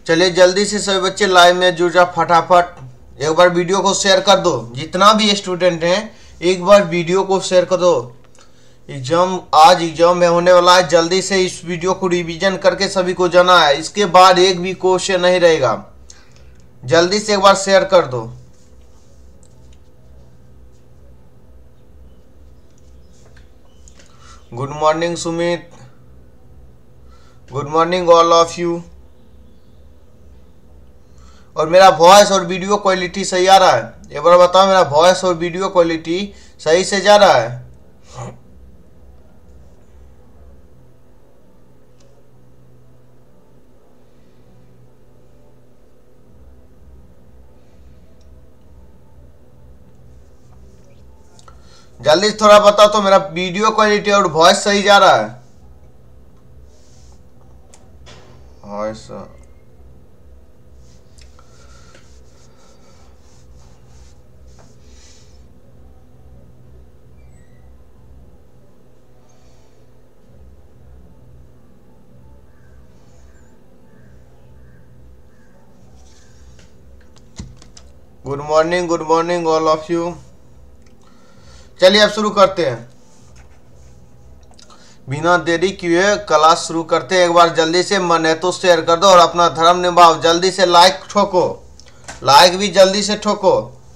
चलिए जल्दी से सभी बच्चे लाइव में जुड़ जाओ फटाफट। एक बार वीडियो को शेयर कर दो, जितना भी स्टूडेंट हैं एक बार वीडियो को शेयर कर दो। आज एग्जाम में होने वाला है, जल्दी से इस वीडियो को रिवीजन करके सभी को जाना है। इसके बाद एक भी क्वेश्चन नहीं रहेगा, जल्दी से एक बार शेयर कर दो। Good morning Sumit, good morning all of you. और मेरा वॉइस और वीडियो क्वालिटी सही आ रहा है? एक बार बताओ, मेरा वॉइस और वीडियो क्वालिटी सही से जा रहा है? जल्दी थोड़ा बताओ तो मेरा वीडियो क्वालिटी और वॉइस सही जा रहा है? Voice good morning all of you. चलिए अब शुरू करते हैं, बिना देरी किए क्लास शुरू करते हैं। एक बार जल्दी से मन है तो शेयर कर दो और अपना धर्म निभाओ। जल्दी से लाइक ठोको, लाइक भी जल्दी से ठोको।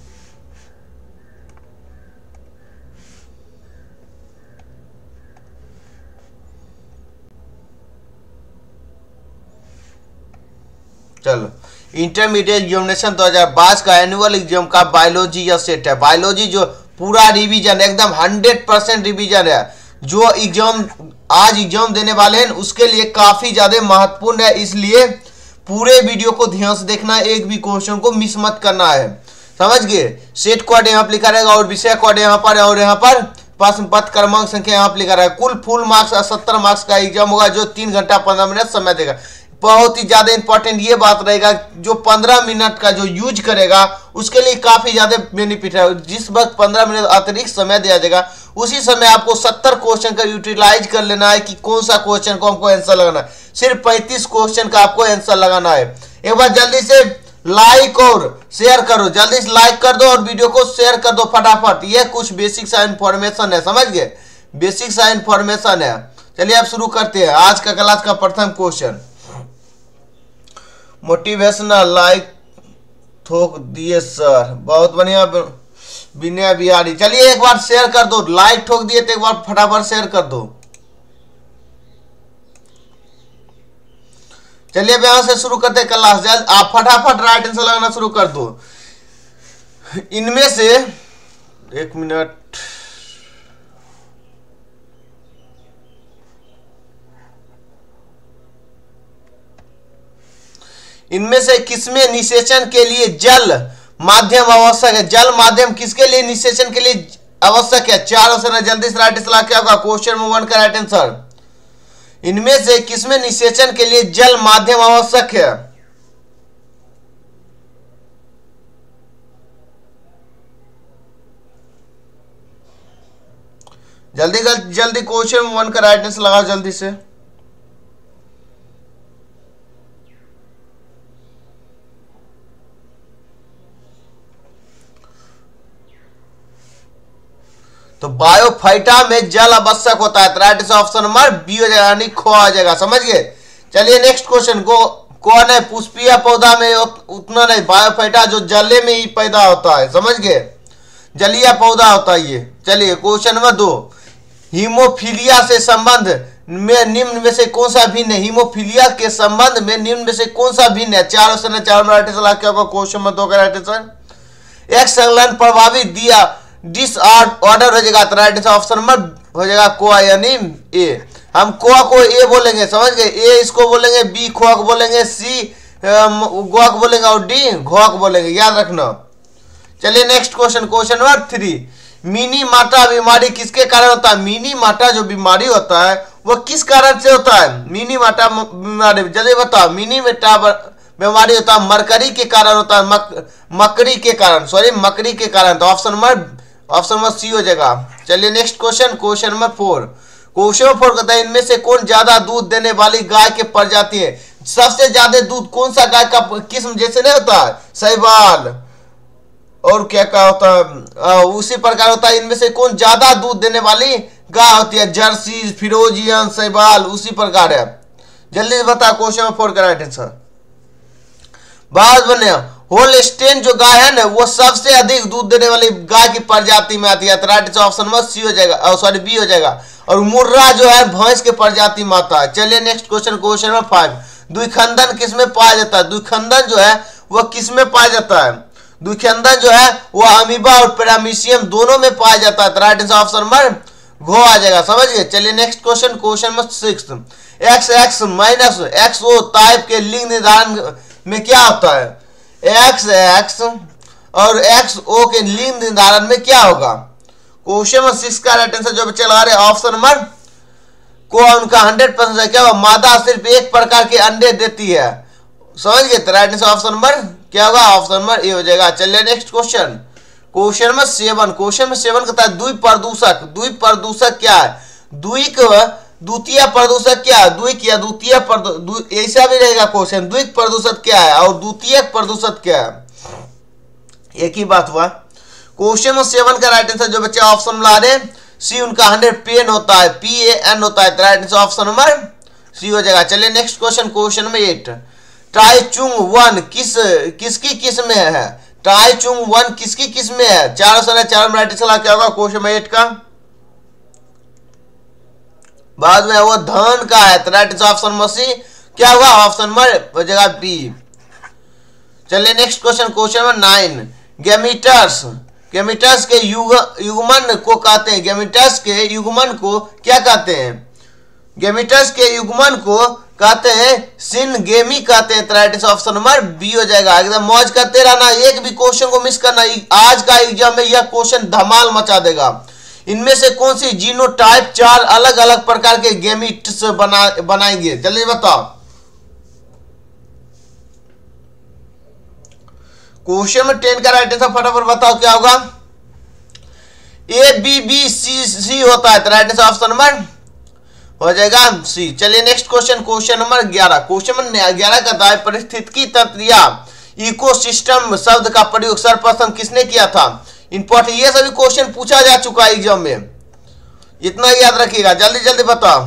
चलो, इंटरमीडिएट एग्जामिनेशन 2022 का एनुअल एग्जाम का बायोलॉजी या सेट है। बायोलॉजी जो पूरा रिवीजन एकदम 100% रिवीजन है। जो एग्जाम आज एग्जाम देने वाले हैं उसके लिए काफी ज्यादा महत्वपूर्ण है, इसलिए पूरे वीडियो को ध्यान से देखना है, एक भी क्वेश्चन को मिस मत करना है, समझ गए। सेट कोड यहाँ पर लिखा रहेगा और विषय कोड यहाँ पर है, और यहाँ पर प्रश्न पत्र क्रमांक संख्या यहाँ पर लिखा रहेगा। कुल फुल मार्क्स 70 मार्क्स का एग्जाम होगा, जो 3 घंटा 15 मिनट समय देगा। बहुत ही ज्यादा इंपॉर्टेंट ये बात रहेगा, जो 15 मिनट का जो यूज करेगा उसके लिए काफी ज्यादा बेनिफिट है। जिस वक्त 15 मिनट अतिरिक्त समय दिया जाएगा उसी समय आपको 70 क्वेश्चन का यूटिलाइज कर लेना है कि कौन सा क्वेश्चन को हमको आंसर लगाना है। सिर्फ 35 क्वेश्चन का आपको आंसर लगाना है। एक बार जल्दी से लाइक और शेयर करो, जल्दी से लाइक कर दो और वीडियो को शेयर कर दो फटाफट। ये कुछ बेसिक सा इंफॉर्मेशन है, समझ गए, बेसिक सा इंफॉर्मेशन है। चलिए अब शुरू करते हैं आज का क्लास का प्रथम क्वेश्चन। मोटिवेशनल लाइक ठोक दिए सर, बहुत बढ़िया विनय बिहारी। चलिए एक बार शेयर कर दो, लाइक ठोक दिए तो एक बार फटाफट शेयर कर दो। चलिए अब यहां से शुरू करते हैं क्लास। जल्द आप फटाफट राइट आंसर लगाना शुरू कर दो। इनमें से एक मिनट, इनमें से किसमें निषेचन के लिए जल माध्यम आवश्यक है? जल माध्यम किसके लिए निषेचन के लिए आवश्यक है? 4 ऑप्शन है, जल्दी से राइट आंसर क्या होगा? क्वेश्चन नंबर 1 का राइट आंसर। इनमें से किसमें निषेचन के लिए जल माध्यम आवश्यक है? जल्दी जल्दी क्वेश्चन नंबर 1 का राइट आंसर लगाओ जल्दी से। तो बायोफाइटा में जल आवश्यक होता है, तो राइट ऑप्शन नंबर बी हो जाएगा, यानी खो आ जाएगा, समझ गए। चलिए नेक्स्ट क्वेश्चन को, कौन है पुष्पीय पौधा में उतना नहीं, बायोफाइटा जो जले में ही पैदा होता है, समझ गए, जलीय पौधा होता है ये। चलिए क्वेश्चन नंबर 2, हीमोफीलिया से संबंध में निम्न में से कौन सा भिन्न है? हीमोफीलिया के संबंध में निम्न में से कौन सा भिन्न है? 4 ऑप्शन है, 4 में राइट आंसर क्या होगा? क्वेश्चन नंबर 2 का राइट आंसर। एक संलग्न प्रभावित दिया डिसऑर्डर हो जाएगा, तो राइट ऑप्शन नंबर हो जाएगा कोआ, यानी ए। हम कोआ को ए बोलेंगे, समझ गए, ए इसको बोलेंगे, बी खोआ को बोलेंगे, सी गोआ को बोलेंगे और डी घोआ को बोलेंगे, याद रखना। चलिए next question, question number 3, Minamata बीमारी किसके कारण होता है? मिनी माटा जो बीमारी होता है वो किस कारण से होता है? मिनी माटा बीमारी जल्दी बताओ। मिनी माटा बीमारी होता है मरकरी के कारण होता है, मकड़ी के कारण, सॉरी मकड़ी के कारण, तो ऑप्शन नंबर सी हो जाएगा। चलिए next question, question number 4, question number 4 कहता है इनमें से कौन ज्यादा दूध देने वाली गाय के प्रजाति है। सबसे ज्यादा दूध कौन सा गाय का किस्म जैसे नहीं होता है, साहिवाल और क्या क्या होता है, उसी प्रकार होता है। इनमें से कौन ज्यादा दूध देने वाली गाय होती है, जर्सी, फिरोजियन, साहिवाल, उसी प्रकार है। जल्दी से बता क्वेश्चन नंबर 4 का राइट आंसर। बात बने होल्स्टेन जो गाय है ना वो सबसे अधिक दूध देने वाली गाय की प्रजाति में आती है, तो right answer option number C हो जाएगा, सॉरी बी हो जाएगा। और मुर्रा जो है भैंस के प्रजाति में आता है। चलिए नेक्स्ट क्वेश्चन, क्वेश्चन नंबर 5। द्विखंडन किसमें पाया जाता है। द्विखंडन जो है वह किसमें पाया जाता है। द्विखंडन जो है वो अमीबा और पैरामीशियम दोनों में पाया जाता है, तो राइट आंसर ऑप्शन नंबर घो आ जाएगा, समझ गए। चलिए next question, question number 6। XX minus XO type के लिंग निर्धारण में क्या होता है। XX और XO के लिंग निर्धारण में क्या होगा। क्वेश्चन नंबर 6 का राइट आंसर जो बच्चे लगा रहे ऑप्शन नंबर को उनका 100% क्या होगा, मादा सिर्फ एक प्रकार के अंडे देती है, समझ गए। तो राइट आंसर ऑप्शन नंबर क्या होगा, ऑप्शन नंबर ए हो जाएगा। चलिए next question, question number 7। Question number 7 कहता है द्विप्रदूषक। द्विप्रदूषक क्या है। द्वितीय प्रदूषक क्या है। द्विक या द्वितीय ऐसा भी रहेगा क्वेश्चन। द्विक प्रदूषक क्या है और द्वितीय प्रदूषक क्या है, एक ही बात हुआ। क्वेश्चन नंबर 7 का राइट आंसर जो बच्चे ऑप्शन ला रहे सी उनका 100 पेन होता है, PAN होता है, right answer option number C हो जाएगा। चलिए next question, question number 8। Taichung 1 किसकी किस्म में है। ट्राइचुंग 1 किसकी किस्म में है। चारों में राइट आंसर क्या होगा क्वेश्चन नंबर 8 का। बाद में वो धान का है, तो right answer option number C क्या हुआ, ऑप्शन नंबर हो जाएगा बी। चलिए next question, question number 9। Gametes के युग्मन को कहते हैं। गैमीटस के युग्मन को क्या कहते हैं। गैमीटस के युग्मन को कहते हैं सिनगेमी कहते हैं, तो right answer option number B हो जाएगा। एकदम मौज करते रहना, एक भी क्वेश्चन को मिस करना। आज का एग्जाम में यह क्वेश्चन धमाल मचा देगा। इनमें से कौन सी जीनोटाइप 4 अलग अलग प्रकार के गैमीट्स बनाएंगे, जल्दी बताओ। क्वेश्चन में 10 का राइट आंसर फटाफट बताओ क्या होगा। ABBCC होता है, तो राइट आंसर ऑप्शन नंबर हो जाएगा सी। चलिए next question, question number 11। Question number 11 का है पारिस्थितिकी तंत्र या इकोसिस्टम शब्द का प्रयोग सर्वप्रथम किसने किया था। इंपॉर्टेंट, ये सभी क्वेश्चन पूछा जा चुका है एग्जाम में, इतना याद रखिएगा। जल्दी जल्दी बताओ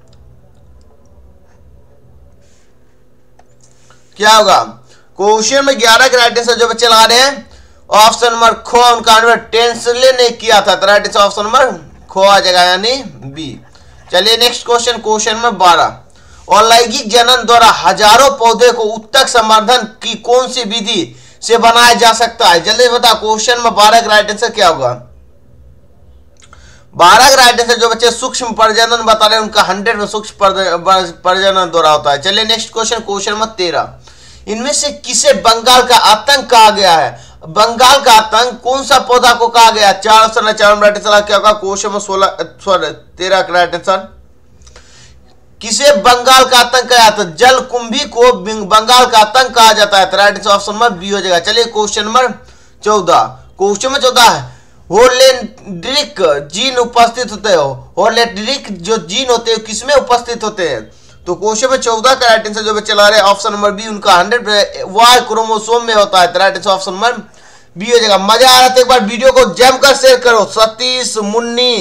क्या होगा। क्वेश्चन में 11 के राइट आंसर जो बच्चे लगा रहे हैं ऑप्शन नंबर खो उनका टेंसले ने किया था, तो राइट आंसर ऑप्शन नंबर खो आ जाएगा यानी बी। चलिए नेक्स्ट क्वेश्चन, क्वेश्चन नंबर 12। अलैंगिक जनन द्वारा हजारों पौधे को उत्तक संवर्धन की कौन सी विधि से बनाया जा सकता है। जल्दी बता क्वेश्चन में 12 का राइट आंसर क्या होगा। 12 का राइट आंसर जो बच्चे सूक्ष्म प्रजनन बता रहे हैं उनका 100 सूक्ष्म प्रजनन द्वारा होता है। चलिए नेक्स्ट क्वेश्चन, क्वेश्चन नंबर 13। इनमें से किसे बंगाल का आतंक कहा गया है। बंगाल का आतंक कौन सा पौधा को कहा गया। 4 राइट आंसर क्या होगा क्वेश्चन में 13 का राइट आंसर। किसे बंगाल का आतंक कहा जाता है। जल कुंभी को बंगाल का आतंक कहा जाता है, तो right answer option number B हो जाएगा। चलिए क्वेश्चन नंबर 14। क्वेश्चन नंबर 14 है होलेंड्रिक जीन उपस्थित होते हैं। होलेंड्रिक जो जीन होते हैं किसमें उपस्थित होते हैं, तो क्वेश्चन में 14 का राइट आंसर जो चला रहे हैं ऑप्शन नंबर बी उनका 100 वाई क्रोमोसोम में होता है, तो right answer option number B हो जाएगा। मजा आ रहा है तो एक बार वीडियो को जमकर शेयर करो। सतीश, मुन्नी,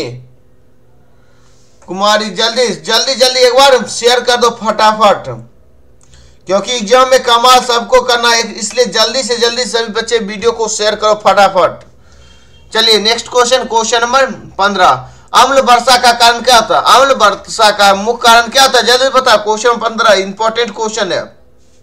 कुमारी जल्दी जल्दी जल्दी एक बार शेयर कर दो फटाफट, क्योंकि एग्जाम में कमाल सबको करना है, इसलिए जल्दी से जल्दी सभी बच्चे वीडियो को शेयर करो फटाफट। चलिए नेक्स्ट क्वेश्चन, क्वेश्चन नंबर 15। अम्ल वर्षा का कारण क्या होता है। अम्ल वर्षा का मुख्य कारण क्या होता है, जल्दी बता। क्वेश्चन 15 इंपॉर्टेंट क्वेश्चन है।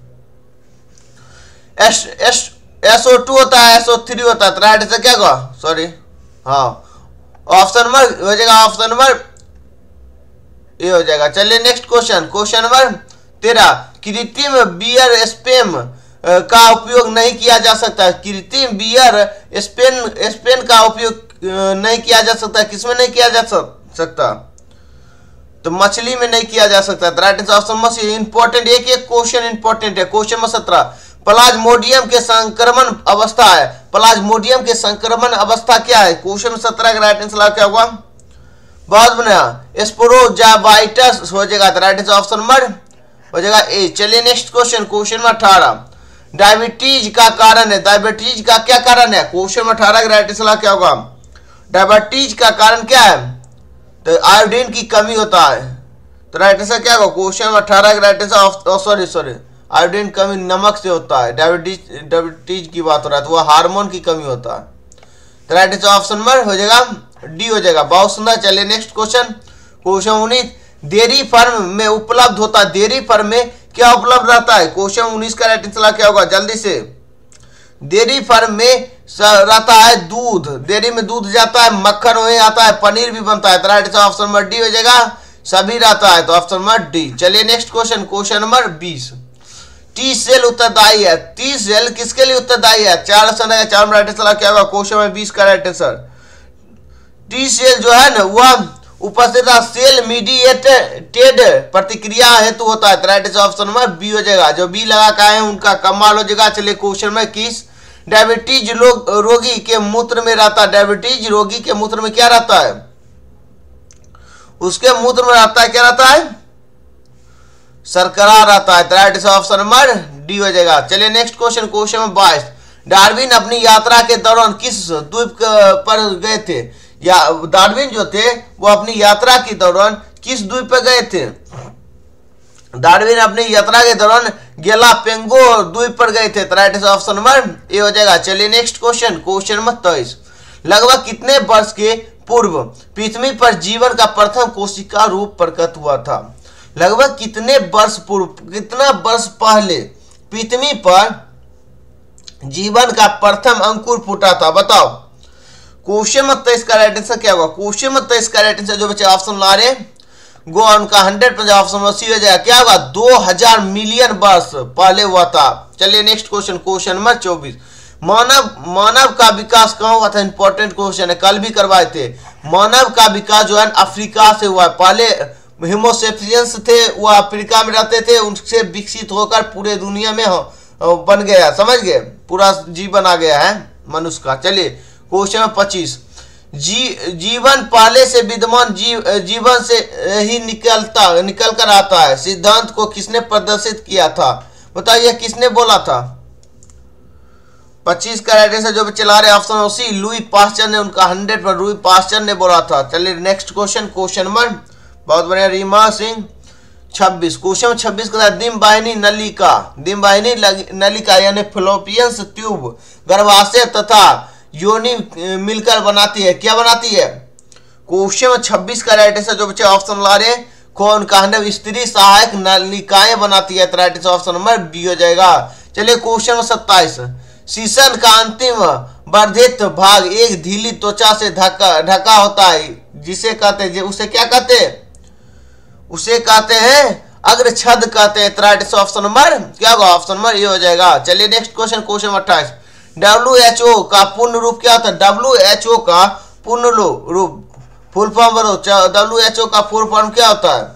SO2 होता है, SO3 होता है, राइट आंसर क्या होगा, सॉरी हाँ ऑप्शन नंबर हो जाएगा, ऑप्शन नंबर ये हो जाएगा। चलिए नेक्स्ट क्वेश्चन, क्वेश्चन नंबर 13। कृत्रिम बियर स्पेम का उपयोग नहीं किया जा सकता। कृत्रिम बियर स्पेन का उपयोग नहीं किया जा सकता। किसमें नहीं किया जा सकता, तो मछली में नहीं किया जा सकता, right answer option number important. एक एक क्वेश्चन इंपॉर्टेंट है। Question number 17। प्लाज्मोडियम के संक्रमण अवस्था है। प्लाज्मोडियम के संक्रमण अवस्था क्या है। क्वेश्चन 17 का राइट आंसर क्या होगा। बहुत बढ़िया। स्पोरोजाइटिस हो जाएगा, तो राइट ऑप्शन नंबर हो जाएगा ए। चलिए next question, question number 18। Diabetes का कारण है, डायबिटीज का क्या कारण है? क्वेश्चन नंबर 18 का राइट आंसर क्या होगा? डायबिटीज का कारण क्या है? तो आयोडीन की कमी होता है। तो राइट आंसर क्या होगा? क्वेश्चन नंबर 18 का राइट आंसर सॉरी आयोडीन कमी नमक से होता है। डायबिटीज की बात हो रहा है तो वह हार्मोन की कमी होता है। तो राइट आंसर ऑप्शन नंबर हो जाएगा डी हो जाएगा। बहुत सुंदर। चलिए next question, question 19। Dairy farm में उपलब्ध होता है, डेयरी फार्म में क्या उपलब्ध रहता है? क्वेश्चन 19 का राइट आंसर क्या होगा? जल्दी से। डेयरी फार्म में रहता है दूध, डेयरी में दूध जाता है, मक्खन वही आता है, पनीर भी बनता है। तो right answer option number D हो जाएगा, सभी रहता है। तो ऑप्शन नंबर डी। चलिए next question, question number 20। T cell उत्तरदायी है, टी सेल किसके लिए उत्तरदायी है? चार ऑप्शन है, चार राइट आंसर क्या होगा? क्वेश्चन नंबर 20 का राइट आंसर। टी सेल जो है ना वह उपस्थित सेल मीडिएटेड प्रतिक्रिया हेतु होता है। तो right answer option number B हो जाएगा। जो बी लगा का है उनका कमाल हो जाएगा। चलिए क्वेश्चन नंबर 21। डायबिटीज रोगी के मूत्र में रहता है, डायबिटीज रोगी के मूत्र में क्या रहता है? उसके मूत्र में रहता है, क्या रहता है? शर्करा रहता है। Right answer option number D हो जाएगा। चलिए next question, question number 22। Darwin अपनी यात्रा के दौरान किस द्वीप पर गए थे? या डार्विन जो थे वो अपनी यात्रा के दौरान किस द्वीप पर गए थे? डार्विन अपनी यात्रा के दौरान गेलापेगो द्वीप पर गए थे। Right answer option number A हो जाएगा। चलिए नेक्स्ट क्वेश्चन, क्वेश्चन नंबर 23। लगभग कितने वर्ष के पूर्व पृथ्वी पर जीवन का प्रथम कोशिका रूप प्रकट हुआ था? लगभग कितने वर्ष पूर्व, कितना वर्ष पहले पृथ्वी पर जीवन का प्रथम अंकुर फूटा था? बताओ। क्वेश्चन नंबर 23 का राइट आंसर क्या होगा? क्वेश्चन नंबर 23 का राइट आंसर जो बच्चे ऑप्शन ला रहे गो उनका 100% ऑप्शन नंबर सी हो जाएगा। क्या होगा? 2000 मिलियन वर्ष पहले हुआ था। चलिए नेक्स्ट क्वेश्चन, क्वेश्चन नंबर 24। मानव का विकास कहाँ हुआ था? इंपॉर्टेंट क्वेश्चन है, कल भी करवाए थे। मानव का विकास जो है अफ्रीका से हुआ है। पहले होमोसेपियंस थे, वो अफ्रीका में रहते थे, उनसे विकसित होकर पूरे दुनिया में बन गया, समझ गए? पूरा जीवन आ गया है मनुष्य का। चलिए क्वेश्चन 25। जीवन पहले से विद्यमान जीवन से ही निकल कर आता है, सिद्धांत को किसने प्रदर्शित किया था? बताइए किसने बोला था? 25 का राइट आंसर जो भी चला रहे ऑप्शन सी, लुई पास्चर ने, उनका 100 पर लुई पास्चर ने बोला था। चलिए नेक्स्ट क्वेश्चन, क्वेश्चन नंबर बहुत बढ़िया, रीमा सिंह 26। क्वेश्चन 26 का डिम्बाहिनी नलिका, डिम्बाहिनी नलिका यानी फ्लोपियन ट्यूब गर्भाशय तथा योनि मिलकर बनाती है, क्या बनाती है? क्वेश्चन 26 का राइट आंसर जो बच्चे ऑप्शन ला रहे कौन का स्त्री सहायक नलिकाएं बनाती है। Right answer option number B हो जाएगा। चलिए क्वेश्चन 27। शीशन का अंतिम वर्धित भाग एक ढीली त्वचा से ढका होता है, जिसे कहते हैं, उसे क्या कहते हैं? उसे कहते हैं अग्रछद कहते हैं। राइट आंसर ऑप्शन नंबर क्या होगा? ऑप्शन नंबर ए हो जाएगा। चलिए नेक्स्ट क्वेश्चन, क्वेश्चन 28। WHO का पूर्ण रूप क्या होता है? WHO का पूर्ण रूप फुल फॉर्म बोलो। WHO का फुल फॉर्म क्या होता है?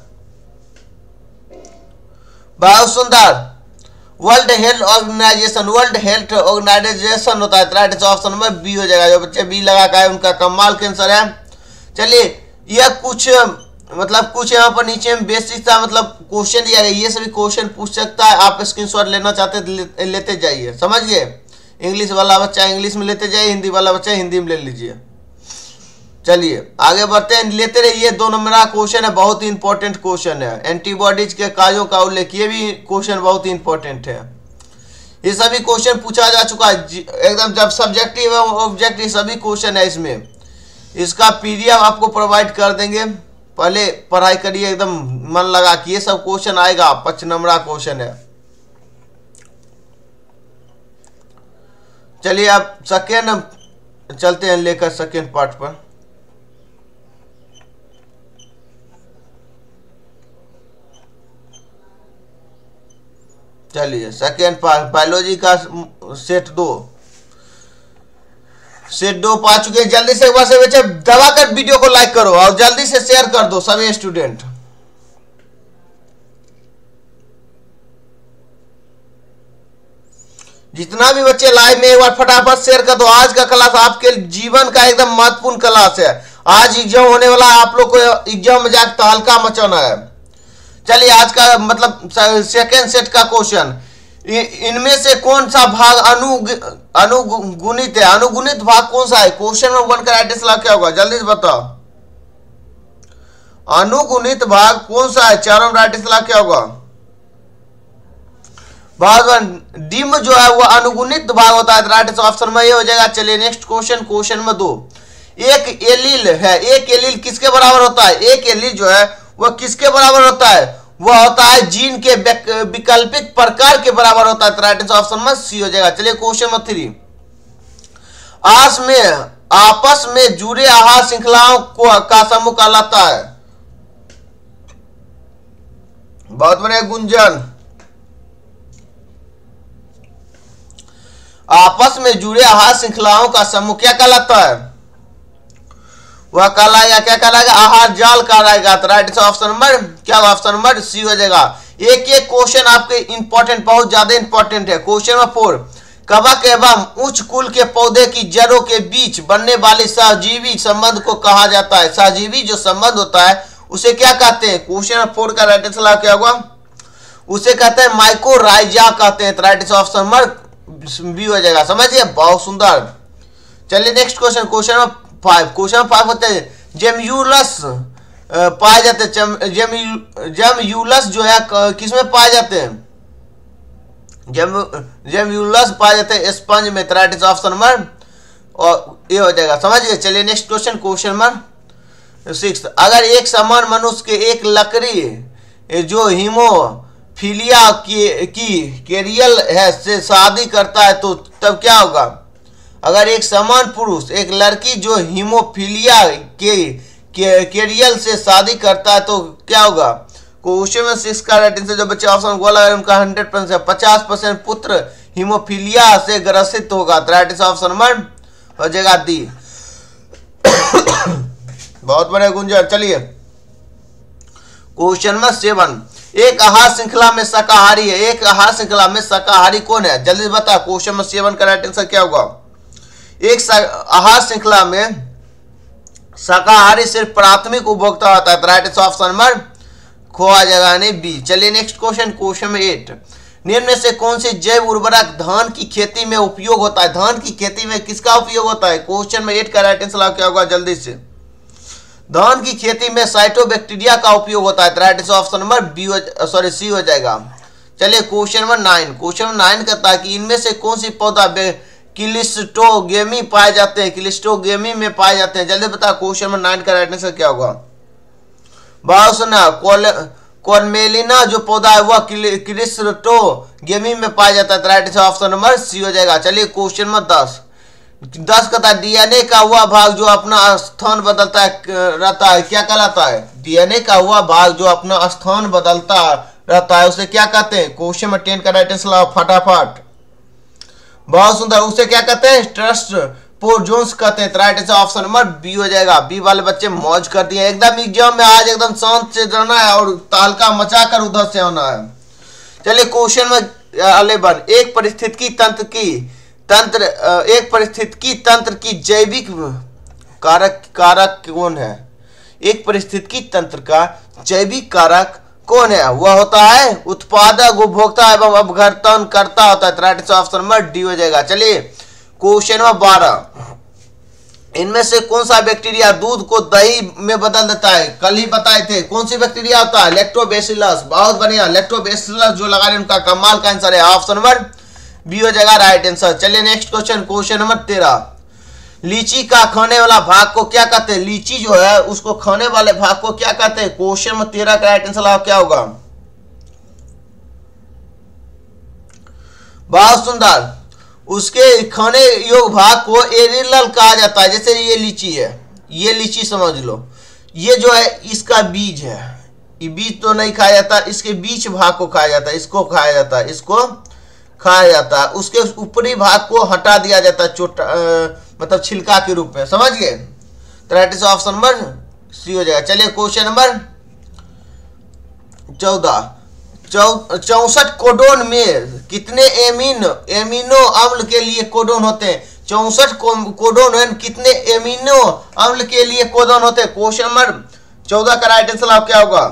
बहुत सुंदर, world health organization, world health organization होता है। Right answer option number B हो जाएगा। जो बच्चे बी लगा का है उनका कमाल का आंसर है। चलिए यह कुछ मतलब कुछ यहाँ पर नीचे में बेसिक था, मतलब क्वेश्चन दिया गया, ये सभी क्वेश्चन पूछ सकता है। आप स्क्रीनशॉट लेना चाहते हैं लेते जाइए, समझ गए? इंग्लिश वाला बच्चा इंग्लिश में लेते जाइए, हिंदी वाला बच्चा हिंदी में ले लीजिए। चलिए आगे बढ़ते हैं, लेते रहिए। 2 नंबर का क्वेश्चन है, बहुत ही इंपॉर्टेंट क्वेश्चन है। एंटीबॉडीज के कार्यों का उल्लेख, ये भी क्वेश्चन बहुत ही इंपॉर्टेंट है। ये सभी क्वेश्चन पूछा जा चुका है एकदम, जब सब्जेक्टिव एवं ऑब्जेक्टिव सभी क्वेश्चन है इसमें। इसका PDF आपको प्रोवाइड कर देंगे, पहले पढ़ाई करिए एकदम मन लगा कि ये सब क्वेश्चन आएगा। 5 नंबर का क्वेश्चन है। चलिए अब सेकेंड चलते हैं, लेकर सेकेंड पार्ट पर। चलिए सेकेंड पार्ट बायोलॉजी का सेट 2 पा चुके हैं। जल्दी से एक बार से बच्चे दबाकर वीडियो को लाइक करो और जल्दी से शेयर कर दो सभी स्टूडेंट। जितना भी बच्चे लाइव में एक बार फटाफट शेयर कर दो। आज का क्लास आपके जीवन का एकदम महत्वपूर्ण क्लास है। आज एग्जाम होने वाला है, आप लोग को एग्जाम में जाकर हल्का मचाना है। चलिए आज का मतलब सेकेंड सेट का क्वेश्चन, इनमें से कौन सा भाग अनुगुणित है? अनुगुणित भाग कौन सा है? क्वेश्चन नंबर 1 का राइट आंसर क्या होगा? जल्दी से बताओ, अनुगुणित भाग कौन सा है? चारों राइट आंसर क्या होगा? डिम जो है वो अनुगुणित भाग होता है, राइट ऑप्शन में ये हो जाएगा। चलिए नेक्स्ट क्वेश्चन, क्वेश्चन में 2, एक एलील है, एक एलील किसके बराबर होता है? एक एलील जो है वह किसके बराबर होता है? वह होता है जीन के वैकल्पिक प्रकार के बराबर होता है, राइट ऑप्शन में सी हो जाएगा। चलिए क्वेश्चन नंबर 3, आपस में जुड़े आहार श्रृंखलाओं का समूह कहलाता है। बहुत बढ़िया गुंजन, आपस में जुड़े आहार श्रृंखलाओं का समूह क्या कहलाता है? वह कहलाएगा, क्या कहलाएगा? आहार जाल कहलाएगा, तो राइट ऑप्शन नंबर क्या? ऑप्शन नंबर सी हो जाएगा। एक एक क्वेश्चन आपके इंपॉर्टेंट, बहुत ज्यादा इंपॉर्टेंट है। क्वेश्चन नंबर 4, कवक एवं उच्च कुल के पौधे की जड़ों के बीच बनने वाले सहजीवी संबंध को कहा जाता है। सहजीवी जो संबंध होता है उसे क्या कहते हैं? क्वेश्चन नंबर 4 का राइट आंसर क्या होगा? उसे कहते हैं माइकोराइजा कहते हैं, राइट ऑप्शन नंबर बी हो जाएगा। समझिए, बहुत सुंदर। चलिए next question, question number 5, question number 5 होते हैं जेम्यूलस पाए जाते हैं। जेम्यूलस जो है किसमें पाए जाते हैं? जेम्यूलस पाए जाते हैं स्पंज में, राइट ऑप्शन नंबर और ये हो जाएगा। समझिए, चलिए नेक्स्ट क्वेश्चन, क्वेश्चन नंबर 6, अगर एक समान मनुष्य के एक लकड़ी जो हीमोफीलिया की कैरियल है से शादी करता है तो तब क्या होगा? अगर एक समान पुरुष एक लड़की जो हीमोफीलिया के कैरियल से शादी करता है तो क्या होगा? क्वेश्चन में 6 का राइट आंसर जो बच्चे ऑप्शन बोला है उनका 100% 50% पुत्र हीमोफीलिया से ग्रसित होगा, राइट ऑप्शन नंबर हो जाएगा डी। बहुत बड़े गुंजन। चलिए क्वेश्चन नंबर 7, एक आहार श्रृंखला में शाकाहारी है, एक आहार श्रृंखला में शाकाहारी कौन है? जल्दी बता, क्वेश्चन नंबर 7 का राइट आंसर क्या होगा? एक आहार श्रृंखला में शाकाहारी सिर्फ प्राथमिक उपभोक्ता होता है, राइट ऑप्शन नंबर खोआ जगह ने बी। चलिए नेक्स्ट क्वेश्चन, क्वेश्चन में 8, निम्न में से कौन से जैव उर्वरक धान की खेती में उपयोग होता है? धान की खेती में किसका उपयोग होता है? क्वेश्चन में 8 का राइट आंसर क्या होगा? जल्दी से, धान की खेती में साइटोबैक्टीरिया का उपयोग होता है, right option number B C हो जाएगा। चलिए क्वेश्चन नंबर 9, क्वेश्चन नंबर 9 कहता है कि इनमें से कौन सी पौधा क्लिस्टोगेमी पाए जाते हैं? क्लिस्टोगेमी में पाए जाते हैं, जल्दी बता। क्वेश्चन नंबर 9 का राइट आंसर क्या होगा? बहुत सुना, कॉर्मेलिना जो पौधा है वह क्लिस्टोगेमी में पाया जाता है, राइट ऑप्शन नंबर सी हो जाएगा। चलिए क्वेश्चन नंबर 10 कहता है डीएनए का वह भाग जो अपना स्थान बदलता रहता है क्या कहलाता है? डीएनए का वह भाग जो अपना स्थान बदलता रहता है उसे क्या कहते हैं? क्वेश्चन नंबर 10 का राइट आंसर फटाफट। बहुत सुंदर, उसे क्या कहते हैं? ट्रांसपोर्टर्स कहते हैं, राइट ऑप्शन नंबर बी हो जाएगा। बी वाले बच्चे मौज कर दिए एकदम, एग्जाम में आज एकदम शांत से रहना है और तहलका मचा कर उधर से आना है। चलिए क्वेश्चन में 11, एक परिस्थितिकी तंत्र की जैविक कारक कौन है? एक परिस्थितिकी तंत्र का जैविक कारक कौन है? वह होता है उत्पादक, उपभोक्ता एवं अपघटन करता होता है, राइट ऑप्शन नंबर डी हो जाएगा। चलिए क्वेश्चन नंबर 12, इनमें से कौन सा बैक्टीरिया दूध को दही में बदल देता है? कल ही बताए थे, कौन सी बैक्टीरिया होता है? लैक्टोबैसिलस। बहुत बढ़िया, लैक्टोबैसिलस जो लगा रहे हैं उनका कमाल का आंसर है, ऑप्शन नंबर बी हो जाएगा राइट आंसर। चलिए नेक्स्ट क्वेश्चन, क्वेश्चन नंबर 13, लीची का खाने वाला भाग को क्या कहते हैं? लीची जो है उसको खाने वाले भाग को क्या कहते हैं? क्वेश्चन नंबर 13 का राइट आंसर क्या होगा? बहुत सुंदर, उसके खाने योग भाग को एरियल कहा जाता है। जैसे ये लीची है, ये लीची समझ लो, ये जो है इसका बीज है, ये बीज तो नहीं खाया जाता, इसके बीच भाग को खाया जाता है, इसको खाया जाता है, इसको खाया जाता है, उसके ऊपरी भाग को हटा दिया जाता है, छोटा मतलब छिलका के रूप में, समझ गए? तो राइट ऑप्शन नंबर सी हो जाएगा। चलिए क्वेश्चन नंबर 14, 64 कोडोन में कितने एमिनो अम्ल के लिए कोडोन होते हैं? 64 कोडोन कितने एमिनो अम्ल के लिए कोडोन होते हैं? क्वेश्चन नंबर 14 का राइट आंसर क्या होगा?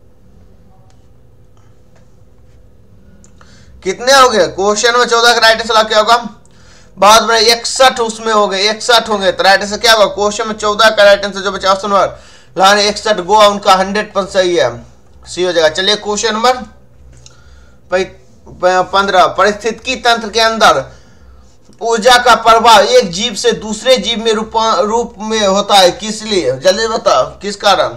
कितने हो गए? क्वेश्चन नंबर 14 का राइट आंसर क्या होगा? बहुत बड़े 61 उसमें हो गए, 61 होंगे। तो राइट आंसर क्या होगा? क्वेश्चन में 14 का राइट आंसर जो बचा ऑप्शन नंबर लाने 61 गोवा उनका 100% सही है, सी हो जाएगा। चलिए क्वेश्चन नंबर 15, परिस्थितिकी तंत्र के अंदर ऊर्जा का प्रवाह एक जीव से दूसरे जीव में रूप में होता है, किस लिए? जल्दी बताओ, किस कारण?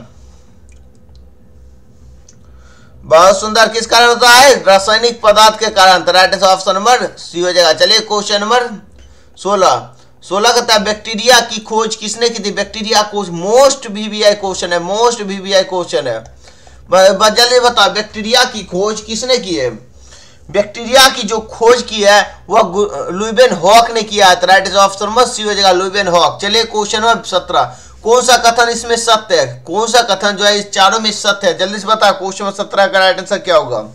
बहुत सुंदर, किस कारण होता है? रासायनिक पदार्थ के कारण। तो right answer option number C हो जाएगा। चलिए क्वेश्चन नंबर 16 कहता है बैक्टीरिया की खोज किसने की थी? बैक्टीरिया खोज मोस्ट वीवीआई क्वेश्चन है, मोस्ट वीवीआई क्वेश्चन है। जल्दी बताओ, बैक्टीरिया की खोज किसने की है? बैक्टीरिया की जो खोज की है वह लुईवेन हॉक ने किया है। Right answer option number C हो जाएगा, लुईवेन हॉक। चलिए क्वेश्चन नंबर 17, कौन सा कथन इसमें सत्य है? कौन सा कथन जो है इस चारों में सत्य है? जल्दी से बताओ, क्वेश्चन नंबर 17 का राइट आंसर क्या होगा?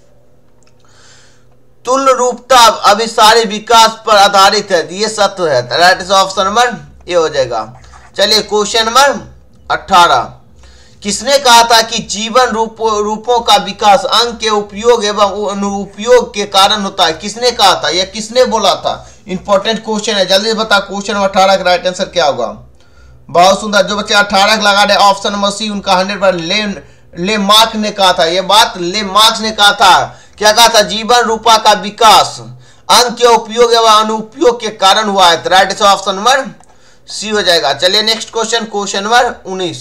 तुल्य रूपता अभिसारी विकास पर आधारित है, ये सत्य है। Right answer option number A हो जाएगा। चलिए क्वेश्चन नंबर 18, किसने कहा था कि जीवन रूपों का विकास अंग के उपयोग एवं अनुपयोग के कारण होता है? किसने कहा था या किसने बोला था? इंपॉर्टेंट क्वेश्चन है, जल्दी बता। क्वेश्चन नंबर 18 का राइट आंसर क्या होगा? बहुत सुंदर, जो बच्चे 18 लगा रहे ऑप्शन नंबर सी उनका 100%। ले मार्क ने कहा था ये बात, ले मार्क्स ने कहा था। क्या कहा था? जीवन रूपा का विकास अंग के उपयोग एवं अनुपयोग के कारण हुआ है। Right answer option number C हो जाएगा। चलिए next question, question number 19,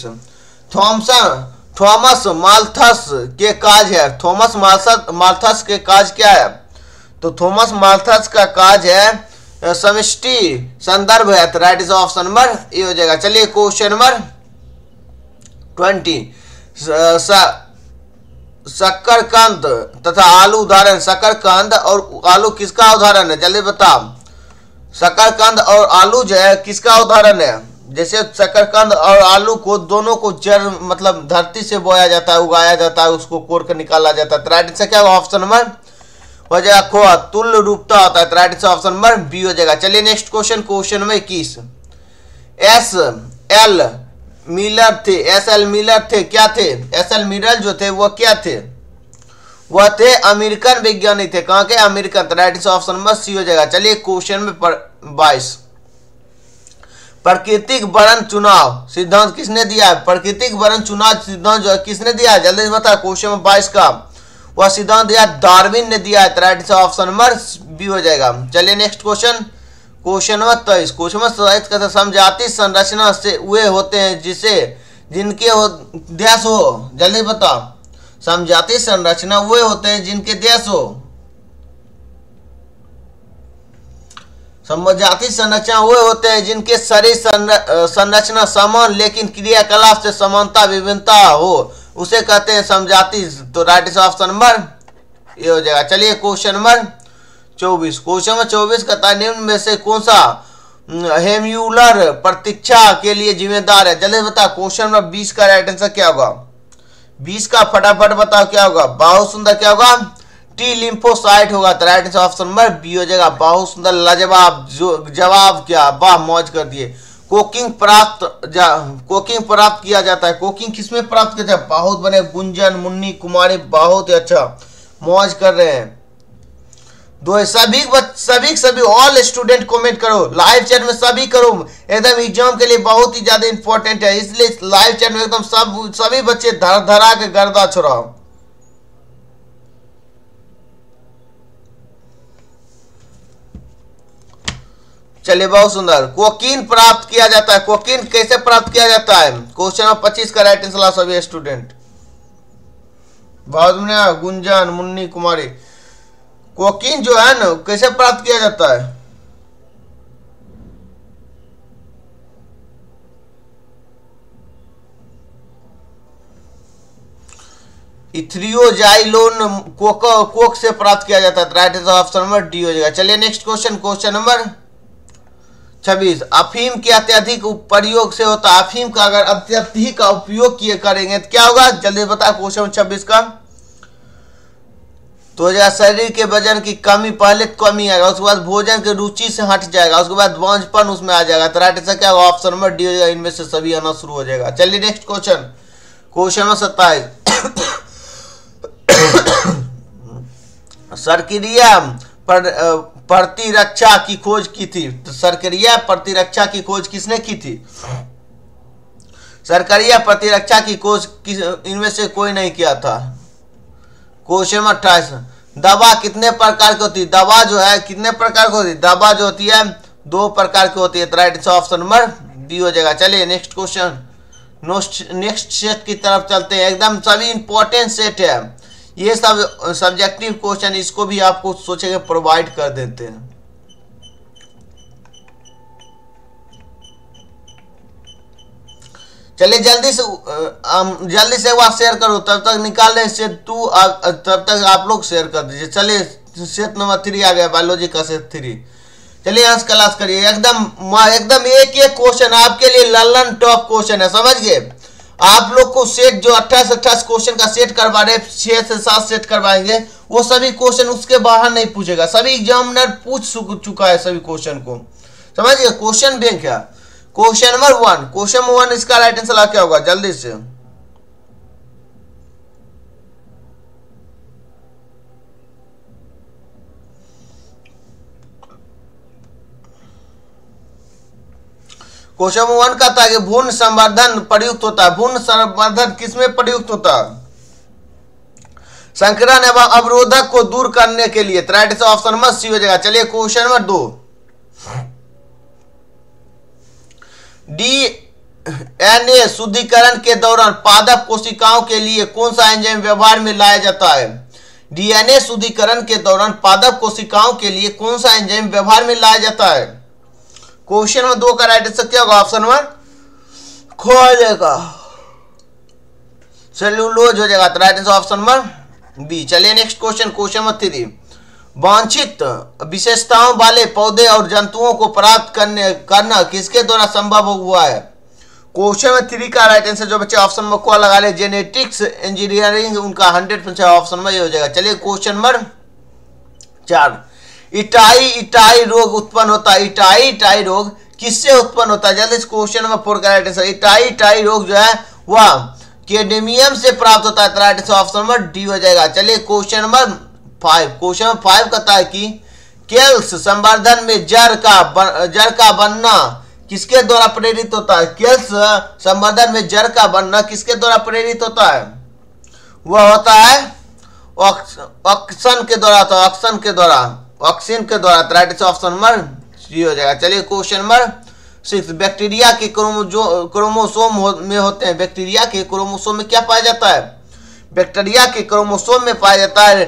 Thomas Malthus के काज है। थॉमस माल्थस के काज क्या है? तो थॉमस माल्थस का काज है समष्टि संदर्भ है। Right is option number A हो जाएगा। चलिए क्वेश्चन नंबर 20, शकरकंद तथा आलू उदाहरण। शकरकंद और आलू किसका उदाहरण है? जल्दी बताओ, शकरकंद और आलू जो है किसका उदाहरण है? जैसे शकरकंद और आलू को दोनों को जड़ मतलब धरती से बोया जाता है, उगाया जाता है, उसको कोड़ कर निकाला जाता है। राइट आंसर क्या होगा? ऑप्शन नंबर हो जाएगा खोआ, तुल्य रूपता होता है। Right answer option number B हो जाएगा। चलिए next question, question number 21, S L Miller थे। एस एल मिलर थे, क्या थे? एस एल मिलर जो थे वो क्या थे? वह थे अमेरिकन वैज्ञानिक थे। कहाँ के? American. Right answer option number C हो जाएगा। चलिए क्वेश्चन में 22, प्राकृतिक वर्ण चुनाव सिद्धांत किसने दिया है? प्राकृतिक वर्ण चुनाव सिद्धांत जो है किसने दिया है? जल्दी बता। क्वेश्चन नंबर 22 का वह सिद्धांत दिया डार्विन ने दिया है। Right answer option number B हो जाएगा। चलिए next question, question number 23, question number 23 का समजाति संरचना से वे होते हैं जिनके देश हो। जल्दी बता, समजाति संरचना वे होते हैं जिनके देश हो। समजाति संरचना वे होते हैं जिनके शरीर संरचना समान लेकिन क्रियाकलाप से समानता विभिन्नता हो, उसे कहते हैं समजाति। तो राइट आंसर ऑप्शन नंबर ये हो जाएगा। चलिए क्वेश्चन नंबर 24, क्वेश्चन नंबर 24 कहता है निम्न में से कौन सा हेम्यूलर प्रतीक्षा के लिए जिम्मेदार है? जल्दी बता। क्वेश्चन नंबर 20 का राइट आंसर क्या होगा? 20 का फटाफट बताओ क्या होगा? बहुत सुंदर, क्या होगा? टी लिम्फोसाइट होगा। तो right answer option number B हो जाएगा। बहुत सुंदर, लाजवाब जवाब, क्या वाह, मौज कर दिए। कोकिंग प्राप्त किया जाता है। कोकिंग किसमें प्राप्त किया जाता है? बहुत बने गुंजन मुन्नी कुमारी, बहुत ही अच्छा, मौज कर रहे हैं। दो सभी ऑल स्टूडेंट कमेंट करो, लाइव चैट में सभी करो, एकदम एग्जाम के लिए बहुत ही ज्यादा इंपॉर्टेंट है, इसलिए लाइव चैट में एकदम सभी बच्चे धरा के गर्दा छोड़ाओ। चलिए बहुत सुंदर, कोकीन प्राप्त किया जाता है। कोकीन कैसे प्राप्त किया जाता है? क्वेश्चन नंबर 25 का राइट आंसर सभी स्टूडेंट। बहुत बढ़िया गुंजन मुन्नी कुमारी। कोकीन जो है ना कैसे प्राप्त किया जाता है? इथ्रियोजाइलोन कोक से प्राप्त किया जाता है। Right answer option number D हो जाएगा। चलिए नेक्स्ट क्वेश्चन, क्वेश्चन नंबर 26, अफीम के अत्यधिक प्रयोग से होता है। अफीम का अगर अत्यधिक उपयोग किए करेंगे तो क्या होगा? जल्दी बता। क्वेश्चन 26 का तो हो जाएगा शरीर के वजन की कमी, पहले कमी आएगा, उसके बाद भोजन की रुचि से हट जाएगा, उसके बाद बांझपन उसमें आ जाएगा। तो राइट आंसर क्या होगा? ऑप्शन नंबर डी हो जाएगा। इनमें से सभी आना शुरू हो जाएगा। चलिए नेक्स्ट क्वेश्चन, क्वेश्चन नंबर 27। सरक्रिया प्रतिरक्षा की खोज की थी। तो सरक्रिया प्रतिरक्षा की खोज किसने की थी? सरक्रिया प्रतिरक्षा की खोज इनमें से कोई नहीं किया था। Question number 28। दवा कितने प्रकार की होती है? दवा जो है कितने प्रकार की होती है? दवा जो होती है 2 प्रकार की होती है। तो right answer option number D हो जाएगा। चलिए नेक्स्ट क्वेश्चन, नेक्स्ट सेट की तरफ चलते हैं। एकदम सभी इंपॉर्टेंट सेट है ये सब, सब्जेक्टिव क्वेश्चन, इसको भी आपको सोचेंगे प्रोवाइड कर देते हैं। चलिए जल्दी से एक बार शेयर करो, तब तक निकाल लें सेट 2, तब तक आप लोग शेयर कर दीजिए। चलिए सेट नंबर 3 आ गया, बायोलॉजी का सेट 3। चलिए यहाँ से क्लास करिए। एकदम एक एक क्वेश्चन आपके लिए लल्लन टॉप क्वेश्चन है, समझ गए? आप लोग को सेट जो 28 क्वेश्चन का सेट करवा रहे, 6 से 7 सेट करवाएंगे, वो सभी क्वेश्चन उसके बाहर नहीं पूछेगा। सभी एग्जामिनर पूछ चुका है सभी क्वेश्चन को, समझ गए? क्वेश्चन बैंक है। क्वेश्चन नंबर 1, क्वेश्चन नंबर 1 इसका राइट आंसर क्या होगा? जल्दी से क्वेश्चन 1 का था कि भ्रूण संवर्धन प्रयुक्त होता है। भ्रूण संवर्धन किसमें प्रयुक्त होता है? संकरण एवं अवरोधक को दूर करने के लिए। Right answer option number C हो जाएगा। चलिए क्वेश्चन नंबर 2, डीएनए शुद्धिकरण के दौरान पादप कोशिकाओं के लिए कौन सा एंजाइम व्यवहार में लाया जाता है? डीएनए शुद्धिकरण के दौरान पादप कोशिकाओं के लिए कौन सा एंजाइम व्यवहार में लाया जाता है? क्वेश्चन नंबर 2 का राइट आंसर क्या होगा? ऑप्शन नंबर खो जाएगा, सेल्यूलोज हो जाएगा। तो right answer option number B. चलिए नेक्स्ट क्वेश्चन, क्वेश्चन नंबर 3। वांछित विशेषताओं वाले पौधे और जंतुओं को प्राप्त करना किसके द्वारा संभव हुआ है? क्वेश्चन नंबर 3 का राइट आंसर जो बच्चे ऑप्शन नंबर को लगा ले, जेनेटिक्स इंजीनियरिंग, उनका 100% ऑप्शन में हो जाएगा। चलिए क्वेश्चन नंबर 4। इटाई रोग उत्पन्न होता है। इटाई रोग किससे उत्पन्न होता है? जल्दी से क्वेश्चन नंबर 4 का राइट आंसर। इटाई रोग जो है वह कैडमियम से प्राप्त होता है। Right answer option number D हो जाएगा। चलिए क्वेश्चन नंबर 5, क्वेश्चन नंबर 5 कहता है कि केल्स संवर्धन में जड़ का बनना किसके द्वारा प्रेरित होता है? केल्स संवर्धन में जड़ का बनना किसके द्वारा प्रेरित होता है? वह होता है ऑक्सीन के द्वारा, ऑक्सीन के द्वारा। Right answer option number C हो जाएगा। चलिए क्वेश्चन नंबर 6, बैक्टीरिया के क्रोमोसोम में होते हैं। बैक्टीरिया के क्रोमोसोम में क्या पाया जाता है? बैक्टीरिया के क्रोमोसोम में पाया जाता है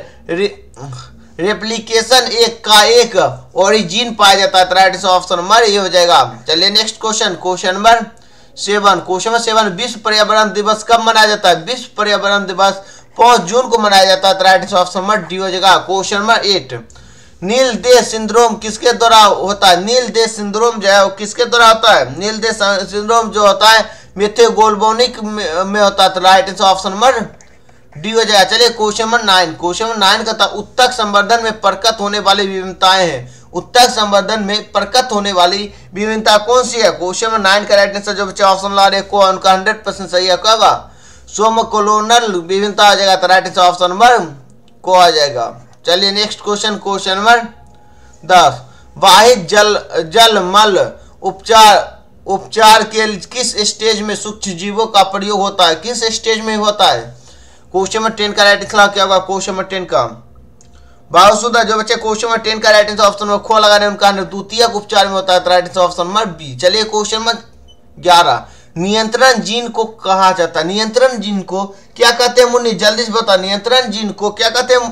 रेप्लिकेशन एक ओरिजिन पाया जाता है। राइट आंसर ऑप्शन नंबर ये हो जाएगा। चलिए next question, question number 7। Question number 7, विश्व पर्यावरण दिवस कब मनाया जाता है? विश्व पर्यावरण दिवस 5 जून को मनाया जाता है। Right answer option number D हो जाएगा। क्वेश्चन नंबर 8, नील देह सिंड्रोम किसके द्वारा होता है? नील देह सिंड्रोम जो है वो किसके द्वारा होता है? नील देह सिंड्रोम जो होता है मेथोगोल्बोनिक में होता है। Right answer option number D हो जाएगा। चलिए क्वेश्चन नंबर 9, क्वेश्चन नंबर 9 का था उत्तक संवर्धन में प्रकट होने वाली विभिन्नताएं हैं। उत्तक संवर्धन में प्रकट होने वाली विभिन्नता कौन सी है? क्वेश्चन नंबर 9 का राइट आंसर जो बच्चे ऑप्शन ला रहे को उनका 100% सही है। क्या होगा? सोमोकोलोनल विभिन्नता आ जाएगा। तो राइट आंसर ऑप्शन नंबर को आ जाएगा। चलिए नेक्स्ट क्वेश्चन, क्वेश्चन नंबर 10, वाहित जल मल उपचार के किस स्टेज में सूक्ष्म जीवों का प्रयोग होता है? किस स्टेज में होता है? क्वेश्चन नंबर 10 का राइट आंसर क्या होगा? क्वेश्चन नंबर 10 का बाहुसुदा जो बच्चे क्वेश्चन नंबर 10 का राइट आंसर ऑप्शन नंबर खो लगा रहे उनका द्वितीयक उपचार में होता है। Right answer option number B. चलिए क्वेश्चन नंबर 11, नियंत्रण जीन को कहा जाता है। नियंत्रण जीन को क्या कहते हैं मुन्नी? जल्दी से बता, नियंत्रण जीन को क्या कहते हैं?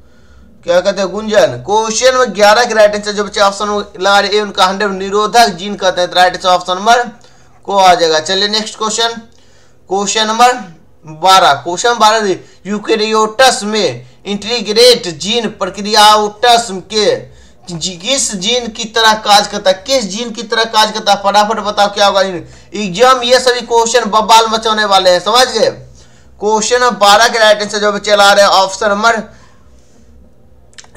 गुंजन। क्वेश्चन नंबर 11 के राइट आंसर जो बच्चे ऑप्शन लगा रहे उनका 100 निरोधक जीन कहते हैं। राइट आंसर ऑप्शन नंबर को आ जाएगा। चलिए next question, question number 12, question 12, eukaryotes में इंटीग्रेट जीन प्रक्रियाओट्स के किस जीन की तरह काज करता है? किस जीन की तरह काज करता है? फटाफट बताओ क्या होगा? एग्जाम ये सभी क्वेश्चन बवाल मचाने वाले हैं, समझ गए? क्वेश्चन नंबर 12 के राइट आंसर जो बच्चे ला रहे हैं ऑप्शन नंबर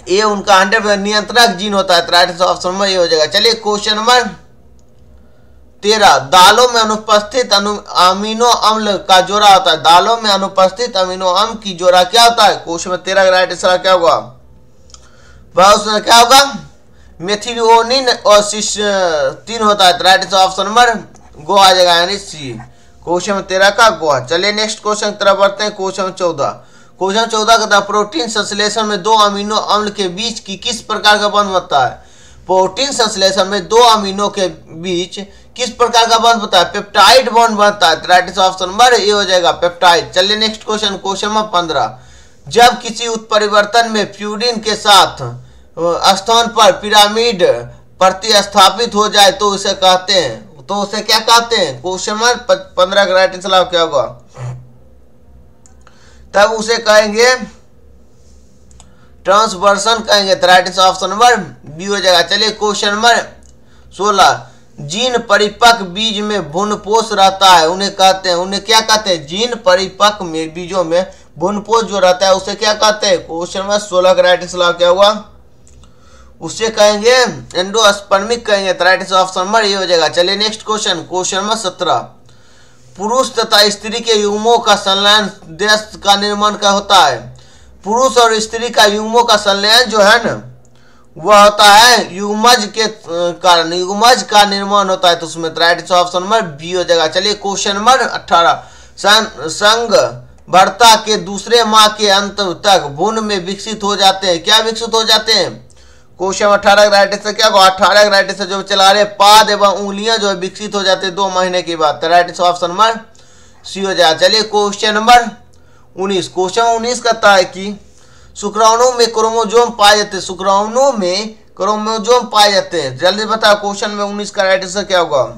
ये उनका 100% नियंत्रक जीन होता है, तो राइट ऑप्शन नंबर ये हो जाएगा। चलिए क्वेश्चन नंबर 13, दालों में अनुपस्थित अमीनो अम्ल का जोड़ा होता है। दालों में अनुपस्थित अमीनो अम्ल की जोड़ा क्या होता है? क्वेश्चन में 13 का राइट आंसर क्या होगा? वह उसमें क्या होगा? मेथिओनिन और सिस्टीन होता है, तो राइट ऑप्शन नंबर गो आ जाएगा, यानी सी। क्वेश्चन में 13 का गो। चलिए नेक्स्ट क्वेश्चन की तरफ बढ़ते हैं। क्वेश्चन 14, क्वेश्चन 14 कहता है प्रोटीन संश्लेषण में दो अमीनो अम्ल के बीच की किस प्रकार का बंध बनता है? प्रोटीन संश्लेषण में दो अमीनो के बीच किस प्रकार का बंध बनता है? पेप्टाइड बॉन्ड बनता है, राइट ऑप्शन नंबर ए हो जाएगा, पेप्टाइड। चलिए नेक्स्ट क्वेश्चन, क्वेश्चन नंबर 15, जब किसी उत्परिवर्तन में फ्यूरिन के साथ स्थान पर पिरामिड प्रतिस्थापित हो जाए तो उसे कहते हैं, तो उसे क्या कहते हैं? क्वेश्चन नंबर 15 का राइट आंसर क्या होगा? तब उसे कहेंगे ट्रांसवर्सन कहेंगे, तो राइट ऑप्शन नंबर बी हो जाएगा। चलिए क्वेश्चन नंबर 16, जीन परिपक्व बीज में भ्रूणपोष रहता है, उन्हें कहते हैं, उन्हें क्या कहते हैं? जीन परिपक्व में बीजों में भ्रूणपोष जो रहता है उसे क्या कहते हैं? क्वेश्चन नंबर 16 का राइट आंसर क्या हुआ? उसे कहेंगे एंडोस्पर्मिक कहेंगे, तो राइट ऑप्शन नंबर ये हो जाएगा। चलिए नेक्स्ट क्वेश्चन, क्वेश्चन नंबर 17, पुरुष तथा स्त्री के युग्मों का संलयन देश का निर्माण का होता है। पुरुष और स्त्री का युग्मों का संलयन जो है ना वह होता है युग्मज के कारण, युग्मज का निर्माण होता है, तो उसमें राइट ऑप्शन नंबर बी हो जाएगा। चलिए क्वेश्चन नंबर 18, संघ भरता के दूसरे माह के अंत तक भ्रूण में विकसित हो जाते हैं, क्या विकसित हो जाते हैं? क्वेश्चन 18 का राइट आंसर क्या होगा? 18 का राइट आंसर जो चला रहे पाद एवं उंगलियां जो है विकसित हो जाते हैं 2 महीने के बाद, तो राइट ऑप्शन नंबर सी हो जाएगा। चलिए क्वेश्चन नंबर 19, क्वेश्चन 19 कहता है कि शुक्राणु में क्रोमोजोम पाए जाते हैं, शुक्राणु में क्रोमोजोम पाए जाते हैं, जल्दी बताओ क्वेश्चन में 19 का राइट आंसर क्या होगा?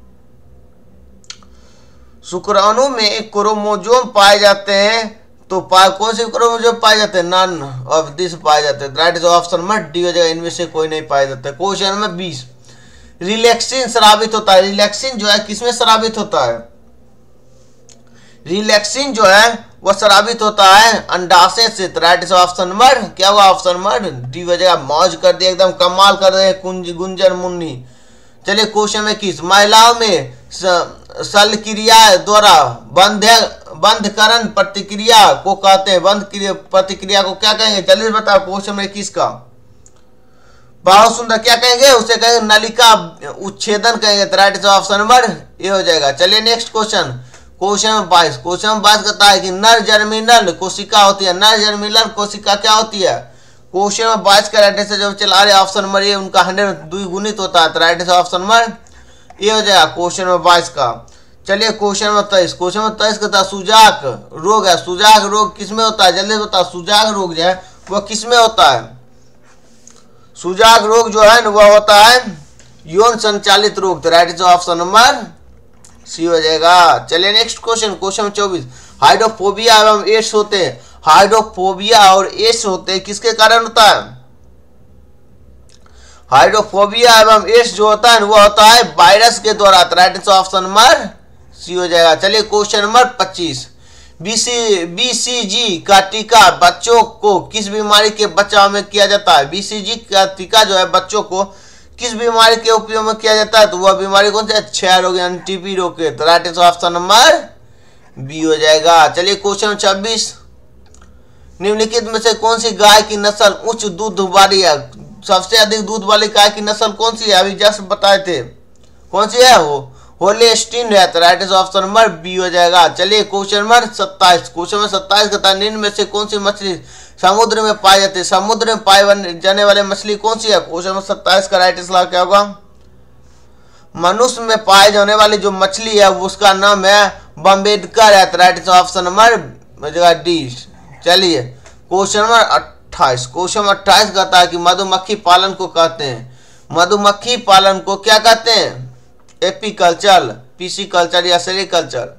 शुक्राणु में क्रोमोजोम पाए जाते हैं, तो कौन से क्रोमोजोम पाए जाते हैं? नन ऑफ दिस पाए जाते हैं, राइट ऑप्शन नंबर डी हो जाएगा, इनमें से कोई नहीं पाए जाते। क्वेश्चन नंबर 20, रिलैक्सिन स्रावित होता है, रिलैक्सिन जो है किसमें स्रावित होता है? रिलैक्सिन जो है वह स्रावित होता है अंडाशय से, राइट ऑप्शन नंबर क्या हुआ? ऑप्शन नंबर डी हो जाएगा। मौज कर दिया, एकदम कमाल कर रहे हैं गुंजन मुन्नी। चलिए क्वेश्चन में 21, महिलाओं में शल्यक्रिया द्वारा बंधकरण प्रतिक्रिया को कहते हैं, बंध प्रतिक्रिया को क्या कहेंगे? जल्दी बताओ क्वेश्चन में 21 का। बहुत सुंदर, क्या कहेंगे? उसे कहेंगे नलिका उच्छेदन कहेंगे, तो राइट ऑप्शन नंबर ए हो जाएगा। चलिए नेक्स्ट क्वेश्चन, क्वेश्चन 22, क्वेश्चन 22 कहता है कि नर जर्मिनल कोशिका होती है, नर जर्मिनल कोशिका क्या होती है? क्वेश्चन 22 का राइट आंसर जब चला रहे ऑप्शन नंबर ए, उनका 100 द्विगुणित होता है, तो राइट ऑप्शन नंबर ए हो जाएगा क्वेश्चन नंबर 22 का। चलिए क्वेश्चन नंबर 23, क्वेश्चन नंबर 23 कहता है सुजाक रोग है, सुजाक रोग किसमें होता है? जल्दी बताओ, सुजाक रोग जो है वह किसमें होता है? सुजाक रोग जो है वह होता है यौन संचालित रोग, तो राइट ऑप्शन नंबर सी हो जाएगा। चलिए नेक्स्ट क्वेश्चन, क्वेश्चन 24, हाइड्रोफोबिया एवं एड्स होते हैं, हाइड्रोफोबिया और एड्स होते हैं किसके कारण होता है? हाइड्रोफोबिया एवं एड्स जो होता है वो होता है वायरस के द्वारा, तो राइट ऑप्शन नंबर सी हो जाएगा। चलिए क्वेश्चन नंबर 25, बीसीजी का टीका बच्चों को किस बीमारी के बचाव में किया जाता है? बीसीजी का टीका जो है बच्चों को किस बीमारी के उपयोग में किया जाता है? तो वह बीमारी कौन सी है? क्षय रोग यानी टीबी रोग के, तो राइट ऑप्शन नंबर बी हो जाएगा। चलिए क्वेश्चन 26, निम्नलिखित में से कौन सी गाय की नस्ल उच्च दूध वाली है? सबसे अधिक दूध वाली गाय की नस्ल कौन सी है? अभी जस्ट बताए थे, कौन सी है वो? होलिस्टीन है, तो राइट ऑप्शन नंबर बी हो जाएगा। चलिए क्वेश्चन नंबर 27, क्वेश्चन नंबर 27 कहता है निम्न में से कौन सी मछली समुद्र में पाई जाती है? समुद्र में पाई जाने वाली मछली कौन सी है? क्वेश्चन नंबर 27 का राइट आंसर क्या होगा? मनुष्य में पाए जाने वाली जो मछली है उसका नाम है बम्बेडकर है, तो राइट ऑप्शन नंबर डी। चलिए क्वेश्चन नंबर 28, क्वेश्चन नंबर 28 कहता है कि मधुमक्खी पालन को कहते हैं, मधुमक्खी पालन को क्या कहते हैं? एपीकल्चर, पीसी कल्चर या सेरीकल्चर।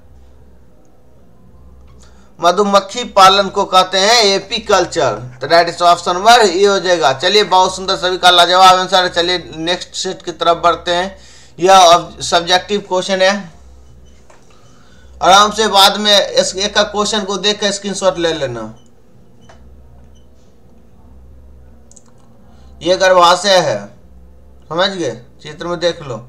मधुमक्खी पालन को कहते हैं एपीकल्चर, तो राइट ऑप्शन नंबर ए हो जाएगा। चलिए बहुत सुंदर, सभी का लाजवाब आंसर है। चलिए नेक्स्ट सेट की तरफ बढ़ते हैं, यह सब्जेक्टिव क्वेश्चन है, आराम से बाद में एक का क्वेश्चन को देख कर स्क्रीनशॉट ले लेना। ये गर्भाशय है, समझ गए, चित्र में देख लो,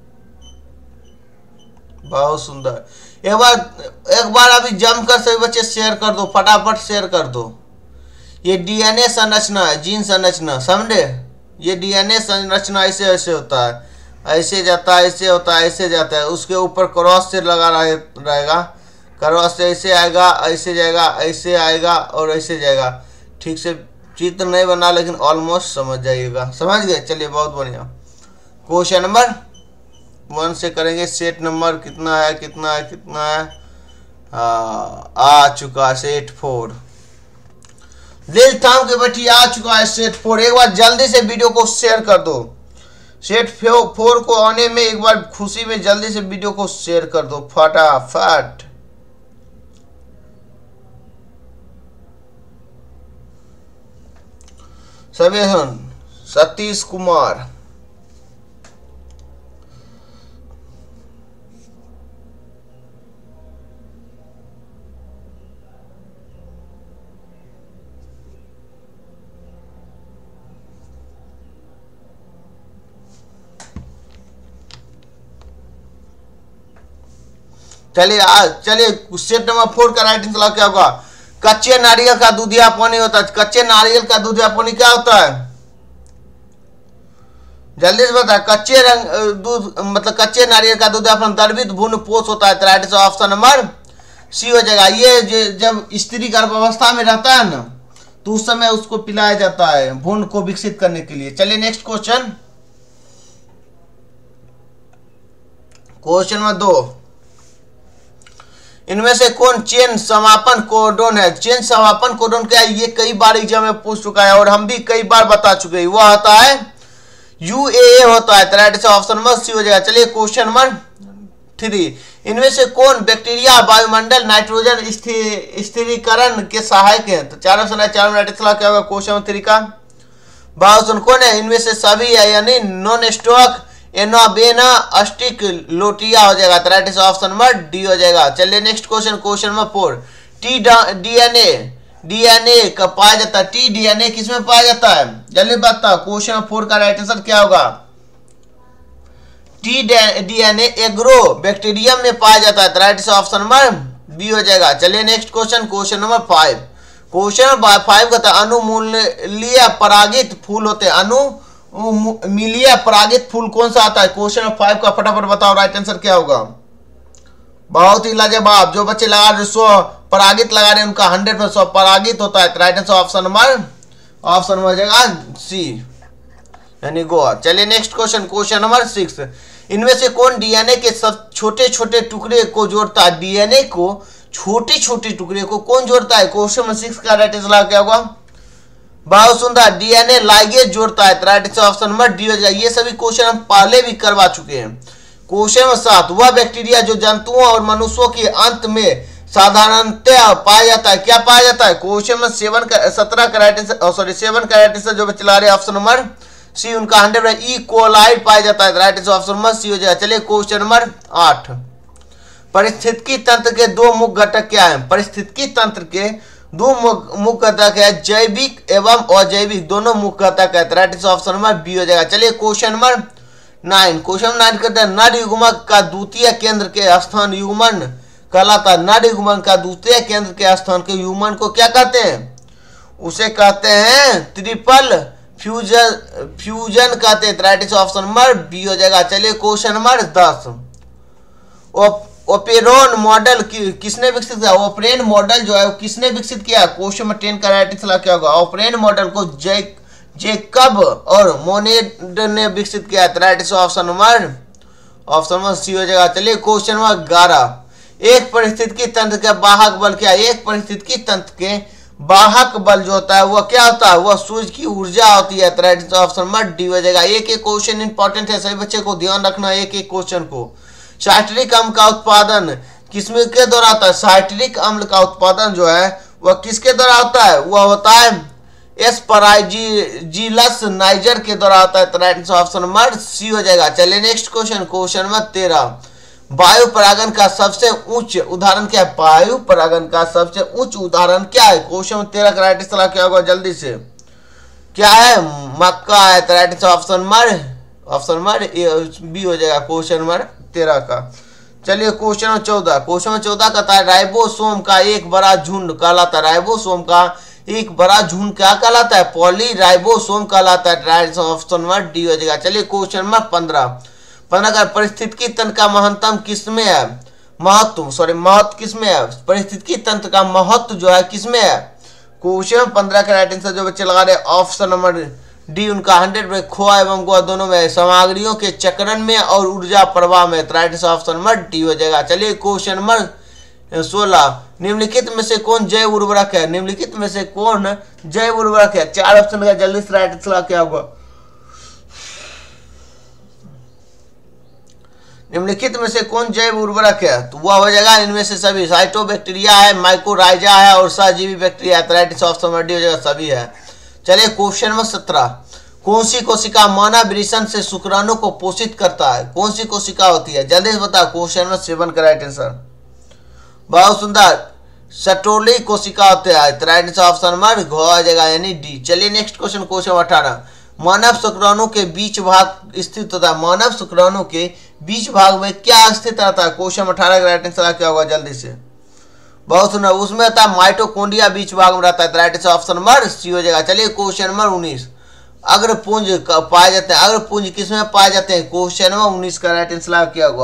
बहुत सुंदर। एक बार अभी जमकर सभी बच्चे शेयर कर दो, फटाफट शेयर कर दो। ये डीएनए संरचना है, जीन संरचना, समझे। ये डीएनए संरचना ऐसे ऐसे होता है, ऐसे जाता है, ऐसे होता है, ऐसे जाता है, उसके ऊपर क्रॉस से लगा रहेगा, क्रॉस से ऐसे आएगा, ऐसे जाएगा, ऐसे आएगा और ऐसे जाएगा। ठीक से चित्र नहीं बना लेकिन ऑलमोस्ट समझ जाइएगा, समझ गए। चलिए बहुत बढ़िया। क्वेश्चन नंबर 1 से करेंगे। सेट नंबर कितना है, कितना है, कितना है, आ चुका सेट 4। दिल थाम के बैठी, आ चुका है सेट 4। एक बार जल्दी से वीडियो को शेयर कर दो। सेट 4 को आने में एक बार खुशी में जल्दी से वीडियो को शेयर कर दो फटाफट। सभी सतीश कुमार, चलिए सेट नंबर 4 का राइट आंसर क्या होगा? कच्चे नारियल का दूधिया पानी होता है। कच्चे नारियल का दूधिया पानी क्या होता है? जल्दी से बता। कच्चे दूध मतलब कच्चे नारियल का दूधिया पानी द्रवित भ्रूण पोष होता है। Right answer option number C हो जाएगा। ये जब स्त्री गर्भावस्था में रहता है ना, तो उस समय उसको पिलाया जाता है भ्रूण को विकसित करने के लिए। चलिए नेक्स्ट क्वेश्चन, क्वेश्चन नंबर 2। इनमें से कौन चेन समापन कोडोन है? चेन समापन कोडोन क्या है? ये कई बार एग्जाम में पूछ चुका है और हम भी कई बार बता चुके हैं। वह होता है UAA होता है। Right answer option number C हो जाएगा। चलिए क्वेश्चन नंबर 3। इनमें से कौन बैक्टीरिया वायुमंडल नाइट्रोजन स्थिरीकरण के सहायक है? तो चार ऑप्शन है, चारों राइट आंसर क्या होगा क्वेश्चन नंबर 3 का? बाउसन कौन है? इनमें से सभी है, यानी नॉन स्टॉक एनोबेना अस्टिक लोटिया हो जाएगा। Right answer option number D हो जाएगा। चलिए next question, question number 4। DNA का पाया जाता है। टी डीएनए किसमें पाया जाता है? जल्दी बताओ। क्वेश्चन नंबर 4 का राइट आंसर क्या होगा? टी डीएनए एग्रो बैक्टीरियम में पाया जाता है। Right answer option number B हो जाएगा। चलिए next question, question number 5। Question number 5 कहता है अनुमूल्य परागित फूल होते हैं। अनुमूल्य परागित फूल कौन सा आता है? क्वेश्चन नंबर 5 का फटाफट बताओ राइट आंसर क्या होगा? बहुत ही लाजवाब। जो बच्चे लगा रहे 100 परागित लगा रहे हैं उनका 100% परागित होता है। राइट आंसर ऑप्शन नंबर हो जाएगा सी, यानी गोवा। चलिए नेक्स्ट क्वेश्चन, क्वेश्चन नंबर 6। इनमें से कौन डीएनए के सब छोटे छोटे टुकड़े को जोड़ता है? डीएनए को छोटे छोटे टुकड़े को कौन जोड़ता है? क्वेश्चन नंबर 6 का राइट आंसर क्या होगा? बहुत सुंदर, डीएनए लाइगेज जोड़ता है। Right answer option number D हो जाएगा। ये सभी क्वेश्चन हम पहले भी करवा चुके हैं। Question number 7। वह बैक्टीरिया जो जंतुओं और मनुष्यों के अंत में साधारणतः पाया जाता है, क्या पाया जाता है? क्वेश्चन नंबर 7 का राइट आंसर जो चला रहे ऑप्शन नंबर सी, उनका 100 ई कोलाई पाया जाता है। Right answer option number C हो जाएगा। चलिए क्वेश्चन नंबर 8। पारिस्थितिकी तंत्र के दो मुख्य घटक क्या हैं? पारिस्थितिकी तंत्र के दो मुख्य घटक है, जैविक एवं अजैविक, दोनों मुख्य घटक है। Right answer option number B हो जाएगा। चलिए क्वेश्चन नंबर 9। क्वेश्चन नंबर 9 कहते हैं नर युग्मक का द्वितीय केंद्र के स्थान युग्मन कहलाता है। नर युग्मन का द्वितीय केंद्र के स्थान के युग्मन को क्या कहते हैं? उसे कहते हैं ट्रिपल फ्यूजन कहते हैं। Right answer option number B हो जाएगा। चलिए क्वेश्चन नंबर 10। ओपेरोन मॉडल किसने विकसित किया? ओपेरोन मॉडल जो है वो किसने विकसित किया? क्वेश्चन नंबर 10 का राइट आंसर क्या होगा? ओपेरोन मॉडल को जैकब और मोनेड ने विकसित किया। Right answer option number C हो जाएगा। चलिए क्वेश्चन नंबर 11। एक परिस्थितिकी तंत्र के वाहक बल क्या? एक परिस्थितिकी तंत्र के वाहक बल जो होता है वह क्या होता है? वह सूर्य की ऊर्जा होती है। Right answer option number D हो जाएगा। एक एक क्वेश्चन इंपॉर्टेंट है, सभी बच्चे को ध्यान रखना है एक एक क्वेश्चन को। साइट्रिक अम्ल का उत्पादन किसमें के द्वारा होता है? साइट्रिक अम्ल का उत्पादन जो है वह किसके द्वारा होता है? वह होता है एस्पराजिलस नाइजर के द्वारा होता है। Right answer option number C हो जाएगा। चलिए नेक्स्ट क्वेश्चन, क्वेश्चन नंबर 13। वायु परागन का सबसे उच्च उदाहरण क्या है? वायु परागन का सबसे उच्च उदाहरण क्या है? क्वेश्चन नंबर 13 का राइट आंसर क्या होगा? जल्दी से क्या है, मक्का है, तो right answer option number B हो जाएगा क्वेश्चन नंबर 13 का। चलिए क्वेश्चन नंबर 14, क्वेश्चन नंबर 14 कहता है राइबोसोम का एक बड़ा झुंड कहलाता है, राइबोसोम का एक बड़ा झुंड क्या कहलाता है, पॉली राइबोसोम कहलाता है, राइट ऑप्शन नंबर डी हो जाएगा। चलिए क्वेश्चन नंबर 15, 15 का परिस्थितिकी तंत्र का महत्तम किसमें है, महत्व किसमें है, परिस्थितिकी तंत्र का महत्व जो है किसमें है। क्वेश्चन 15 का राइट आंसर जो बच्चे लगा रहे ऑप्शन नंबर डी उनका 100 में खोआ एवं गोआ दोनों में, सामग्रियों के चक्रण में और ऊर्जा प्रवाह में, right answer option number D हो जाएगा। चलिए क्वेश्चन नंबर 16, निम्नलिखित में से कौन जैव उर्वरक है, निम्नलिखित में से कौन जैव उर्वरक है, 4 ऑप्शन का जल्दी से राइट आंसर क्या होगा। निम्नलिखित में से कौन जैव उर्वरक है, तो वह हो जाएगा इनमें से सभी, साइटोबैक्टीरिया है, माइकोराइजा है और सहजीवी बैक्टीरिया है, right answer option number D हो जाएगा, सभी है। चलिए क्वेश्चन नंबर 17, कौन सी कोशिका मानव वृषण से शुक्राणु को पोषित करता है, कौन सी कोशिका होती है, जल्दी से बताओ। क्वेश्चन नंबर 7 का राइट आंसर बहुत सुंदर, सटोली कोशिका होते हैं, राइट आंसर ऑप्शन नंबर हो जाएगा यानी डी। चलिए नेक्स्ट क्वेश्चन, क्वेश्चन 18, मानव शुक्राणु के बीच भाग स्थित होता है, मानव शुक्राणु के बीच भाग में क्या स्थित रहता है, क्वेश्चन 18 का राइट आंसर क्या होगा जल्दी से। बहुत सुंदर, उसमें होता है माइटोकॉन्ड्रिया बीच भाग में रहता है, right answer option number C हो जाएगा। चलिए क्वेश्चन नंबर 19, अग्रपुंज पाए जाते हैं, अग्रपुंज किसमें पाए जाते हैं, क्वेश्चन नंबर 19 का राइट आंसर क्या होगा।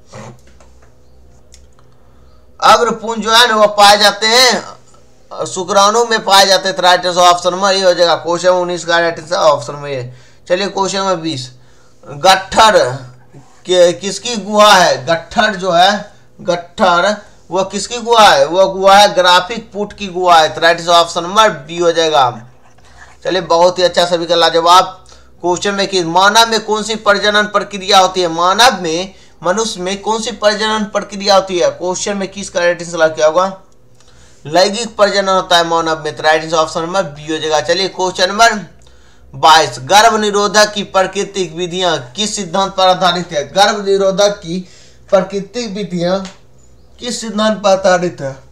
अग्रपुंज जो है ना वो पाए जाते हैं शुक्राणु में पाए जाते हैं, राइट आंसर ऑप्शन नंबर ये हो जाएगा, क्वेश्चन 19 का राइट आंसर ऑप्शन में ये। चलिए क्वेश्चन नंबर 20, गट्ठर किसकी गुहा है, गट्ठर जो है गट्ठर वह किसकी गुहा है, वह गुहा है ग्राफिक पुट की गुहा है, right answer option number D हो जाएगा। चलिए बहुत ही अच्छा, सभी का लाजवाब। क्वेश्चन में कि मानव में कौन सी प्रजनन प्रक्रिया होती है, मानव में मनुष्य में कौन सी प्रजनन प्रक्रिया होती है, क्वेश्चन में किसका राइट आंसर क्या होगा, लैंगिक प्रजनन होता है मानव में, right answer option number B हो जाएगा। चलिए क्वेश्चन नंबर 22, गर्भ निरोधक की प्राकृतिक विधियां किस सिद्धांत पर आधारित है, गर्भ निरोधक की प्राकृतिक विधियां किस सिद्धांत पर आधारित है।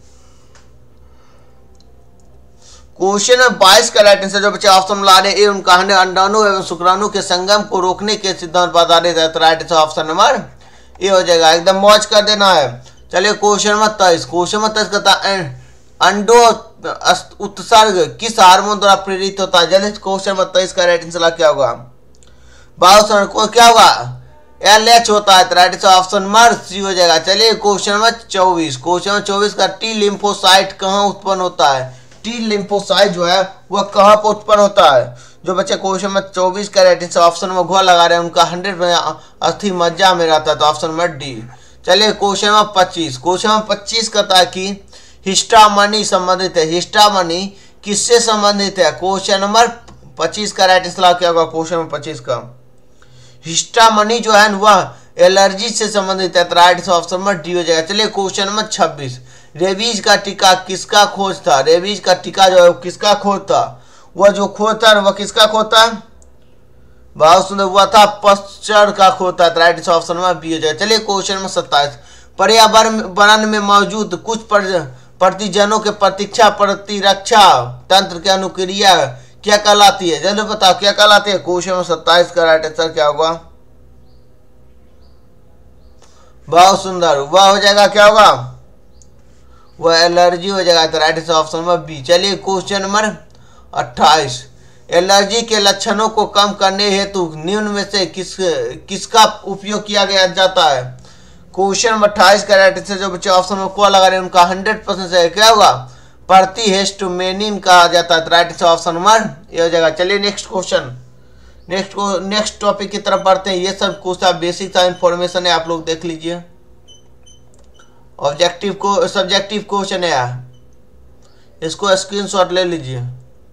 क्वेश्चन 22 का राइट आंसर जो बच्चे ऑप्शन ला रहे हैं उनका अंडाणु एवं शुक्राणु के संगम को रोकने के सिद्धांत पर आधारित है, तो right answer option number A हो जाएगा, एकदम मौज कर देना है। चलिए क्वेश्चन नंबर 23, क्वेश्चन नंबर 23 कहता है अंडो उत्सर्ग किस हार्मोन द्वारा प्रेरित होता है, जल्दी क्वेश्चन नंबर 23 का राइट आंसर क्या होगा, क्या होगा LH होता है, right answer option number C हो जाएगा। चलिए क्वेश्चन नंबर 24, क्वेश्चन नंबर 24 का टी लिम्फोसाइट कहाँ उत्पन्न होता है, टी लिम्फोसाइट जो है वह कहाँ पर उत्पन्न होता है, जो बच्चे क्वेश्चन नंबर 24 का राइट आंसर ऑप्शन नंबर घोड़ा लगा रहे हैं उनका 100 में अस्थि मज्जा में रहता है, तो ऑप्शन नंबर डी। चलिए क्वेश्चन नंबर 25, क्वेश्चन नंबर 25 कहता है कि हिस्टामनी संबंधित है, हिस्टामनी किससे संबंधित है, क्वेश्चन नंबर 25 का राइट आंसर क्या होगा, क्वेश्चन नंबर 25 का हिस्टामनी जो है वह एलर्जी से संबंधित है, right answer option number D हो जाएगा। चलिए क्वेश्चन नंबर 26, रेबीज का टीका किसका खोज था, रेबीज का टीका जो है किसका खोज था, वह जो खोज था वह किसका खोज था, बहुत सुंदर, हुआ था पश्चर का खोज था, right answer option number B हो जाएगा। चलिए क्वेश्चन नंबर 27, पर्यावरण में मौजूद कुछ प्रतिजनों के प्रतीक्षा प्रतिरक्षा तंत्र की अनुक्रिया क्या कहलाती है, जल्दी बताओ क्या कहलाती है, क्वेश्चन नंबर 27 का राइट आंसर क्या होगा, बहुत सुंदर, वह हो जाएगा क्या होगा, वह एलर्जी हो जाएगा, तो right answer option number B. चलिए क्वेश्चन नंबर 28, एलर्जी के लक्षणों को कम करने हेतु निम्न में से किसका उपयोग किया गया जाता है, क्वेश्चन नंबर 28 का राइट आंसर जो बच्चे ऑप्शन में को लगा रहे हैं उनका 100% से क्या होगा, प्रतिहिस्टामिन कहा जाता है, राइट आंसर ऑप्शन नंबर ये हो जाएगा। चलिए नेक्स्ट क्वेश्चन, नेक्स्ट टॉपिक की तरफ बढ़ते हैं, ये सब कुछ बेसिक सा इंफॉर्मेशन है, आप लोग देख लीजिए, ऑब्जेक्टिव को सब्जेक्टिव क्वेश्चन है, इसको स्क्रीनशॉट ले लीजिए।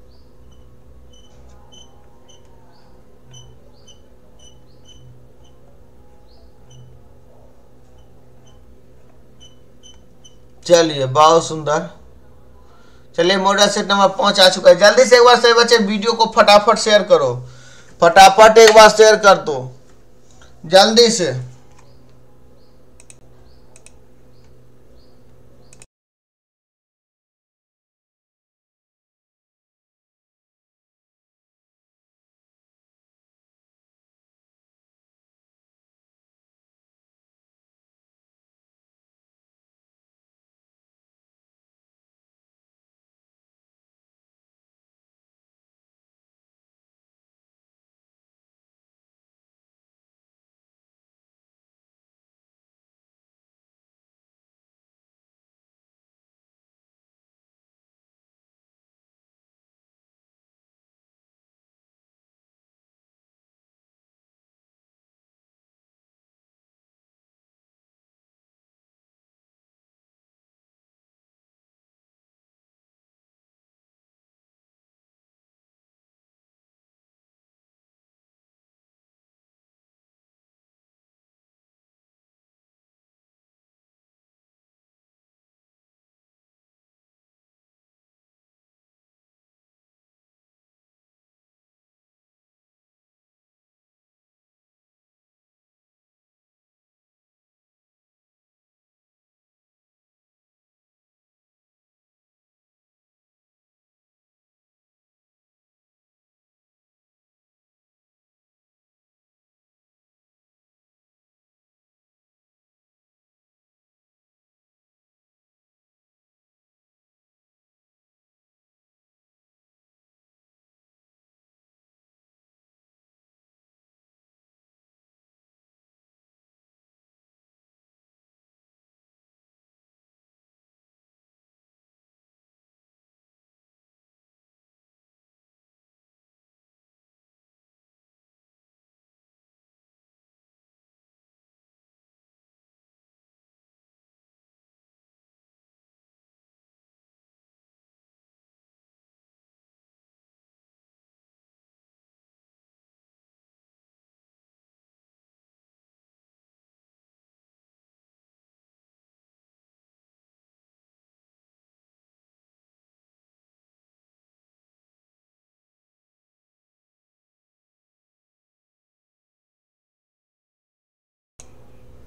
चलिए बहुत सुंदर, चलिए मॉडल सेट नंबर 5 आ चुका है, जल्दी से एक बार सभी बच्चे वीडियो को फटाफट शेयर करो, फटाफट एक बार शेयर कर दो जल्दी से।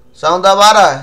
साउंड अब आ रहा है?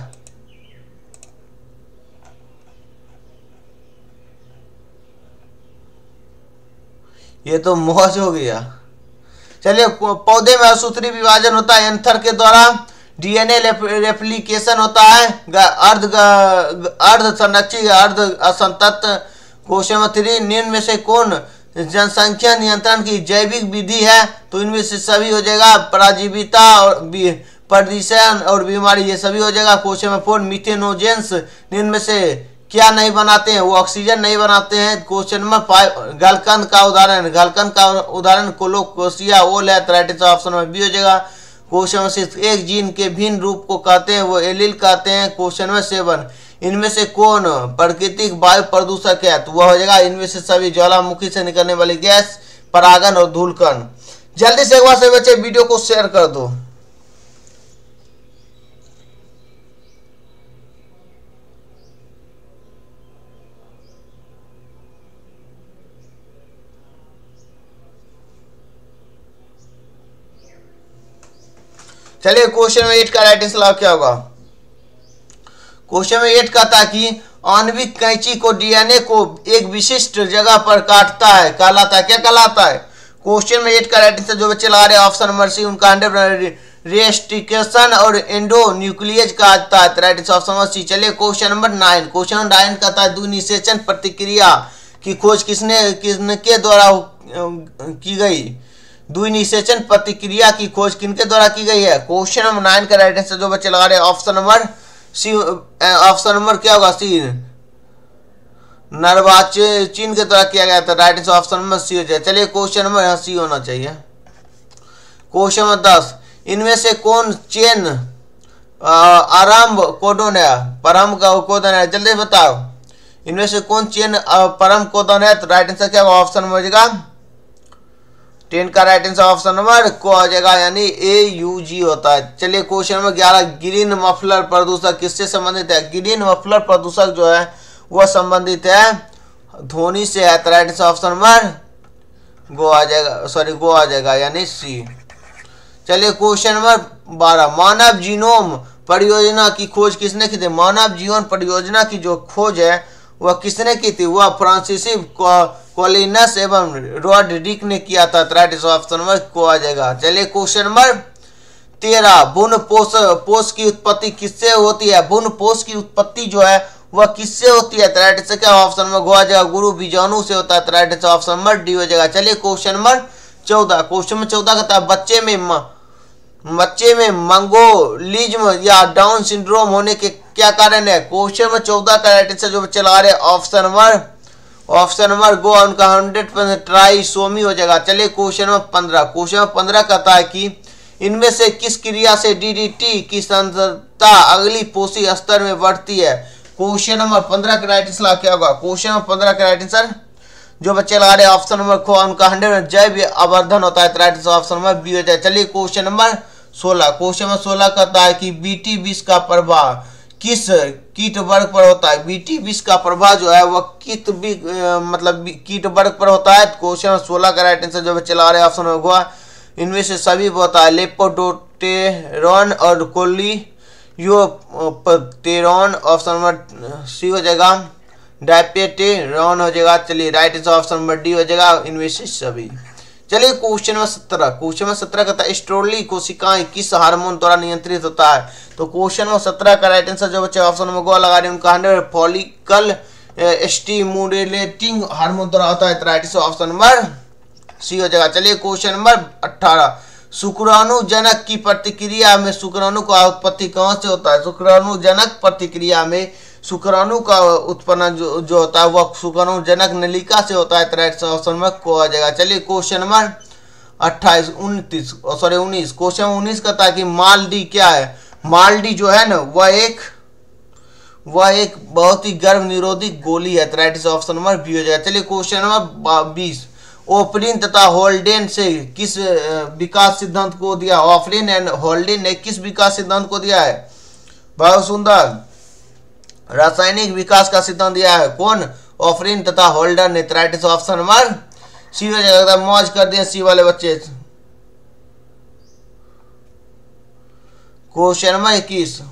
ये तो मौज हो गया। चलिए, पौधे में असूत्री विभाजन होता है एंथर के द्वारा। डीएनए रेप्लिकेशन होता है अर्ध संरक्षित अर्ध असंतत। क्वेश्चन नंबर 3, निम्न में से कौन जनसंख्या नियंत्रण की जैविक विधि है? तो इनमें से सभी हो जाएगा। पराजीविता और प्रदूषण और बीमारी, ये सभी हो जाएगा। क्वेश्चन नंबर 4, मिथेनोजेंस निम्न में से क्या नहीं बनाते हैं? वो ऑक्सीजन नहीं बनाते हैं। क्वेश्चन नंबर 5, गलकंद का उदाहरण कोलोकोसिया ओल है। राइट ऑप्शन नंबर बी हो जाएगा। क्वेश्चन नंबर 6, एक जीन के भिन्न रूप को कहते हैं, वो एलील कहते हैं। क्वेश्चन नंबर 7, इनमें से कौन प्राकृतिक वायु प्रदूषक है? तो वह हो जाएगा इनमें से सभी ज्वालामुखी से निकलने वाली गैस, परागन और धूलकण। जल्दी से एक बार से बच्चे वीडियो को शेयर कर दो। चलिए, क्वेश्चन में 8 का राइट आंसर क्या होगा? क्वेश्चन में 8 कहता है कि आणविक कैंची को डीएनए को एक विशिष्ट जगह पर काटता है, कहलाता है, क्या कहलाता है? क्वेश्चन में 8 का राइट आंसर जो बच्चे लगा रहे हैं ऑप्शन नंबर सी, उनका रेस्टिकेशन और एंडोन्यूक्लियज का आता है। Right answer option number C. चलिए, क्वेश्चन नंबर 9। क्वेश्चन नंबर 9 कहता है द्विनिषेचन प्रतिक्रिया की खोज किसके द्वारा की गई? द्विनिषेचन प्रतिक्रिया की खोज किनके द्वारा की गई है? क्वेश्चन नंबर 9 का राइट आंसर जो बच्चे लगा रहे हैं option number C. Option number क्या होगा? सी, नर्वाचीन के द्वारा किया गया था। Right answer option number C हो जाए। चलिए, क्वेश्चन नंबर सी होना चाहिए। क्वेश्चन नंबर 10, इनमें से कौन चेन आरंभ कोडोन है? परम का कोडोन है, जल्दी बताओ। इनमें से कौन चेन परम कोडोन है? तो राइट आंसर क्या होगा? ऑप्शन नंबर हो जाएगा 10 का राइट आंसर ऑप्शन नंबर को आ जाएगा, यानी AUG होता है। चलिए, क्वेश्चन नंबर 11, ग्रीन मफलर प्रदूषक किससे संबंधित है? ग्रीन मफलर प्रदूषक जो है वह संबंधित है ध्वनि से है। राइट आंसर ऑप्शन नंबर गो आ जाएगा, यानी सी। चलिए, क्वेश्चन नंबर 12, मानव जीनोम परियोजना की खोज किसने की थी? मानव जीवन परियोजना की जो खोज है वह किसने की थी? वह फ्रांसीसी कॉलिनस एवं रॉड्रिक ने किया था। राइट ऑप्शन नंबर को आ जाएगा। चलिए, क्वेश्चन नंबर 13, भ्रूण पोष की उत्पत्ति किससे होती है? भ्रूण पोष की उत्पत्ति जो है वह किससे होती है? राइट से क्या ऑप्शन नंबर गो आ जाएगा? गुरु बीजाणु से होता है। राइट ऑप्शन नंबर डी हो जाएगा। चलिए, क्वेश्चन नंबर 14। क्वेश्चन नंबर 14 कहता है बच्चे में मंगोलिज्म या डाउन सिंड्रोम होने के क्या कारण है? क्वेश्चन नंबर 14 का राइट आंसर जो बच्चे लगा रहे हैं ऑप्शन नंबर गो, उनका 100% ट्राइसोमी हो जाएगा। चलिए, क्वेश्चन नंबर 15। क्वेश्चन नंबर 15 कहता है कि इनमें से किस क्रिया से DDT की सांद्रता अगली पोषी स्तर में बढ़ती है? क्वेश्चन नंबर 15 का राइट आंसर क्या होगा? क्वेश्चन नंबर 15 का राइट आंसर जो बच्चे लगा रहे हैं ऑप्शन नंबर खो, उनका 100% जैव आवर्धन होता है। Right answer option number B हो जाए। चलिए, क्वेश्चन नंबर 16। क्वेश्चन नंबर 16 कहता है कि BT विष का प्रभाव किस कीट वर्ग पर होता है? BT विष का प्रभाव जो है वह कीट वर्ग पर होता है। क्वेश्चन नंबर 16 का राइट आंसर जो बच्चे लगा रहे हैं ऑप्शन नंबर गोवा, इनमें से सभी होता है लेपोडोटेरॉन और कोलियोप्टेरॉन। ऑप्शन नंबर सी हो जाएगा, डायपेटेरॉन हो जाएगा। चलिए, right answer option number D हो जाएगा, इनमें से सभी। चलिए, क्वेश्चन नंबर 17। क्वेश्चन नंबर 17 कहता है स्ट्रोली कोशिकाएं किस हार्मोन द्वारा नियंत्रित होता है? तो क्वेश्चन नंबर 17 का राइट आंसर जो बच्चे ऑप्शन नंबर गो लगा रहे हैं उनका 100 फॉलिकल स्टिमुलेटिंग हार्मोन द्वारा होता है। Right answer option number C हो जाएगा। चलिए, क्वेश्चन नंबर 18, शुक्राणु जनक की प्रतिक्रिया में शुक्राणु का उत्पत्ति कहां से होता है? शुक्राणु जनक प्रतिक्रिया में शुक्राणु का उत्पन्न जो होता है वह शुक्राणु जनक नलिका से होता है। राइट ऑप्शन में को आ जाएगा। चलिए, क्वेश्चन नंबर 19। क्वेश्चन 19 कहता है कि मालडी क्या है? मालडी जो है ना वह एक बहुत ही गर्भ निरोधी गोली है। राइट ऑप्शन नंबर बी हो जाएगा। चलिए, क्वेश्चन नंबर 20, ओफ्रिन तथा होल्डेन से किस विकास सिद्धांत को दिया? ओफ्रिन एंड होल्डेन ने किस विकास सिद्धांत को दिया है? बहुत सुंदर, रासायनिक विकास का सिद्धांत दिया है। कौन? ओफ्रिन तथा होल्डर ने। राइट ऑप्शन नंबर सी हो जाएगा। मौज कर दिए सी वाले बच्चे। Question number 21।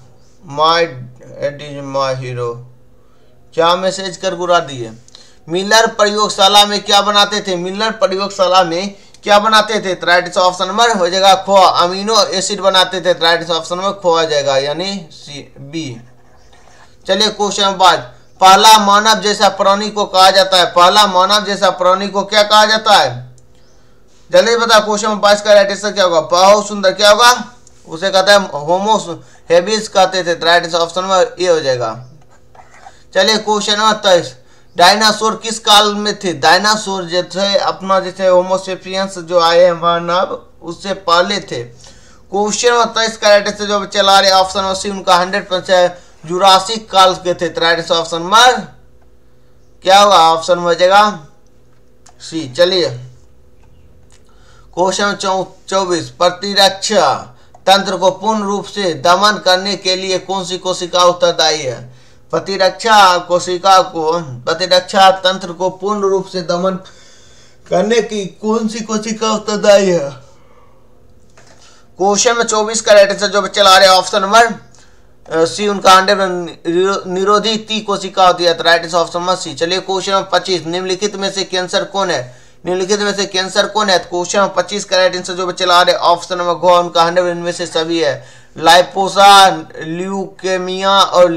My ad is my hero. क्या मैसेज कर गुरा दिए। मिलर प्रयोगशाला में क्या बनाते थे, मिलर प्रयोगशाला में क्या बनाते थे, राइट आंसर ऑप्शन नंबर हो जाएगा खोआ, अमीनो एसिड बनाते थे, राइट आंसर ऑप्शन नंबर खोआ जाएगा यानी सी बी। चलिए क्वेश्चन बाद, पहला मानव जैसा प्राणी को कहा जाता है, पहला मानव जैसा प्राणी को क्या कहा जाता है, जल्दी बता। क्वेश्चन 22 का राइट आंसर क्या होगा, बहुत सुंदर, क्या होगा, उसे कहते हैं होमो हेबिस कहते थे, right answer option number A हो जाएगा। चलिए क्वेश्चन नंबर 23, डायनासोर किस काल में थे, डायनासोर जैसे अपना जैसे होमोसेपियंस जो आए हैं मानव उससे पहले थे। क्वेश्चन नंबर 23 का राइट आंसर जो चला रहे ऑप्शन नंबर सी उनका 100% जुरासिक काल के थे, राइट आंसर ऑप्शन नंबर क्या होगा, ऑप्शन हो जाएगा सी। चलिए क्वेश्चन 24, प्रतिरक्षा तंत्र को पूर्ण रूप से दमन करने के लिए कौन सी कोशिका उत्तरदायी है, प्रतिरक्षा कोशिका को, प्रतिरक्षा तंत्र को पूर्ण रूप से दमन करने की कौन सी कोशिका उत्तरदायी है। क्वेश्चन में 24 का राइट आंसर जो चला रहे ऑप्शन नंबर सी उनका 100 निरोधी ती कोशिका होती है, right answer option number C. चलिए क्वेश्चन नंबर 25, निम्नलिखित में से कैंसर कौन है, निम्नलिखित में से कैंसर कौन है, क्वेश्चन नंबर 25 का राइट आंसर जो चला रहे ऑप्शन नंबर गो उनका 100 इनमें से सभी है, लाइपोसा, ल्यूकेमिया और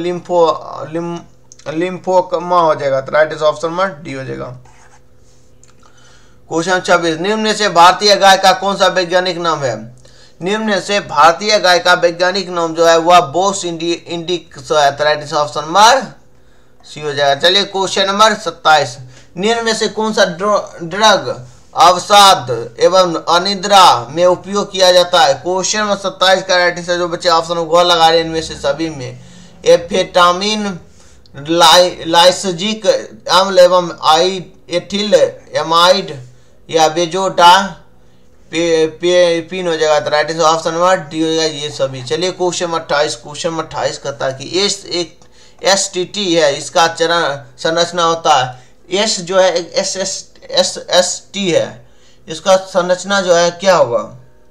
लिम्फोमा हो जाएगा, right answer option number D हो जाएगा। क्वेश्चन 26, निम्न से भारतीय गाय का कौन सा वैज्ञानिक नाम है, निम्न से भारतीय गाय का वैज्ञानिक नाम जो है वह बोस इंडिकस है, right answer option number C हो जाएगा। चलिए क्वेश्चन नंबर 27, निम्न में से कौन सा ड्रग अवसाद एवं अनिद्रा में उपयोग किया जाता है, क्वेश्चन नंबर 27 का राइट आंसर जो बच्चे ऑप्शन घोर लगा रहे हैं इनमें से सभी में एम्फेटामिन, लाइसजिक अम्ल एवं एथिल एमाइड या बेजोडा पिन हो जाएगा, right answer option number D हो जाएगा ये सभी। चलिए क्वेश्चन 28, क्वेश्चन 28 कहता है कि एस एक STT है, इसका चरण संरचना होता है, एस जो है SST है, इसका संरचना जो है क्या होगा,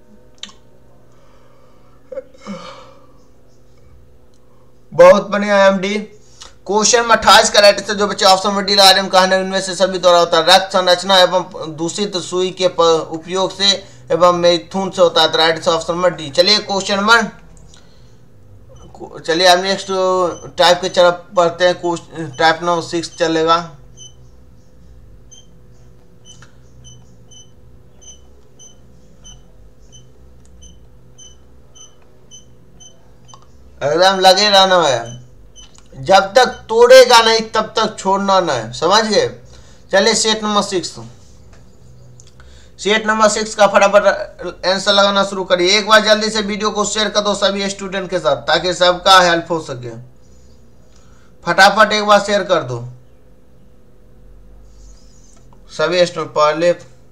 बहुत बढ़िया MD। क्वेश्चन 28 का राइट आंसर जो बच्चे ऑप्शन में डी ला रहे हैं कहा इनमें से सभी द्वारा होता है, रक्त संरचना एवं दूषित सुई के उपयोग से एवं मैथुन से होता है, right answer option number D. चलिए क्वेश्चन नंबर, चलिए अब नेक्स्ट टाइप के तरफ पढ़ते हैं, टाइप नंबर 6 चलेगा। एकदम लगे रहना है, जब तक तोड़ेगा नहीं तब तक छोड़ना नहीं, समझ गए। चलिए सेट नंबर 6, सेट नंबर 6 का फटाफट आंसर लगाना शुरू करिए। एक बार जल्दी से वीडियो को शेयर कर दो सभी स्टूडेंट के साथ ताकि सबका हेल्प हो सके, फटाफट एक बार शेयर कर दो सभी स्टूडेंट। पहले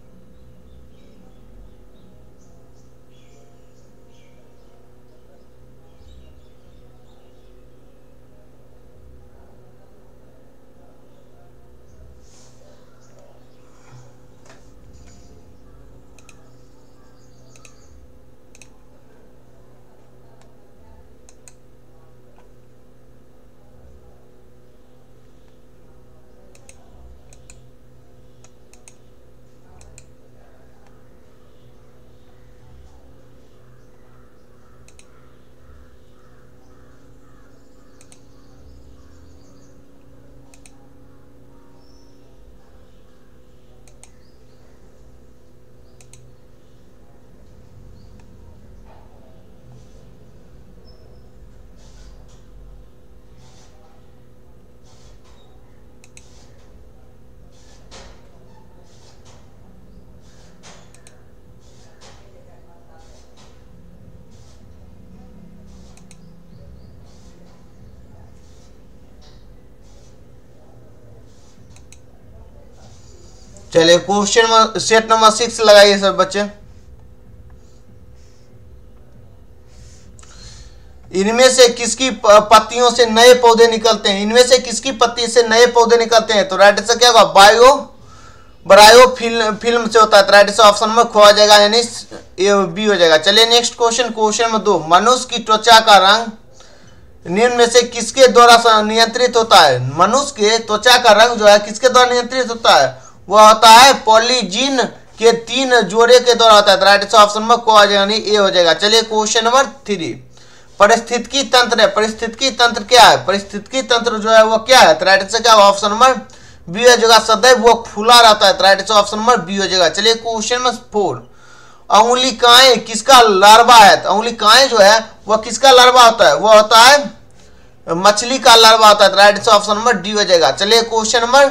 चलिए क्वेश्चन सेट नंबर 6 लगाइए सब बच्चे। इनमें से किसकी पत्तियों से नए पौधे निकलते हैं, इनमें से किसकी पत्ती से नए पौधे निकलते हैं, तो राइट आंसर क्या होगा, बायो फिल्म से होता है, राइट आंसर ऑप्शन में खोआ जाएगा यानी ए बी हो जाएगा। चलिए नेक्स्ट क्वेश्चन, क्वेश्चन नंबर 2, मनुष्य की त्वचा का रंग निम्न में से किसके द्वारा नियंत्रित होता है? मनुष्य के त्वचा का रंग जो है किसके द्वारा नियंत्रित होता है? वह होता है पॉलीजीन के 3 जोड़े के द्वारा होता है। राइट आंसर ऑप्शन नंबर को आ जाएगा, यानी ए हो जाएगा। चलिए क्वेश्चन नंबर 3, परिस्थितिकी तंत्र है। परिस्थितिकी तंत्र क्या है? परिस्थितिकी तंत्र जो है वो क्या है? राइट आंसर क्या होगा? ऑप्शन नंबर बी हो जाएगा, सदैव वो खुला रहता है। Right answer option number B हो जाएगा। चलिए क्वेश्चन नंबर 4, अंगुलिकाएं किसका लार्वा है? तो अंगुलिकाएं जो है वह किसका लार्वा होता है? वह होता है मछली का लार्वा होता है। Right answer option number D हो जाएगा। चलिए क्वेश्चन नंबर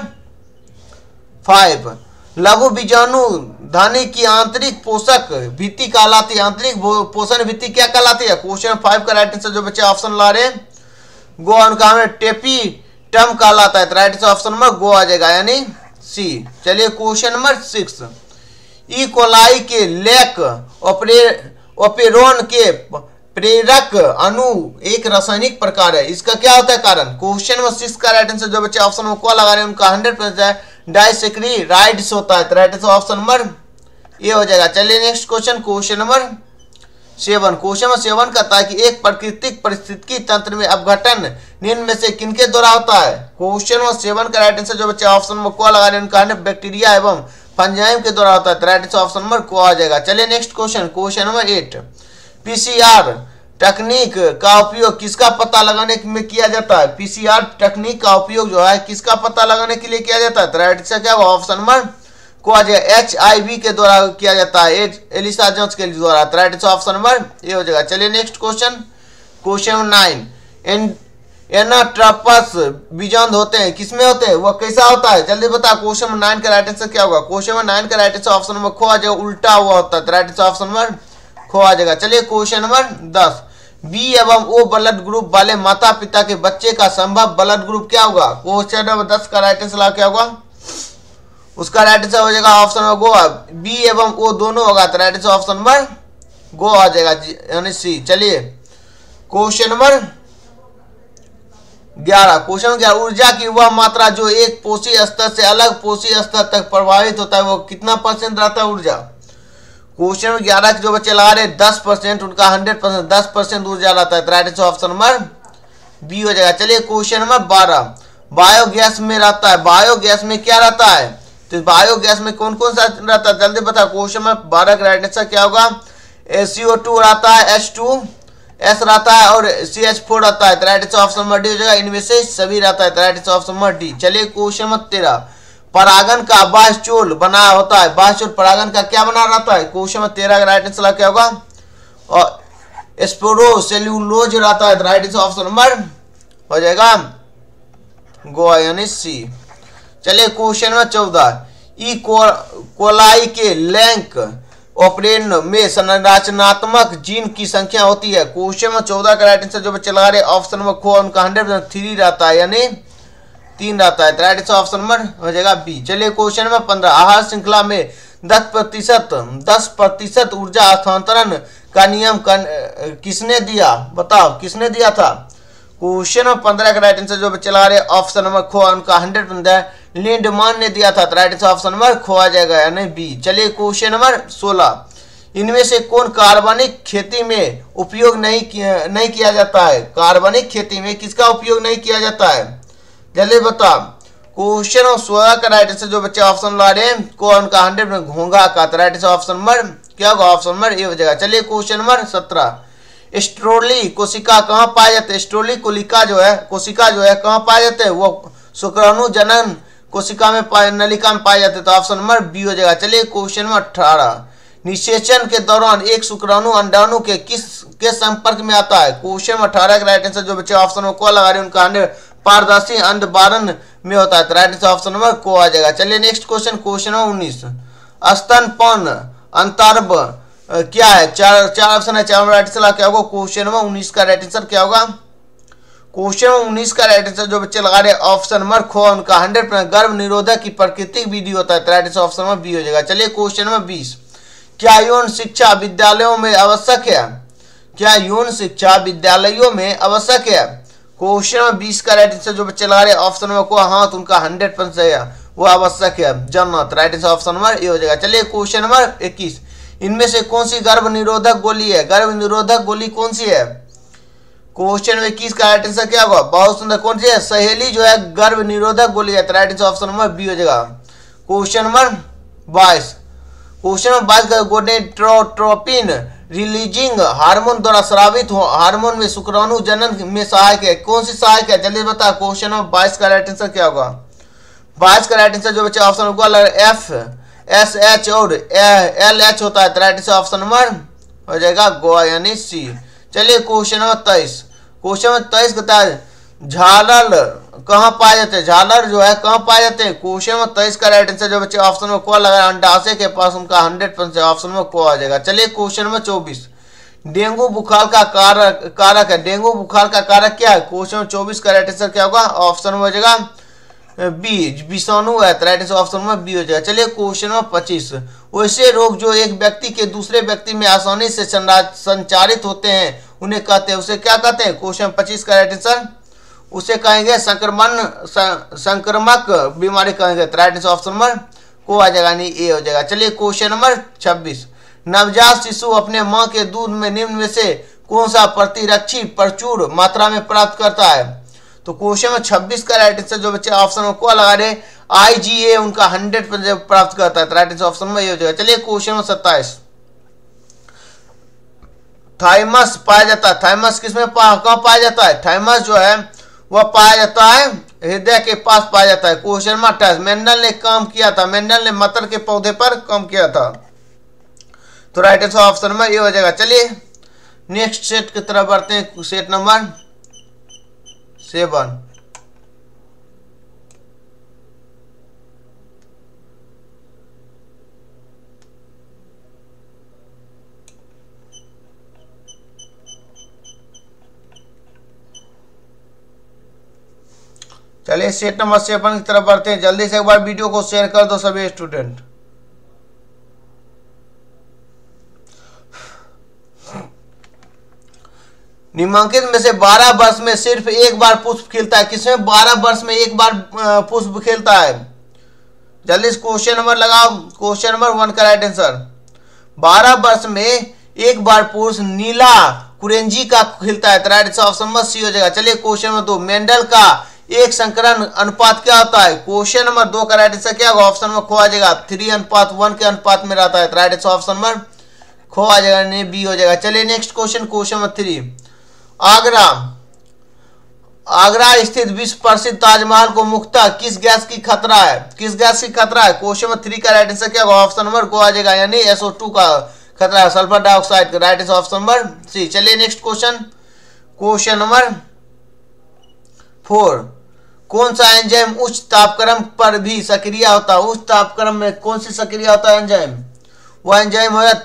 5, लघु बीजाणु धानी की आंतरिक पोषक भित्ति कहलाती है। आंतरिक पोषण भित्ति क्या कहलाती है? क्वेश्चन 5 का राइट आंसर जो बच्चे ऑप्शन ला रहे गो उनका हमें टेपिटम कहलाता है। राइट आंसर ऑप्शन नंबर गो आ जाएगा, यानी सी। चलिए क्वेश्चन नंबर 6, ई कोलाई के लेक ओपेरोन के प्रेरक अणु एक रासायनिक प्रकार है, इसका क्या होता है कारण? क्वेश्चन नंबर 6 का राइट आंसर जो बच्चे ऑप्शन में को लगा रहे हैं उनका 100% डाइसेक्रिराइड्स होता है। Right answer option number A हो जाएगा। चलिए next question, question number 7। Question number 7 कहता है कि एक प्राकृतिक परिस्थितिकी तंत्र में अपघटन निम्न में से किनके द्वारा होता है? क्वेश्चन नंबर 7 का राइट आंसर जो बच्चे ऑप्शन में को लगा रहे हैं उनका बैक्टीरिया एवं फंजाइम के द्वारा होता है। राइट आंसर ऑप्शन नंबर को आ जाएगा। चलिए next question, question number 8, PCR तकनीक का उपयोग किसका पता लगाने में किया जाता है? पीसीआर तकनीक का उपयोग जो है किसका पता लगाने के लिए किया जाता है? राइट आंसर क्या होगा? ऑप्शन नंबर को आ जाएगा, एचआईवी के द्वारा किया जाता है, एलिसा जांच के द्वारा। Right answer option number A हो जाएगा। चलिए next question, question number 9, anatropous बीजांड होते हैं, किसमें होते हैं? वो कैसा होता है? जल्दी बता। क्वेश्चन नंबर 9 का राइट आंसर क्या होगा? क्वेश्चन नंबर 9 का राइट आंसर ऑप्शन नंबर खो आ जाएगा, उल्टा हुआ होता है। राइट आंसर ऑप्शन नंबर खो आ जाएगा। चलिए क्वेश्चन नंबर 10, बी एवं ओ ब्लड ग्रुप वाले माता पिता के बच्चे का संभव ब्लड ग्रुप क्या होगा? क्वेश्चन नंबर 10 का राइट आंसर क्या होगा? उसका राइट आंसर हो जाएगा ऑप्शन नंबर गो, बी एवं ओ दोनों होगा। तो राइट आंसर ऑप्शन नंबर गो आ जाएगा, यानी सी। चलिए क्वेश्चन नंबर 11, क्वेश्चन नंबर 11, ऊर्जा की वह मात्रा जो एक पोषी स्तर से अलग पोषी स्तर तक प्रभावित होता है वो कितना % रहता है ऊर्जा? क्वेश्चन नंबर 11 के जो बच्चे लगा रहे 10%, उनका 100% 10% ऊर्जा रहता है। Right answer option number B हो जाएगा। चलिए क्वेश्चन नंबर 12, बायोगैस में रहता है, बायोगैस में क्या रहता है? तो बायोगैस में कौन कौन सा रहता है? जल्दी बता। क्वेश्चन नंबर 12 का राइट आंसर क्या होगा? CO2 रहता है, H2S रहता है और CH4 रहता है। Right answer option number D हो जाएगा, इनमें से सभी रहता है। Right answer option number D. चलिए क्वेश्चन नंबर 13, परागन का बाह्यचोल बना होता है, बाह्यचोल परागन का क्या बना रहता है? क्वेश्चन नंबर 13 का राइट आंसर क्या होगा? और स्पोरोसेल्यूलोज रहता है। राइट आंसर ऑप्शन नंबर हो जाएगा गो, यानी सी। चलिए क्वेश्चन नंबर 14, ई कोलाई के लैंक ऑपरेन में संरचनात्मक जीन की संख्या होती है। क्वेश्चन नंबर 14 का राइट आंसर जो बच्चे लगा रहे ऑप्शन नंबर खो, उनका 100% 3 रहता है, यानी 3 रहता है। राइट आंसर ऑप्शन नंबर हो जाएगा बी। चलिए क्वेश्चन नंबर 15, आहार श्रृंखला में 10% ऊर्जा हस्तांतरण का नियम किसने दिया? बताओ किसने दिया था? क्वेश्चन नंबर 15 का राइट आंसर जो बच्चे लगा रहे ऑप्शन नंबर खो, उनका 100% लिंडमान ने दिया था। राइट आंसर ऑप्शन नंबर खो आ जाएगा, यानी बी। चलिए क्वेश्चन नंबर 16, इनमें से कौन कार्बनिक खेती में उपयोग नहीं किया जाता है? कार्बनिक खेती में किसका उपयोग नहीं किया जाता है? जल्दी बता। क्वेश्चन नंबर 16 का राइट आंसर जो बच्चे ऑप्शन ला रहे हैं को उनका 100% घोंघा का। राइट आंसर ऑप्शन नंबर क्या होगा? ऑप्शन नंबर ए हो जाएगा। चलिए क्वेश्चन नंबर 17, स्ट्रोली कोशिका कहाँ पाए जाते हैं? स्ट्रोली कोशिका जो है कहाँ पाए जाते हैं? वो शुक्राणु जनन कोशिका में नलिका में पाए जाते हैं। तो ऑप्शन नंबर बी हो जाएगा। चलिए क्वेश्चन नंबर 18, निषेचन के दौरान एक शुक्राणु अंडाणु के संपर्क में आता है। क्वेश्चन नंबर 18 का राइट आंसर जो बच्चे ऑप्शन में को लगा रहे हैं उनका पारदर्शी अंडबारण में होता है। राइट आंसर ऑप्शन नंबर को आ जाएगा। चलिए नेक्स्ट क्वेश्चन, क्वेश्चन नंबर 19, स्तनपान अंतर्ब क्या है? चार ऑप्शन है, 4 राइट आंसर क्या होगा? क्वेश्चन नंबर 19 का राइट आंसर क्या होगा? क्वेश्चन नंबर 19 का राइट आंसर जो बच्चे लगा रहे ऑप्शन नंबर खो, उनका 100% गर्भ निरोधक की प्राकृतिक विधि होता है। Right answer option number B हो जाएगा। चलिए क्वेश्चन नंबर 20, क्या यौन शिक्षा विद्यालयों में आवश्यक है? क्या यौन शिक्षा विद्यालयों में आवश्यक है? क्वेश्चन नंबर 20 का राइट आंसर जो बच्चे लगा रहे ऑप्शन नंबर को, हाँ तो उनका 100% है, वो आवश्यक है जन्नत। Right answer option number A हो जाएगा। चलिए क्वेश्चन नंबर 21, इनमें से कौन सी गर्भ निरोधक गोली है? गर्भ निरोधक गोली कौन सी है? क्वेश्चन में किस का राइट आंसर क्या होगा? बहुत सुंदर। कौन सी है? सहेली जो है गर्भ निरोधक बोली जाती है। Right answer option number B हो जाएगा। Question number 22। Question number 22 gonadotropin releasing hormone द्वारा स्रावित हार्मोन में शुक्राणु जनन में सहायक है। कौन सी सहायक है? जल्दी बता। क्वेश्चन नंबर 22 का राइट आंसर क्या होगा? 22 का राइट आंसर जो बच्चा ऑप्शन होगा एफ एस एच और एल एच होता है। राइट आंसर ऑप्शन नंबर हो जाएगा गोवा यानी सी। चलिए क्वेश्चन नंबर 23। क्वेश्चन नंबर 23 कहता है झालर कहाँ पाए जाते हैं? झालर जो है कहाँ पाए जाते हैं? क्वेश्चन नंबर 23 का राइट आंसर जो बच्चे ऑप्शन में को लगा अंडाशय के पास उनका 100% ऑप्शन में को आ जाएगा। चलिए क्वेश्चन नंबर 24। डेंगू बुखार का कारक है। डेंगू बुखार का कारक क्या है? क्वेश्चन नंबर 24 का राइट आंसर क्या होगा? ऑप्शन में हो जाएगा बी विषाणु है। राइट आंसर ऑप्शन में बी हो जाएगा। चलिए क्वेश्चन नंबर 25। वैसे रोग जो एक व्यक्ति के दूसरे व्यक्ति में आसानी से संचारित होते हैं उन्हें कहते हैं, उसे क्या कहते हैं? क्वेश्चन 25 का राइट आंसर उसे कहेंगे संक्रमक बीमारी कहेंगे। राइट आंसर ऑप्शन नंबर को आ जाएगा नहीं ए हो जाएगा। चलिए क्वेश्चन नंबर 26। नवजात शिशु अपने मां के दूध में निम्न में से कौन सा प्रतिरक्षी प्रचुर मात्रा में प्राप्त करता है? तो क्वेश्चन में 26 का राइट आंसर जो बच्चे ऑप्शन में को लगा रहे IgA उनका 100% प्राप्त करता है। राइट आंसर ऑप्शन में ये हो जाएगा। चलिए क्वेश्चन में 27। थाइमस पाया जाता है। थाइमस किसमें कहाँ पाया जाता है? थाइमस जो है वह पाया जाता है हृदय के पास पाया जाता है। Question number 28। मेंडल ने काम किया था। मेंडल ने मटर के पौधे पर काम किया था। तो राइट आंसर ऑप्शन में ये हो जाएगा। चलिए नेक्स्ट सेट की तरफ बढ़ते हैं। Set number 7। चलिए सेट नंबर 7 की तरफ बढ़ते हैं। जल्दी से एक बार वीडियो को शेयर कर दो सभी स्टूडेंट। निम्नलिखित में से 12 वर्ष में सिर्फ एक बार पुष्प खिलता है। किसमें 12 वर्ष में एक बार पुष्प खिलता है? जल्दी से क्वेश्चन नंबर लगाओ। क्वेश्चन नंबर 1 का राइट आंसर 12 वर्ष में एक बार पुष्प नीला कुरेंजी का खिलता है। Right answer option number C हो जाएगा। चलिए क्वेश्चन नंबर 2। मेंडल का एक संकरण अनुपात क्या होता है? क्वेश्चन नंबर 2 का राइट आंसर क्या होगा? ऑप्शन नंबर खो आ जाएगा 3:1 के अनुपात में रहता है। राइट आंसर ऑप्शन नंबर खो आ जाएगा नहीं बी हो जाएगा। चलिए next question. Question number 3। Agra स्थित विश्व प्रसिद्ध ताजमहल को मुख्यतः किस गैस की खतरा है? किस गैस की खतरा है? क्वेश्चन नंबर 3 का राइट आंसर क्या होगा? ऑप्शन नंबर को आ जाएगा यानी SO2 का खतरा है, सल्फर डाइऑक्साइड का। Right answer option number C. चलिए नेक्स्ट क्वेश्चन। Question number 4। कौन सा एंजाइम उच्च तापक्रम पर भी सक्रिय होता है? उच्च तापक्रम में कौन सी सक्रिय होता है एंजाइम? वह एंजाइम है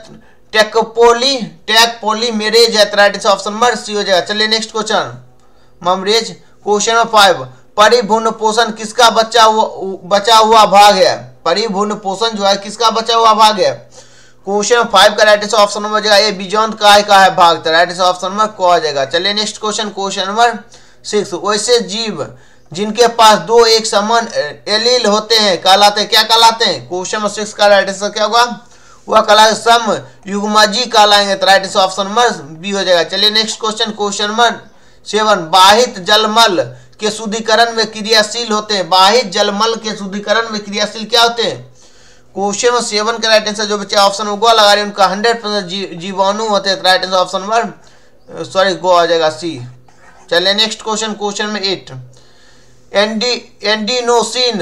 टेकपोलीमेरेज है। Right answer option number C हो जाएगा। चलिए नेक्स्ट क्वेश्चन ममरेज। Question number 5। परिभ्रूण पोषण किसका बचा हुआ भाग है? परिभ्रूण पोषण जो है किसका बचा हुआ भाग है? क्वेश्चन नंबर 5 का राइट आंसर ऑप्शन नंबर जाएगा ए बीजोन काय का है भाग। राइट आंसर ऑप्शन नंबर को आ जाएगा। चलिए नेक्स्ट क्वेश्चन। Question number 6। वैसे जीव जिनके पास 2 एक समान एलील होते हैं कहलाते हैं क्या कहलाते हैं? क्वेश्चन नंबर 6 का राइट आंसर क्या होगा? वह कहलाएगा सम युग्मजी कहलाएंगे। Right answer option number B हो जाएगा। चलिए नेक्स्ट क्वेश्चन। Question number 7। बाहित जलमल के शुद्धिकरण में क्रियाशील होते हैं। बाहित जलमल के शुद्धिकरण में क्रियाशील क्या होते हैं? क्वेश्चन नंबर 7 का राइट आंसर जो बच्चे ऑप्शन में गो लगा रहे हैं उनका 100% जीवाणु होते हैं। राइट आंसर ऑप्शन नंबर गो आ जाएगा सी। चलिए नेक्स्ट क्वेश्चन। क्वेश्चन में 8। एंडीनोसिन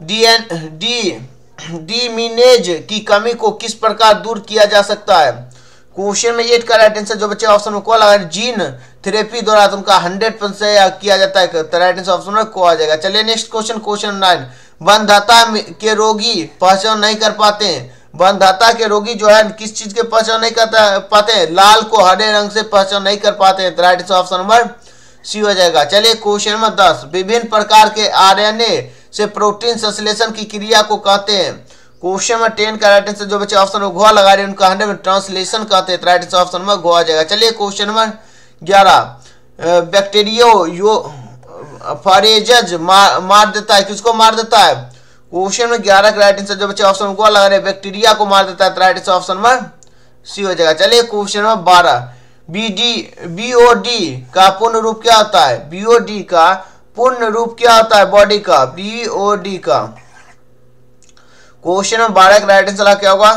डीमिनेज की कमी को किस प्रकार दूर किया जा सकता है? क्वेश्चन में 8 का राइट आंसर जो बच्चे ऑप्शन में को लगा जीन थेरेपी द्वारा उनका 100% किया जाता है। राइट आंसर ऑप्शन में को आ जाएगा। चलिए नेक्स्ट क्वेश्चन। क्वेश्चन 9। वंध्यता के रोगी पहचान नहीं कर पाते हैं। वंध्यता के रोगी जो है किस चीज के पहचान नहीं कर पाते हैं? लाल को हरे रंग से पहचान नहीं कर पाते हैं। Right answer option number C हो जाएगा। चलिए क्वेश्चन नंबर 10। विभिन्न प्रकार के RNA से प्रोटीन संश्लेषण की क्रिया को कहते हैं। क्वेश्चन नंबर 10 का राइट आंसर जो बच्चे ऑप्शन में घोआ लगा रहे हैं उनका 100% ट्रांसलेशन कहते हैं। राइट आंसर ऑप्शन में घोआ जाएगा। चलिए क्वेश्चन नंबर 11। बैक्टीरियो फॉरेजज मार देता है। किसको मार देता है? क्वेश्चन में 11 का राइट आंसर जो बच्चे ऑप्शन में लगा रहे बैक्टीरिया को मार देता है। Right answer option number C हो जाएगा। चलिए क्वेश्चन नंबर 12। बीओडी का पूर्ण रूप क्या होता है? बीओडी का पूर्ण रूप क्या होता है? बॉडी का। बीओडी का। क्वेश्चन नंबर 12 का राइट आंसर क्या होगा?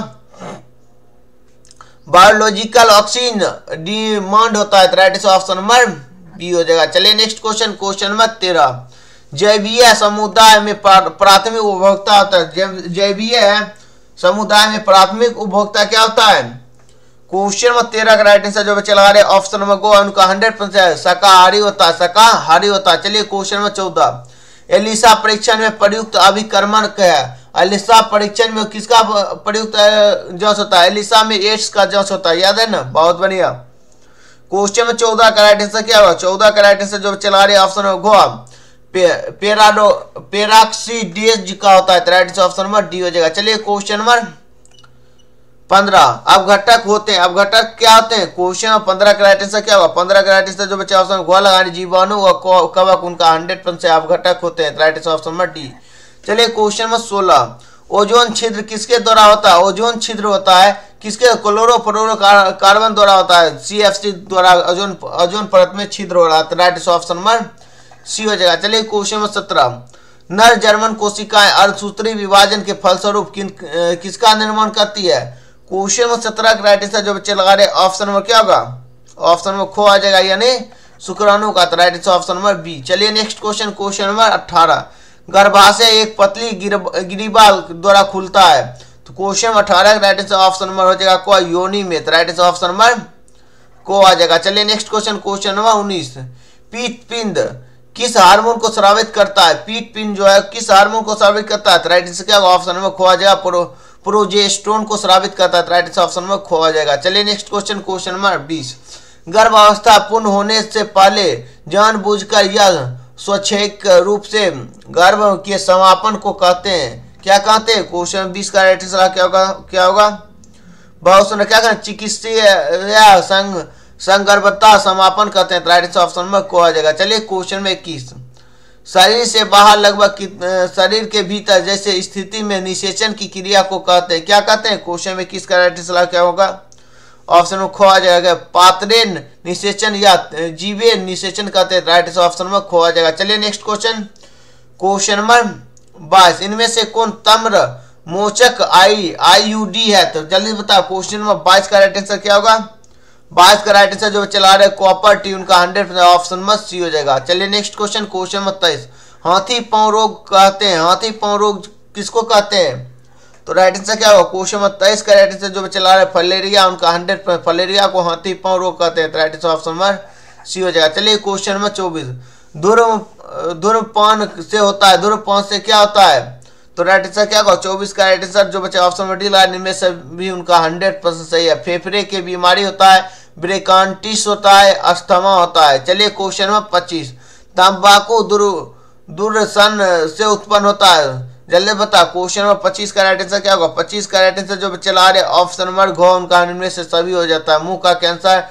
बायोलॉजिकल ऑक्सीजन डिमांड होता है, right answer option number B हो जाएगा। चलिए नेक्स्ट क्वेश्चन, क्वेश्चन नंबर 13। जैवीय समुदाय में प्राथमिक उपभोक्ता होता है। जैवीय समुदाय में प्राथमिक उपभोक्ता क्या होता है? क्वेश्चन नंबर 13 का राइट आंसर जो बच्चे लगा रहे ऑप्शन नंबर गो, उनका 100% शाकाहारी होता है। शाकाहारी होता है। चलिए क्वेश्चन नंबर 14। एलिसा परीक्षण में प्रयुक्त अभिक्रमण क्या है? एलिसा परीक्षण में किसका प्रयुक्त जांच होता है? एलिसा में एड्स का जांच होता है, याद है ना? बहुत बढ़िया। क्वेश्चन में 14 का राइट आंसर क्या होगा? 14 का राइट आंसर जो चला रहे ऑप्शन नंबर गो पेराक्सीडेज का होता है, right answer option number D हो जाएगा। चलिए क्वेश्चन नंबर 15। अपघटक होते हैं, अपघटक क्या होते हैं? क्वेश्चन 15 का राइट आंसर क्या होगा? 15 का राइट आंसर जो बच्चे ऑप्शन घोल लगाने जीवाणु और कवक, उनका 100% अपघटक होते हैं, right answer option number D. चलिए क्वेश्चन नंबर 16। ओजोन छिद्र किसके द्वारा होता है? ओजोन छिद्र होता है किसके? क्लोरोफ्लोरोकार्बन द्वारा होता है, CFC द्वारा ओजोन परत में छिद्र हो रहा है, right answer option number C हो जाएगा। चलिए क्वेश्चन नंबर 17। नर जर्मन कोशिकाएं अर्धसूत्री विभाजन के फलस्वरूप किसका निर्माण करती है? क्वेश्चन नंबर 17 का राइट आंसर जो बच्चे लगा रहे ऑप्शन नंबर क्या होगा? ऑप्शन नंबर खो आ जाएगा, यानी शुक्राणु का, right answer option number B. चलिए नेक्स्ट क्वेश्चन, क्वेश्चन नंबर 18। गर्भाशय एक पतली गिरिबाल द्वारा खुलता है, तो क्वेश्चन 18 का राइट आंसर ऑप्शन नंबर हो जाएगा को, योनि में, राइट आंसर ऑप्शन नंबर को आ जाएगा। चलिए नेक्स्ट क्वेश्चन, क्वेश्चन नंबर 19। पीत पिंड किस हार्मोन को स्रावित करता है? पीत पिंड जो है किस हार्मोन को स्रावित करता है, राइट आंसर क्या होगा? ऑप्शन नंबर खो आ जाएगा, प्रोजेस्टेरोन को स्रावित करता है, राइट आंसर ऑप्शन नंबर खो आ जाएगा। चलिए नेक्स्ट क्वेश्चन, क्वेश्चन नंबर 20। गर्भावस्था पूर्ण होने से पहले जानबूझकर या स्वैच्छिक रूप से गर्भ के समापन को कहते हैं, क्या कहते हैं? क्वेश्चन 20 का राइट आंसर क्या होगा? बहुत सुंदर, क्या कहते हैं? चिकित्सीय संगर्भता समापन कहते हैं, राइट आंसर ऑप्शन नंबर को आ जाएगा। चलिए क्वेश्चन में 21। शरीर से बाहर लगभग शरीर के भीतर जैसे स्थिति में निषेचन की क्रिया को कहते हैं, क्या कहते हैं? क्वेश्चन में किसका राइट आंसर क्या होगा? ऑप्शन में खो आ जाएगा, पात्रेन निषेचन या जीवे निषेचन कहते हैं, राइट आंसर ऑप्शन में खो आ जाएगा। चलिए नेक्स्ट क्वेश्चन, क्वेश्चन नंबर 22। इनमें से कौन ताम्र मोचक IUD है? तो जल्दी बताओ, क्वेश्चन नंबर 22 का राइट आंसर क्या होगा? 22 का राइट आंसर जो चला रहे कॉपर टी, उनका 100% ऑप्शन नंबर सी हो जाएगा। चलिए नेक्स्ट क्वेश्चन, क्वेश्चन नंबर 23। हाथी पांव रोग कहते हैं, हाथी पांव रोग किसको कहते हैं? तो राइट आंसर क्या होगा? क्वेश्चन नंबर 23 का राइट आंसर जो चला रहे फलेरिया, उनका 100% फलेरिया को हाथी पांव रोग कहते हैं, right answer option number C हो जाएगा। चलिए क्वेश्चन नंबर 24। धूम्रपान से होता है, धूम्रपान से क्या होता है? तो राइट आंसर क्या होगा? 24 का राइट आंसर जो बचे ऑप्शन नंबर डी लगा, इनमें से भी उनका 100% सही है। फेफड़े की बीमारी होता है, ब्रेकांटिस होता है, अस्थमा होता है। चलिए क्वेश्चन नंबर 25। तंबाकू दूरसन से उत्पन्न होता है, जल्दी बता। क्वेश्चन नंबर 25 का राइट आंसर क्या होगा? 25 का राइट आंसर जो चला रहे ऑप्शन नंबर घ, उनका इनमें से सभी हो जाता है। मुंह का कैंसर,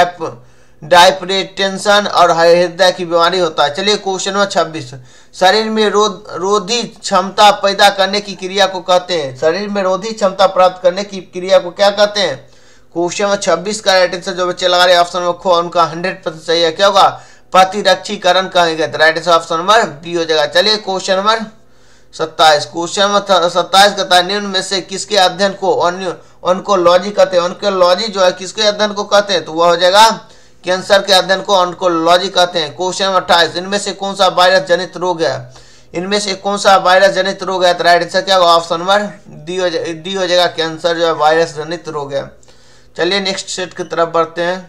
डायप्रेटेंशन और हृदय की बीमारी होता है। चलिए क्वेश्चन नंबर 26। शरीर में रोधी क्षमता पैदा करने की क्रिया को कहते हैं, शरीर में रोधी क्षमता प्राप्त करने की क्रिया को क्या कहते हैं? क्वेश्चन नंबर 26 का राइट आंसर जो बच्चे लगा रहे ऑप्शन नंबर खो, उनका 100% सही है। क्या होगा? प्रतिरक्षीकरण कहेंगे, right answer option number B हो जाएगा। चलिए क्वेश्चन नंबर 27। क्वेश्चन नंबर 27 कहता है निम्न में से किसके अध्ययन को ऑन्कोलॉजी कहते हैं? ऑन्कोलॉजी जो है किसके अध्ययन को कहते हैं? तो वह हो जाएगा कैंसर के अध्ययन को ऑन्कोलॉजी कहते हैं। Question number 28। इनमें से कौन सा वायरस जनित रोग है? इनमें से कौन सा वायरस जनित रोग है? तो राइट आंसर क्या होगा? ऑप्शन नंबर डी हो जाएगा, कैंसर जो है वायरस जनित रोग है। चलिए नेक्स्ट सेट की तरफ बढ़ते हैं।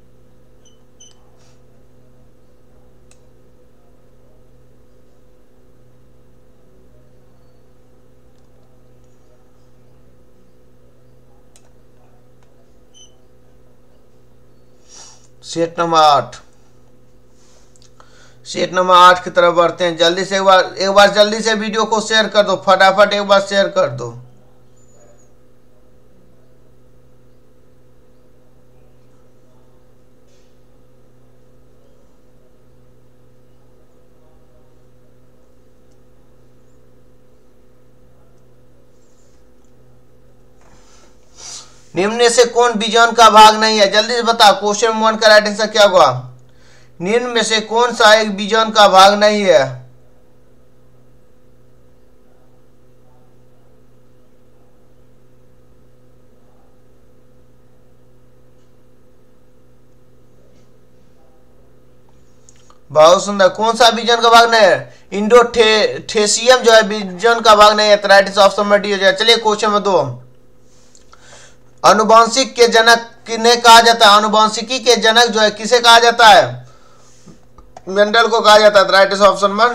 सेट नंबर 8, सेट नंबर 8 की तरफ बढ़ते हैं। जल्दी से एक बार जल्दी से वीडियो को शेयर कर दो, फटाफट एक बार शेयर कर दो। निम्न से कौन बीजोन का भाग नहीं है, जल्दी से बताओ। क्वेश्चन 1 का राइट आंसर क्या होगा? निम्न में से कौन सा एक बीजोन का भाग नहीं है? बहुत सुंदर। कौन सा बीजन का भाग नहीं है? इंडोथेसियम जो है बीजन का भाग नहीं है। तो राइट ऑप्शन नंबर डी हो जाएगा। चलिए क्वेश्चन नंबर 2, अनुवांशिक के जनक किन्हें कहा जाता है? अनुवांशिकी के जनक जो है किसे कहा जाता है? मेंडल को कहा जाता है। राइट ऑप्शन नंबर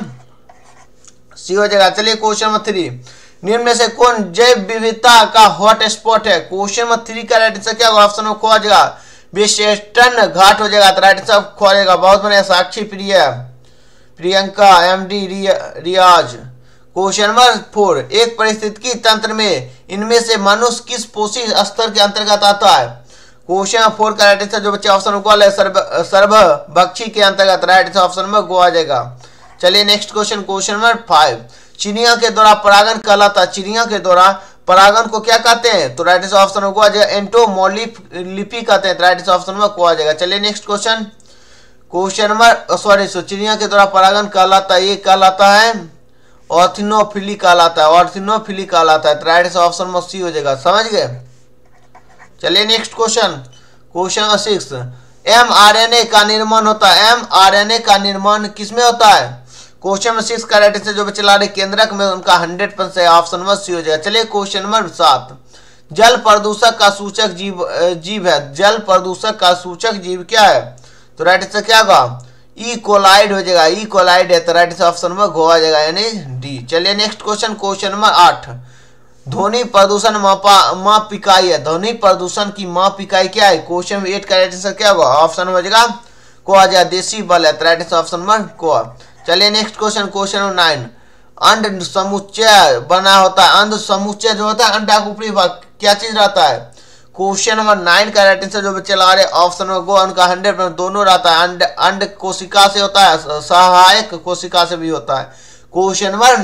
सी हो जाएगा। चलिए क्वेश्चन नंबर 3, निम्न में से कौन जैव विविधता का हॉट स्पॉट है? क्वेश्चन नंबर 3 का राइट आंसर क्या होगा? ऑप्शन नंबर खो जाएगा, विशेषण घाट हो जाएगा। तो राइट आंसर खो जाएगा। बहुत बढ़िया। Sakshi, Priya, Priyanka, MD, Riyaz. Question number 4, एक पारिस्थितिकी तंत्र में इनमें से मनुष्य किस पोषी स्तर के अंतर्गत आता है? क्वेश्चन नंबर 4 का राइट आंसर जो बच्चे ऑप्शन नंबर है सर्वभक्षी के अंतर्गत। राइट ऑप्शन नंबर गो आ जाएगा। चलिए नेक्स्ट क्वेश्चन, क्वेश्चन नंबर 5, चिड़िया के द्वारा परागन कहलाता है। चिड़िया के द्वारा परागन को क्या कहते हैं? तो राइट ऑप्शन नंबर को आ जाएगा एंटोमोलिफिली कहते हैं। राइट ऑप्शन नंबर को आ जाएगा। चलिए नेक्स्ट क्वेश्चन, क्वेश्चन नंबर चिड़िया के द्वारा परागन कहलाता है, ये कहलाता है ऑर्थिनोफिली कहलाता है। ऑर्थिनोफिली कहलाता है। राइट ऑप्शन नंबर सी हो जाएगा। समझ गए? चलिए next question, question number 6, mRNA का निर्माण होता है। mRNA का निर्माण किसमें होता है? क्वेश्चन नंबर 6 का राइट आंसर जो बच्चे ला रहे केंद्रक में उनका 100% है। ऑप्शन नंबर सी हो जाएगा। चलिए क्वेश्चन नंबर 7, जल प्रदूषक का सूचक जीव है। जल प्रदूषक का सूचक जीव क्या है? तो राइट आंसर क्या होगा? ई कोलाइड हो जाएगा। ई कोलाइड है। तो राइट ऑप्शन नंबर गो आ जाएगा, यानी डी। चलिए नेक्स्ट क्वेश्चन, क्वेश्चन नंबर 8, ध्वनि प्रदूषण माप इकाई है। ध्वनि प्रदूषण की माप इकाई क्या है? क्वेश्चन 8 का राइट आंसर क्या होगा? ऑप्शन हो जाएगा को आ जाएगा, डेसिबल है। तो राइट ऑप्शन नंबर को। चलिए नेक्स्ट क्वेश्चन, क्वेश्चन नंबर 9, अंड समुच्चय बना होता है। अंड समुच्चय जो होता है, अंडा का ऊपरी भाग क्या चीज रहता है? क्वेश्चन नंबर 9 का राइट आंसर जो बच्चे ला रहे ऑप्शन नंबर गो, उनका 100% दोनों रहता है। अंड कोशिका से होता है, सहायक कोशिका से भी होता है। क्वेश्चन नंबर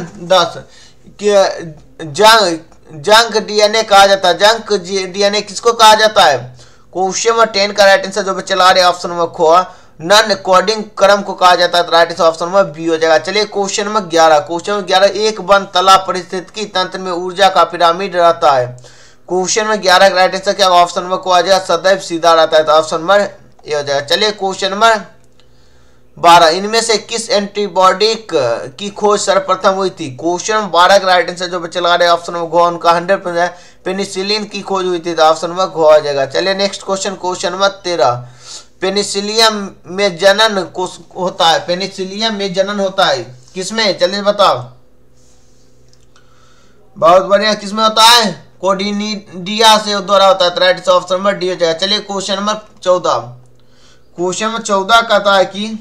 10, जंक डीएनए कहा जाता है। जंक डीएनए किसको कहा जाता है? क्वेश्चन नंबर 10 का राइट आंसर जो बच्चे ला रहे ऑप्शन नंबर खो, नॉन कोडिंग क्रम को कहा जाता है। राइट ऑप्शन नंबर बी हो जाएगा। चलिए क्वेश्चन नंबर 11, क्वेश्चन नंबर 11, एक बंद तालाब पारिस्थितिकी तंत्र में ऊर्जा का पिरामिड रहता है। क्वेश्चन नंबर 11 का राइट आंसर क्या होगा? ऑप्शन नंबर को आ जाएगा, सदैव सीधा रहता है। तो ऑप्शन नंबर ए हो जाएगा। चलिए क्वेश्चन नंबर 12, इनमें से किस एंटीबॉडी की खोज सर्वप्रथम हुई थी? क्वेश्चन नंबर 12 का राइट आंसर जो बच्चे लगा रहे ऑप्शन नंबर घो, उनका 100% पेनिसिलिन की खोज हुई थी। तो ऑप्शन नंबर घो आ जाएगा। चलिए next question, question number 13, penicillium में जनन होता है। पेनिसिलियम में जनन होता है किसमें? चलिए बताओ। बहुत बढ़िया। किसमें होता है? कोडिनिडिया से द्वारा होता है। राइट ऑप्शन नंबर डी हो जाएगा। चलिए क्वेश्चन नंबर 14, क्वेश्चन नंबर 14 कहता है कि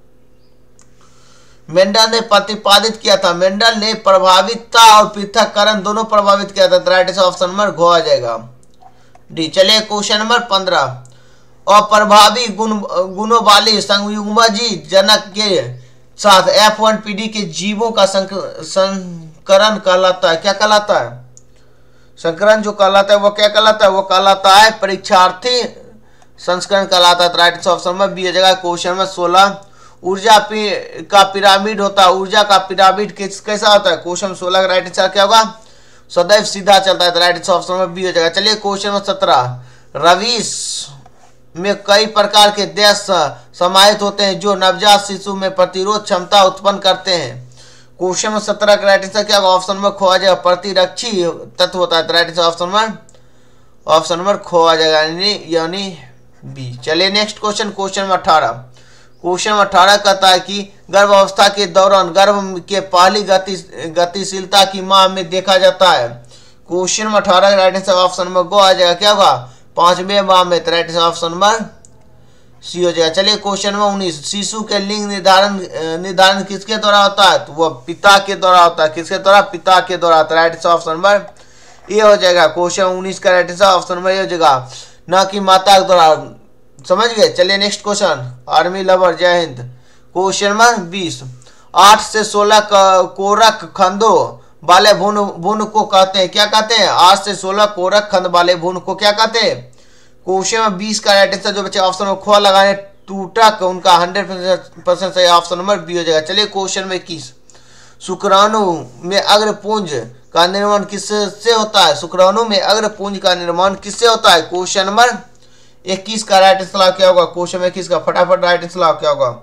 मेंडल ने प्रतिपादित किया था। मेंडल ने प्रभावितता और पृथक्करण दोनों प्रभावित किया था। राइट ऑप्शन नंबर घो आ जाएगा, डी। चलिए क्वेश्चन नंबर 15, अप्रभावी गुणों वाली संयुग्मजी जनक के साथ F1PD के जीवों का संकरण कहलाता है। क्या कहलाता है? संकरण जो कहलाता है वो क्या कहलाता है? वो कहलाता है परीक्षार्थी संस्करण कहलाता है। राइट ऑप्शन नंबर बी हो जाएगा। क्वेश्चन नंबर 16, ऊर्जा का पिरामिड होता है। ऊर्जा का पिरामिड कैसा होता है? क्वेश्चन 16 का राइट आंसर क्या होगा? सदैव सीधा चलता है। राइट ऑप्शन नंबर बी हो जाएगा। चलिए क्वेश्चन नंबर 17, रविश में कई प्रकार के देश समाहित होते हैं जो नवजात शिशु में प्रतिरोध क्षमता उत्पन्न करते हैं। क्वेश्चन नंबर 17 का राइट आंसर क्या होगा? ऑप्शन नंबर खो आ जाएगा, प्रतिरक्षी तत्व होता है। राइट ऑप्शन नंबर खो आ जाएगा, यानी बी। चलिए next question, question number 18, question number 18 कहता है कि गर्भावस्था के दौरान गर्भ के पहली गतिशीलता की माह में देखा जाता है। क्वेश्चन नंबर 18 का राइट आंसर ऑप्शन नंबर गो आ जाएगा। क्या होगा? 5वें माह में। राइट ऑप्शन नंबर सी हो जाएगा। चलिए क्वेश्चन नंबर 19, शिशु के लिंग निर्धारण किसके द्वारा होता है? तो वह पिता के द्वारा होता है। किसके द्वारा? पिता के द्वारा। राइट ऑप्शन नंबर ए हो जाएगा। क्वेश्चन 19 का right answer option number A हो जाएगा, न कि माता के द्वारा। समझ गए? चलिए नेक्स्ट क्वेश्चन, आर्मी लवर जय हिंद। क्वेश्चन नंबर 20, 8 से 16 कोरक खंडों वाले भ्रूण को कहते हैं, क्या कहते हैं? 8 से 16 कोरक खंड वाले भ्रूण को क्या कहते हैं? क्वेश्चन में 20 का राइट आंसर जो बच्चे ऑप्शन में खोआ लगाने टूटक, उनका 100% सही ऑप्शन नंबर बी हो जाएगा। चलिए क्वेश्चन में 21, शुक्राणु में अग्रपुंज का निर्माण किससे होता है? शुक्राणु में अग्रपुंज का निर्माण किससे होता है? क्वेश्चन नंबर 21 का राइट आंसर क्या होगा? क्वेश्चन में 21 का फटाफट राइट आंसर क्या होगा?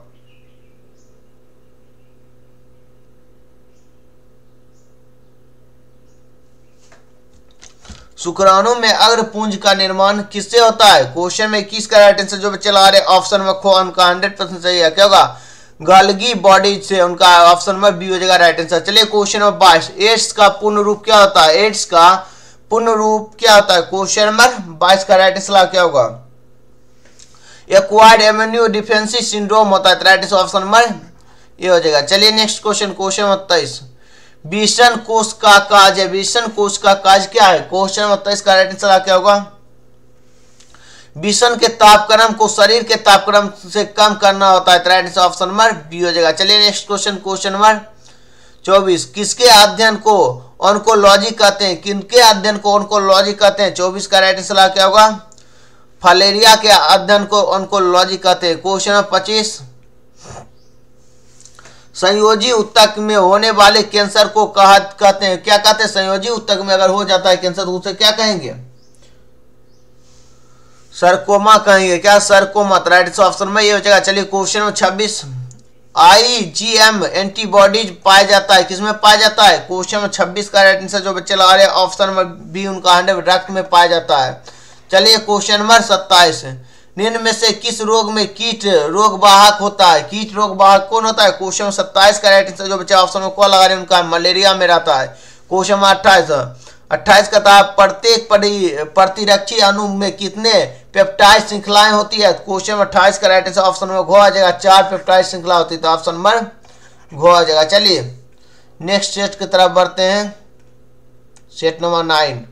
शुक्राणु में अग्रपुंज का निर्माण किससे होता है? क्वेश्चन में 21 का राइट आंसर जो बच्चे लगा रहे ऑप्शन में खो, उनका 100% सही है। क्या होगा? गाल्गी बॉडी से, उनका ऑप्शन में बी हो जाएगा राइट आंसर। चलिए क्वेश्चन नंबर 22, एड्स का पूर्ण रूप क्या होता है? एड्स का पूर्ण रूप क्या होता है? क्वेश्चन नंबर 22 का राइट आंसर क्या होगा? एक्वायर्ड इम्यूनो डिफिशिएंसी सिंड्रोम होता है, राइट आंसर ऑप्शन नंबर ये हो जाएगा। चलिए नेक्स्ट क्वेश्चन, क्वेश्चन नंबर 23, विषण कोष का काज है, विषण कोष का काज क्या है? क्वेश्चन नंबर 23 का राइट आंसर क्या होगा? विषण के तापक्रम को शरीर के तापक्रम से कम करना होता है, right answer option number B हो जाएगा। चलिए नेक्स्ट क्वेश्चन, क्वेश्चन नंबर 24, किसके अध्ययन को ऑन्कोलॉजी कहते हैं? किनके अध्ययन को ऑन्कोलॉजी कहते हैं? 24 का राइट आंसर क्या होगा? फाइलेरिया के अध्ययन को ऑन्कोलॉजी कहते हैं। क्वेश्चन नंबर 25, संयोजी ऊतक में होने वाले कैंसर को कहते हैं, क्या कहते हैं? संयोजी ऊतक में अगर हो जाता है कैंसर तो उसे क्या कहेंगे? सरकोमा कहेंगे। क्या? सरकोमा, राइट ऑप्शन में ये हो जाएगा। चलिए क्वेश्चन नंबर 26, IgM एंटीबॉडीज पाया जाता है, किसमें पाया जाता है? क्वेश्चन नंबर 26 का राइट आंसर जो बच्चे लगा रहे हैं ऑप्शन नंबर बी, उनका 100 रक्त में पाया जाता है। चलिए क्वेश्चन नंबर 27, निम्न में से किस रोग में कीट रोग वाहक होता है? कीट रोग वाहक कौन होता है? क्वेश्चन 27 का राइट आंसर जो बच्चा ऑप्शन में कौन लगा रहे हैं उनका मलेरिया में रहता है। क्वेश्चन 28 का था प्रत्येक प्रतिरक्षी अणु में कितने पेप्टाइड श्रृंखलाएं होती है? क्वेश्चन 28 का राइट आंसर ऑप्शन में घो आ जाएगा, 4 पेप्टाइड श्रृंखला होती है, तो ऑप्शन नंबर घो आ जाएगा। चलिए नेक्स्ट सेट की तरफ बढ़ते हैं, सेट नंबर 9,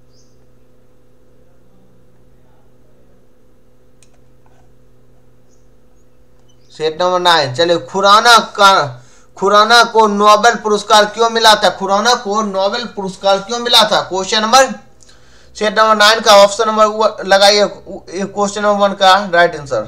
सेट नंबर 9। चलिए खुराना को नोबेल पुरस्कार क्यों मिला था? खुराना को नोबेल पुरस्कार क्यों मिला था? क्वेश्चन नंबर सेट नंबर 9 का ऑप्शन नंबर लगाइए, क्वेश्चन नंबर 1 का राइट आंसर।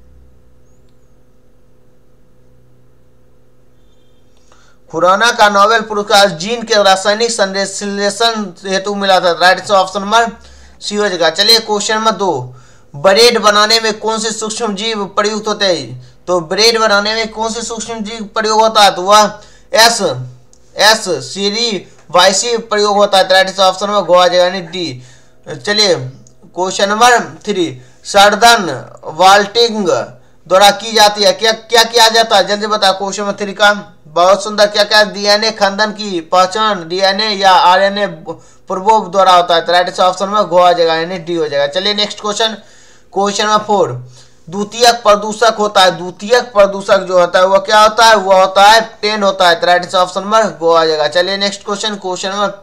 खुराना का नोबेल पुरस्कार जीन के रासायनिक संश्लेषण हेतु मिला था, right answer option number C हो जाएगा। चलिए क्वेश्चन नंबर 2, ब्रेड बनाने में कौन से सूक्ष्म जीव प्रयुक्त होते हैं? तो ब्रेड बनाने में कौन से सूक्ष्म जीव प्रयोग होता है? तो वह एस सीरी वाइसी प्रयोग होता है, राइट ऑप्शन में गोवा जाएगा डी। चलिए क्वेश्चन नंबर 3, सर्दन वाल्टिंग द्वारा की जाती है, क्या क्या किया जाता है? जल्दी बताओ क्वेश्चन नंबर 3 का। बहुत सुंदर, क्या क्या? डीएनए खंडन की पहचान डीएनए या आरएनए प्रबोध द्वारा होता है, राइट ऑप्शन में गोवा जाएगा यानी डी हो जाएगा। चलिए नेक्स्ट क्वेश्चन, क्वेश्चन नंबर 4, द्वितीयक प्रदूषक होता है, द्वितीयक प्रदूषक जो होता है वो क्या होता है? वो होता है पेन होता है, राइट ऑप्शन नंबर गो आ जाएगा। चलिए नेक्स्ट क्वेश्चन, क्वेश्चन नंबर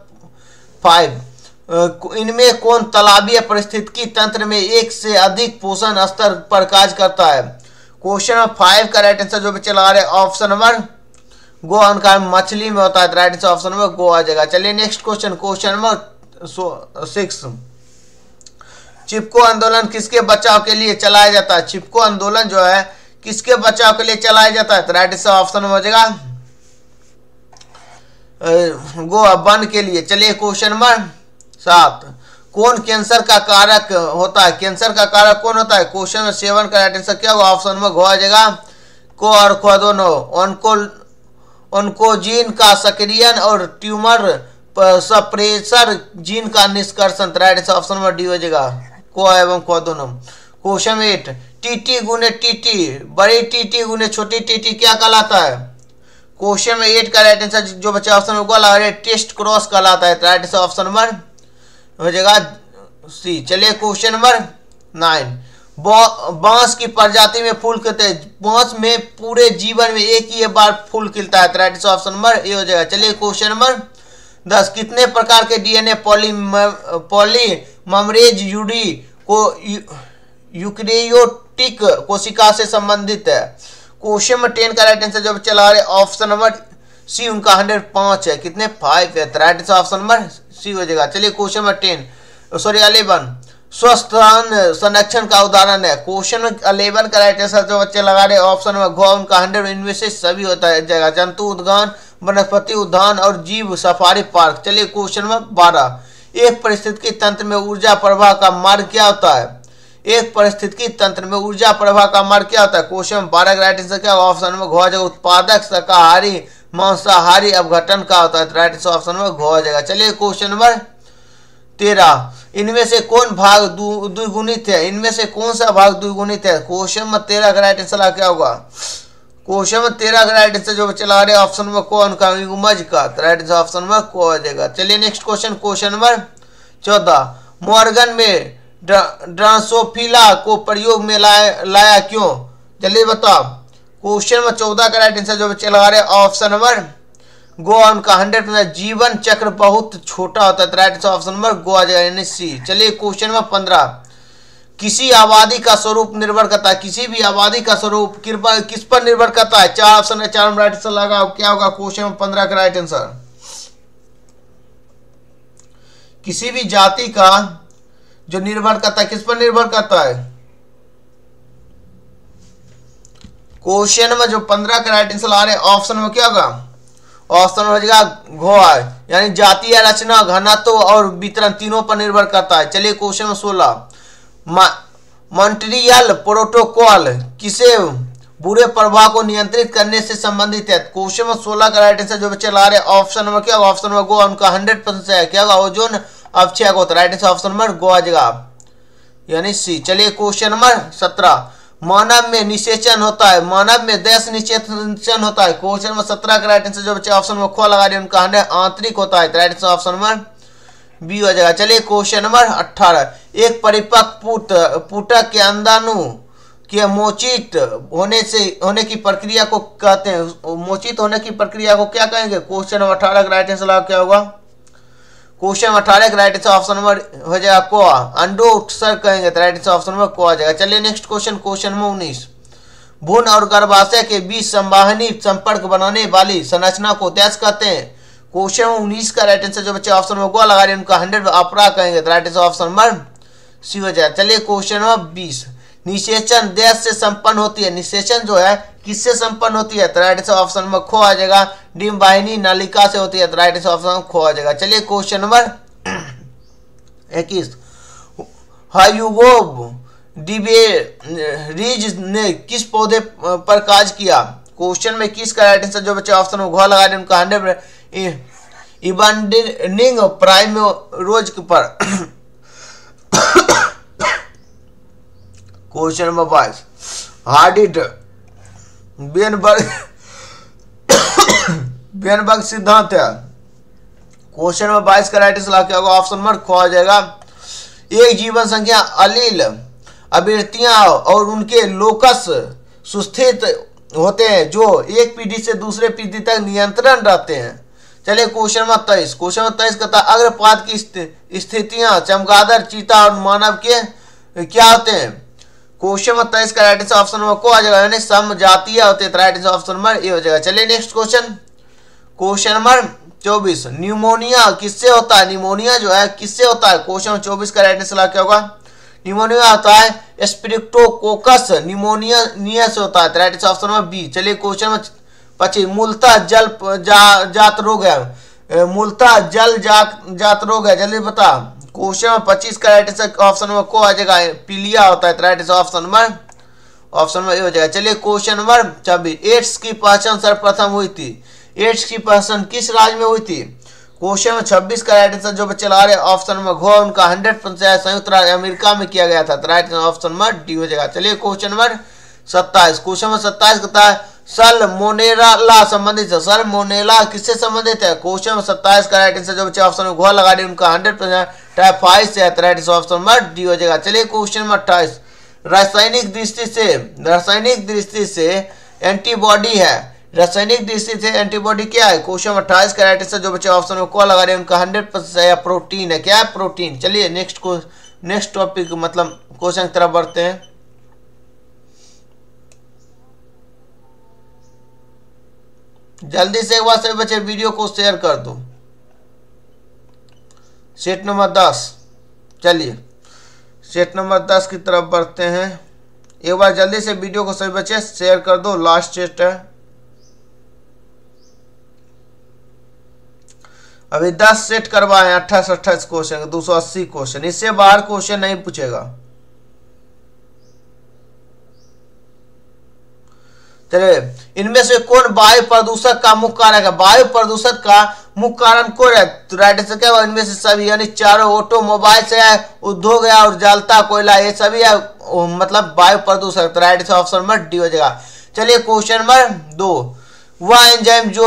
5, इनमें कौन तालाबीय पारिस्थितिकी तंत्र में एक से अधिक पोषण स्तर पर कार्य करता है? क्वेश्चन नंबर 5 का राइट आंसर जो बच्चे लगा रहे ऑप्शन नंबर गो, उनका मछली में होता है, राइट ऑप्शन नंबर गो आ जाएगा। चलिए next question, question number 6, Chipko आंदोलन किसके बचाव के लिए चलाया जाता है? चिपको आंदोलन जो है किसके बचाव के लिए चलाया जाता है? तो राइट आंसर ऑप्शन हो जाएगा गो वन के लिए। चलिए क्वेश्चन नंबर 7, कौन कैंसर का कारक होता है? कैंसर का कारक कौन होता है? क्वेश्चन नंबर 7 का राइट आंसर क्या होगा? ऑप्शन में गो आ जाएगा को और खो दोनों। ऑन्कोजीन का सक्रियण और ट्यूमर सप्रेसर जीन का निष्कर्षण, राइट ऑप्शन में डी हो जाएगा को एवं को दोनों। क्वेश्चन 8, टीटी गुने टीटी, बड़ी टीटी गुने छोटी टीटी क्या कहलाता है? क्वेश्चन में 8 का राइट आंसर जो बच्चा ऑप्शन में लगा रहे टेस्ट क्रॉस कहलाता है, राइट ऑप्शन नंबर हो जाएगा सी। चलिए क्वेश्चन नंबर 9, बांस की प्रजाति में फूल खिलते हैं, बांस में पूरे जीवन में एक ही बार फूल खिलता है, राइट ऑप्शन नंबर ए हो जाएगा। चलिए क्वेश्चन नंबर 10, कितने प्रकार के डीएनए पॉलीमरेज यूडी को यूकैरियोटिक कोशिका से संबंधित है? क्वेश्चन नंबर 10 का राइट आंसर जो चला रहे ऑप्शन नंबर सी उनका 105 है, कितने 5 है, right answer option number C हो जाएगा। चलिए क्वेश्चन नंबर 11 स्वस्थान संरक्षण का उदाहरण है। क्वेश्चन 11 का राइट आंसर जो बच्चे लगा रहे ऑप्शन नंबर घ उनका 100 इनमें से सभी होता है जाएगा। जंतु उद्यान, वनस्पति उद्यान और जीव सफारी पार्क। चलिए क्वेश्चन नंबर 12 एक पारिस्थितिकी तंत्र में ऊर्जा प्रवाह का मार्ग क्या होता है? एक पारिस्थितिकी तंत्र में ऊर्जा प्रवाह का मार्ग क्या होता है? क्वेश्चन 12 का राइट आंसर क्या होगा? ऑप्शन नंबर घ हो जाएगा। उत्पादक, शाकाहारी, मांसाहारी अपघटन का होता है, राइट आंसर ऑप्शन नंबर घ हो जाएगा। चलिए क्वेश्चन नंबर 13 इनमें से कौन भाग द्विगुणित है? इनमें से कौन सा भाग द्विगुणित है? क्वेश्चन नंबर 13 का राइट आंसर क्या होगा? क्वेश्चन नंबर 13 का राइट आंसर जो चला रहे ऑप्शन नंबर कौन का युग्मज का, राइट आंसर ऑप्शन नंबर को हो जाएगा। चलिए next question, question number 14 Morgan में ड्रासोफिला को प्रयोग में लाया क्यों? जल्दी बताओ। क्वेश्चन नंबर 14 का राइट आंसर जो चला रहे ऑप्शन नंबर गो उनका 100% जीवन चक्र बहुत छोटा होता है, राइट आंसर ऑप्शन नंबर गो आ जाएगा यानी सी। चलिए क्वेश्चन नंबर 15 किसी आबादी का स्वरूप निर्भर करता है, किसी भी आबादी का स्वरूप किस पर निर्भर करता है? 4 ऑप्शन है, 4 राइट आंसर लगा, क्या होगा क्वेश्चन नंबर 15 का राइट आंसर? किसी भी जाति का जो निर्भर करता है, किस पर निर्भर करता है? क्वेश्चन नंबर जो 15 का राइट आंसर आ रहे ऑप्शन में क्या होगा? ऑप्शन हो जाएगा घोआ, यानी जातीय रचना, घनत्व और वितरण तीनों पर निर्भर करता है। चलिए क्वेश्चन नंबर 16 मॉन्ट्रियल प्रोटोकॉल किसे बुरे प्रभाव को नियंत्रित करने से संबंधित है? क्वेश्चन नंबर 16 का राइट आंसर जो चला रहे ऑप्शन नंबर क्या होगा? ऑप्शन नंबर गो उनका 100% है, क्या होगा? ओजोन अवक्षय होता है, राइट आंसर ऑप्शन नंबर गो आ जाएगा यानी सी। चलिए क्वेश्चन नंबर 17 मानव में निषेचन होता है, मानव में देश निषेचन होता है। क्वेश्चन नंबर 17 का राइट आंसर जो बच्चे ऑप्शन में खो लगा रहे उनका आंतरिक होता है, right answer option number B हो जाएगा। चलिए क्वेश्चन नंबर 18 एक परिपक्व पुटक के अंडाणु के मोचित होने की प्रक्रिया को कहते हैं, मोचित होने की प्रक्रिया को क्या कहेंगे? क्वेश्चन नंबर 18 का राइट आंसर क्या होगा? क्वेश्चन 18 का राइट आंसर ऑप्शन नंबर हो जाएगा को, अंडो उत्सर्ग कहेंगे, राइट आंसर ऑप्शन नंबर को आ जाएगा। चलिए नेक्स्ट क्वेश्चन, क्वेश्चन नंबर 19 भ्रूण और गर्भाशय के बीच संवाहनी संपर्क बनाने वाली संरचना को देश कहते हैं। क्वेश्चन 19 का राइट आंसर जो बच्चे ऑप्शन में गो लगा रहे हैं उनका 100 अपरा कहेंगे, right answer option number C हो जाएगा। चलिए क्वेश्चन नंबर 20 निषेचन देश से संपन्न होती है, निषेचन जो है किससे संपन्न होती है? राइट आंसर ऑप्शन नंबर खो आ जाएगा, डिम वाहिनी नलिका से होती है, राइट आंसर ऑप्शन खो आ जाएगा। चलिए क्वेश्चन नंबर 21 ह्यूगो डिबेरिज ने किस पौधे पर कार्य किया? क्वेश्चन में किस का राइट आंसर जो बच्चे ऑप्शन में घोड़ा लगा रहे हैं उनका 100 इबंडिंग प्राइमरोज पर। क्वेश्चन नंबर 22 हार्डिट बेनबर्ग सिद्धांत है। क्वेश्चन नंबर 22 का राइट आंसर क्या होगा? ऑप्शन नंबर खो आ जाएगा। एक जीवन संख्या अलील अभिव्यक्तियां और उनके लोकस सुस्थित होते हैं जो एक पीढ़ी से दूसरे पीढ़ी तक नियंत्रण रहते हैं। चलिए क्वेश्चन नंबर 23, क्वेश्चन नंबर 23 कहता है अग्रपात की स्थितियां चमगादड़, चीता और मानव के क्या होते हैं? क्वेश्चन नंबर 23 का राइट आंसर ऑप्शन नंबर को आ जाएगा, यानी समजातीय होते हैं, right answer option number A हो जाएगा। चलिए next question, question number 24 pneumonia किससे होता है? निमोनिया जो है किससे होता है? क्वेश्चन नंबर 24 का राइट आंसर क्या होगा? निमोनिया होता है स्ट्रेप्टोकोकस निमोनिया से होता है, right answer option number B. चलिए क्वेश्चन नंबर 25 मूलतः जल जात रोग है, मूलतः जल जात रोग है, जल्दी बता। क्वेश्चन नंबर 25 का राइट आंसर ऑप्शन नंबर को आ जाएगा, पीलिया होता है, right answer option number A हो जाएगा। चलिए क्वेश्चन नंबर 26 एड्स की पहचान सर्वप्रथम हुई थी, एड्स की पहचान किस राज्य में हुई थी? क्वेश्चन नंबर 26 का राइट आंसर जो बच्चे ला रहे ऑप्शन नंबर घो उनका 100% संयुक्त राज्य अमेरिका में किया गया था, right answer option number D हो जाएगा। चलिए क्वेश्चन नंबर 27, क्वेश्चन नंबर 27 कहता है सल्मोनेला संबंधित है, सल्मोनेला किससे संबंधित है? क्वेश्चन नंबर 27 का राइट आंसर जो बच्चे ऑप्शन में घो लगा रहे उनका 100% टाइफाइड से है, right answer option number D हो जाएगा। चलिए क्वेश्चन नंबर 28 रासायनिक दृष्टि से एंटीबॉडी है, रासायनिक दृष्टि से एंटीबॉडी क्या है? क्वेश्चन 28 का राइट आंसर जो बच्चे ऑप्शन में को लगा रहे हैं उनका 100% प्रोटीन है, क्या है? प्रोटीन। चलिए नेक्स्ट टॉपिक मतलब क्वेश्चन की तरफ बढ़ते हैं। जल्दी से एक बार सभी बच्चे वीडियो को शेयर कर दो। सेट नंबर 10, चलिए सेट नंबर 10 की तरफ बढ़ते हैं। एक बार जल्दी से वीडियो को सभी बच्चे शेयर कर दो, लास्ट सेट है। अभी 10 सेट करवाए, 28 क्वेश्चन, 280 क्वेश्चन, इससे बाहर क्वेश्चन नहीं पूछेगा। चलिए, इनमें से कौन वायु प्रदूषक का मुख्य कारक है? वायु प्रदूषण का मुख्य कारण कौन है? तो राइट आंसर क्या होगा? इनमें से सभी, यानी चारों, ऑटोमोबाइल से है, उद्योग है और जलता कोयला, ये सभी है, मतलब वायु प्रदूषण। तो right answer option number D हो जाएगा। चलिए क्वेश्चन नंबर 2, वह एंजाइम जो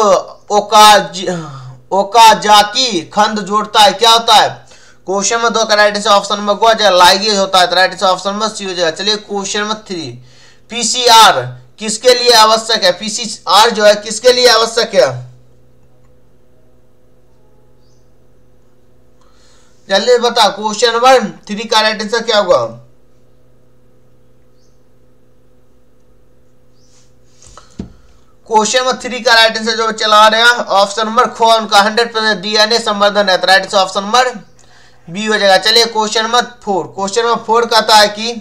ओकाजाकी खंड जोड़ता है क्या होता है? क्वेश्चन नंबर 2 का राइट आंसर ऑप्शन नंबर गो हो जाएगा, लाइगेज होता है। तो right answer option number C हो जाएगा। चलिए क्वेश्चन नंबर 3, पीसीआर किसके लिए आवश्यक है? पीसीआर जो है किसके लिए आवश्यक है? जल्दी बता, क्वेश्चन नंबर 3 का राइट आंसर क्या होगा? क्वेश्चन नंबर 3 का राइट आंसर जो चला रहे हैं ऑप्शन नंबर खो, उनका 100% डीएनए संवर्धन है। तो right answer option number B हो जाएगा। चलिए क्वेश्चन नंबर 4, क्वेश्चन नंबर 4 कहता है कि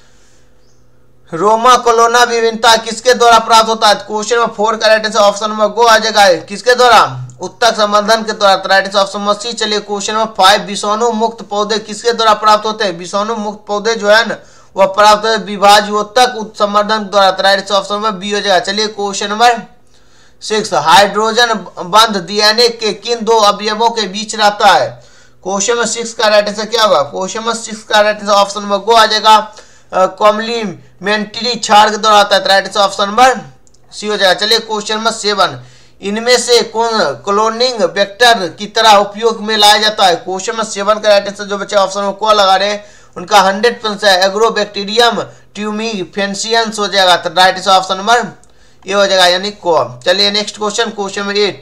रोमा कोलोना विभिन्नता किसके द्वारा प्राप्त होता है? क्वेश्चन नंबर 4 का राइट आंसर ऑप्शन नंबर गो आ जाएगा, किसके द्वारा? उत्तक संवर्धन के द्वारा। Right answer option number C. चलिए क्वेश्चन नंबर 5, विषाणु मुक्त पौधे किसके द्वारा प्राप्त होते हैं? विषाणु मुक्त पौधे जो है ना वह प्राप्त होते हैं विभाज्योतक संवर्धन द्वारा। Right answer option number B हो जाएगा। चलिए क्वेश्चन नंबर 6, हाइड्रोजन बंध डीएनए के किन 2 अवयवों के बीच रहता है? क्वेश्चन नंबर 6 का राइट आंसर क्या होगा? क्वेश्चन नंबर 6 का राइट आंसर ऑप्शन नंबर गो आ जाएगा, कॉम्प्लीमेंट्री क्षार के द्वारा आता है। Right answer option number C हो जाएगा। चलिए क्वेश्चन नंबर 7, इनमें से कौन क्लोनिंग वेक्टर की तरह उपयोग में लाया जाता है? क्वेश्चन नंबर 7 का राइट आंसर जो बच्चे ऑप्शन नंबर को लगा रहे हैं उनका 100% एग्रोबैक्टीरियम ट्यूमिफेंसियंस हो जाएगा। तो राइट आंसर ऑप्शन नंबर ये हो जाएगा, यानी को। चलिए next question, question number 8,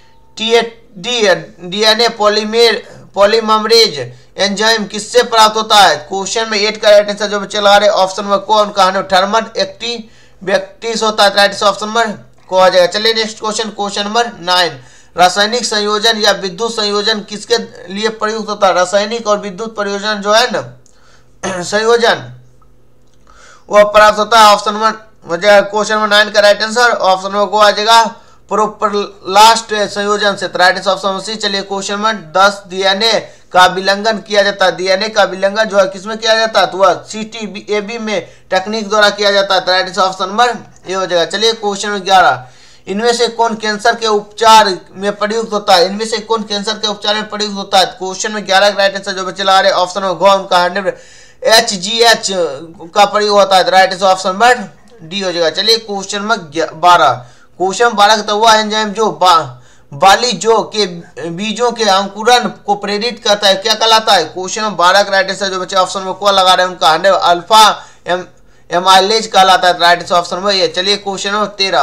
DNA polymerase enzyme किससे प्राप्त होता है? क्वेश्चन में 8 का राइट आंसर जो चला रहे ऑप्शन नंबर को, उनका थर्मल एक्टिविटीज होता है। राइट आंसर ऑप्शन नंबर को आ जाएगा। चलिए नेक्स्ट क्वेश्चन, क्वेश्चन नंबर 9, रासायनिक संयोजन या विद्युत संयोजन किसके लिए प्रयुक्त होता है? रासायनिक और विद्युत प्रयोजन जो है ना संयोजन वह प्राप्त होता है। ऑप्शन नंबर हो जाएगा क्वेश्चन नंबर 9 का राइट आंसर ऑप्शन नंबर को आ जाएगा, प्रोपरलास्ट संयोजन से। Right answer option number C. चलिए क्वेश्चन नंबर 10, डीएनए का विलंघन किया जाता है। डीएनए का विलंघन जो है किसमें किया जाता है? तो वह सीटीएबी में टेक्निक द्वारा किया जाता है। राइट आंसर ऑप्शन नंबर ये हो जाएगा। चलिए क्वेश्चन नंबर 11, इनमें से कौन कैंसर के उपचार में प्रयुक्त होता है? इनमें से कौन कैंसर के उपचार में प्रयुक्त होता है? क्वेश्चन में 11 का राइट आंसर जो बच्चे ला रहे ऑप्शन नंबर घ, उनका 100 HGH का प्रयोग होता है। Right answer option number D हो जाएगा। चलिए क्वेश्चन नंबर 12, क्वेश्चन 12 का हुआ एंजाइम जो बालीजों के बीजों के अंकुरन को प्रेरित करता है क्या कहलाता है? क्वेश्चन नंबर 12 का राइट आंसर जो बच्चे ऑप्शन में को लगा रहे हैं उनका 100 अल्फा एमाइलेज कहलाता है। राइट आंसर ऑप्शन में ये। चलिए क्वेश्चन नंबर 13,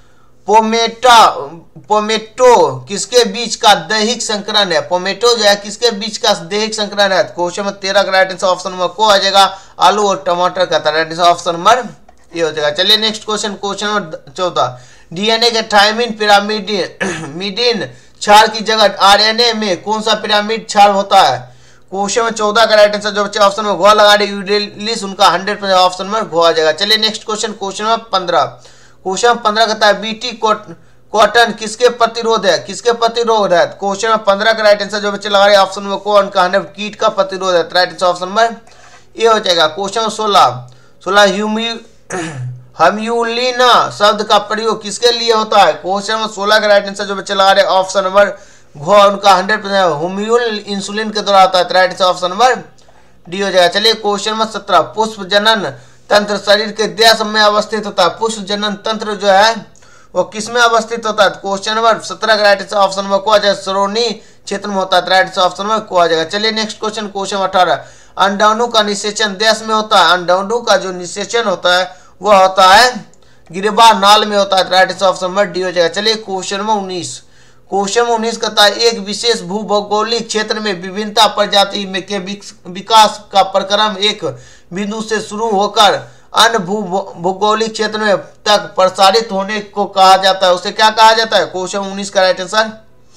पोमेटो किसके बीच का दैहिक संकरण है? पोमेटो जो है किसके बीच का दैहिक संकरण है? क्वेश्चन नंबर 13 का राइट आंसर ऑप्शन नंबर को आ जाएगा, आलू और टमाटर का। राइट आंसर ऑप्शन नंबर ये हो जाएगा। चलिए next question, question number 14, DNA के थायमिन पिरामिडीन क्षार की जगह आरएनए में कौन सा पिरामिड क्षार होता है? क्वेश्चन में 14 का राइट आंसर जो बच्चे ऑप्शन में घ लगा रहे यूरिलिस, उनका 100% ऑप्शन में घ आ जाएगा। चलिए next question, question number 15, question 15 कहता है बीटी कॉटन किसके प्रतिरोध है? किसके प्रतिरोध है? क्वेश्चन में 15 का राइट आंसर जो बच्चे लगा रहे ऑप्शन में को, उनका 100 कीट का प्रतिरोध है। राइट आंसर ऑप्शन में ये हो जाएगा। क्वेश्चन 16 हम्यूलिना शब्द का प्रयोग किसके लिए होता है? क्वेश्चन नंबर 16 का राइट आंसर जो बच्चे लगा रहे ऑप्शन नंबर घ, उनका 100% होम्यूल इंसुलिन के द्वारा होता है। Right answer option number D हो जाएगा। चलिए क्वेश्चन नंबर 17, पुष्प जनन तंत्र शरीर के देश में अवस्थित होता है। पुष्प जनन तंत्र जो है वो किस में अवस्थित होता है? क्वेश्चन नंबर 17 का राइट आंसर ऑप्शन नंबर को आ जाएगा, श्रोणी क्षेत्र में होता है। राइट आंसर ऑप्शन नंबर को आ जाएगा। चलिए नेक्स्ट क्वेश्चन, क्वेश्चन 18, अंडाणु का निषेचन देश में होता है। अंडाणु का जो निषेचन होता है वह होता है गिरबा नाल में होता है। Right answer option number D हो जाएगा। चलिए क्वेश्चन नंबर 19, क्वेश्चन 19 कहता है एक विशेष भूभौगोलिक क्षेत्र में विभिन्नता प्रजाति में के विकास का प्रक्रम एक बिंदु से शुरू होकर अन्य भूगोलिक क्षेत्र में तक प्रसारित होने को कहा जाता है, उसे क्या कहा जाता है? क्वेश्चन 19 का राइट आंसर।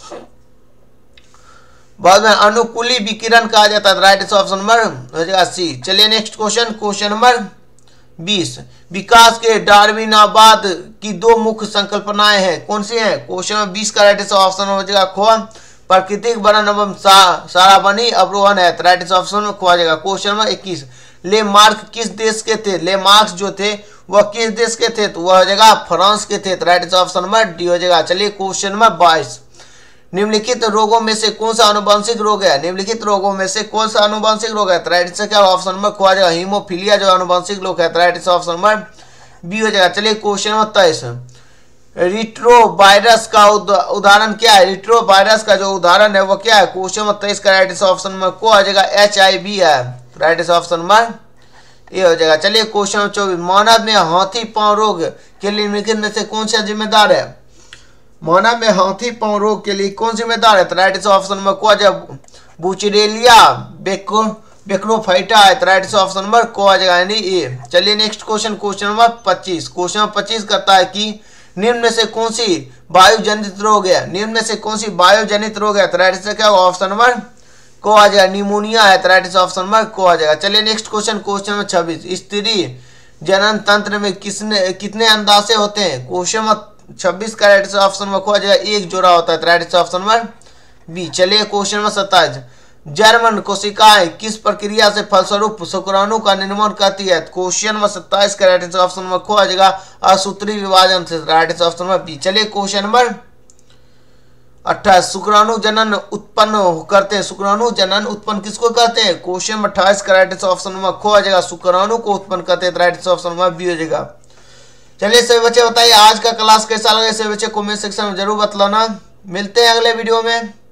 बाद में अनुकूली विकिरण कहा जाता है, राइट ऑप्शन नंबर सी। चलिए नेक्स्ट क्वेश्चन, क्वेश्चन नंबर 20। विकास के डार्विनवाद की दो मुख्य संकल्पनाएं हैं, कौन सी हैं? क्वेश्चन नंबर 20 का राइट ऑप्शन हो जाएगा खो प्राकृतिक वर्णन एवं सारावनी अवरोहण है, राइट ऑप्शन में खो जाएगा। Question number 21। लेमार्क किस देश के थे? लेमार्क्स जो थे वह किस देश के थे? तो वह हो जाएगा फ्रांस के थे, राइट ऑप्शन नंबर डी हो जाएगा। चलिए क्वेश्चन नंबर 22। निम्नलिखित रोगों में से कौन सा आनुवंशिक रोग है? निम्नलिखित रोगों में से कौन सा आनुवंशिक रोग है? राइट से क्या ऑप्शन नंबर खो जाएगा, हीमोफीलिया जो आनुवंशिक रोग है, राइट ऑप्शन नंबर बी हो जाएगा। चलिए क्वेश्चन नंबर 23। रिट्रोवायरस का उदाहरण क्या है? रिट्रोवायरस का जो उदाहरण है वो क्या है? क्वेश्चन नंबर 23 का राइट ऑप्शन नंबर को आ जाएगा HIV है, राइट ऑप्शन नंबर ये हो जाएगा। चलिए क्वेश्चन नंबर 24। मानव में हाथी पांव रोग के लिए निम्नलिखित में से कौन सा जिम्मेदार है? मानव में हाथी पांव रोग के लिए कौन जिम्मेदार है? राइट ऑप्शन नंबर को आ जाएगा बुचेरेलिया बेक्रोफाइटा है, राइट ऑप्शन नंबर को आ जाएगा यानी ए। चलिए next question, question number 25। Question number 25 करता है कि निम्न में से कौन सी वायुजनित रोग है? निम्न में से कौन सी वायुजनित रोग है? राइट से क्या ऑप्शन नंबर को आ जाएगा निमोनिया है, राइट ऑप्शन नंबर को आ जाएगा। चलिए नेक्स्ट क्वेश्चन, क्वेश्चन नंबर 26। स्त्री जनन तंत्र में कितने अंडाशय होते हैं? क्वेश्चन नंबर 26 का राइट ऑप्शन नंबर को जाएगा एक जोड़ा होता है, राइट ऑप्शन नंबर बी। चलिए क्वेश्चन नंबर 27। जर्मन कोशिकाएं किस प्रक्रिया से फलस्वरूप शुक्राणु का निर्माण करती है? क्वेश्चन नंबर 27 का राइट आंसर ऑप्शन नंबर को आ जाएगा असूत्री विभाजन से, right answer option number B. चलिए क्वेश्चन नंबर 28। शुक्राणु जनन उत्पन्न करते हैं, शुक्राणु जनन उत्पन्न किसको करते हैं? क्वेश्चन नंबर 28 का राइट आंसर ऑप्शन नंबर को आ जाएगा शुक्राणु को उत्पन्न करते हैं, right answer option number B हो जाएगा। चलिए सभी बच्चे बताइए आज का क्लास कैसा लगा, सभी बच्चे कमेंट सेक्शन में जरूर बतलाना। मिलते हैं अगले वीडियो में।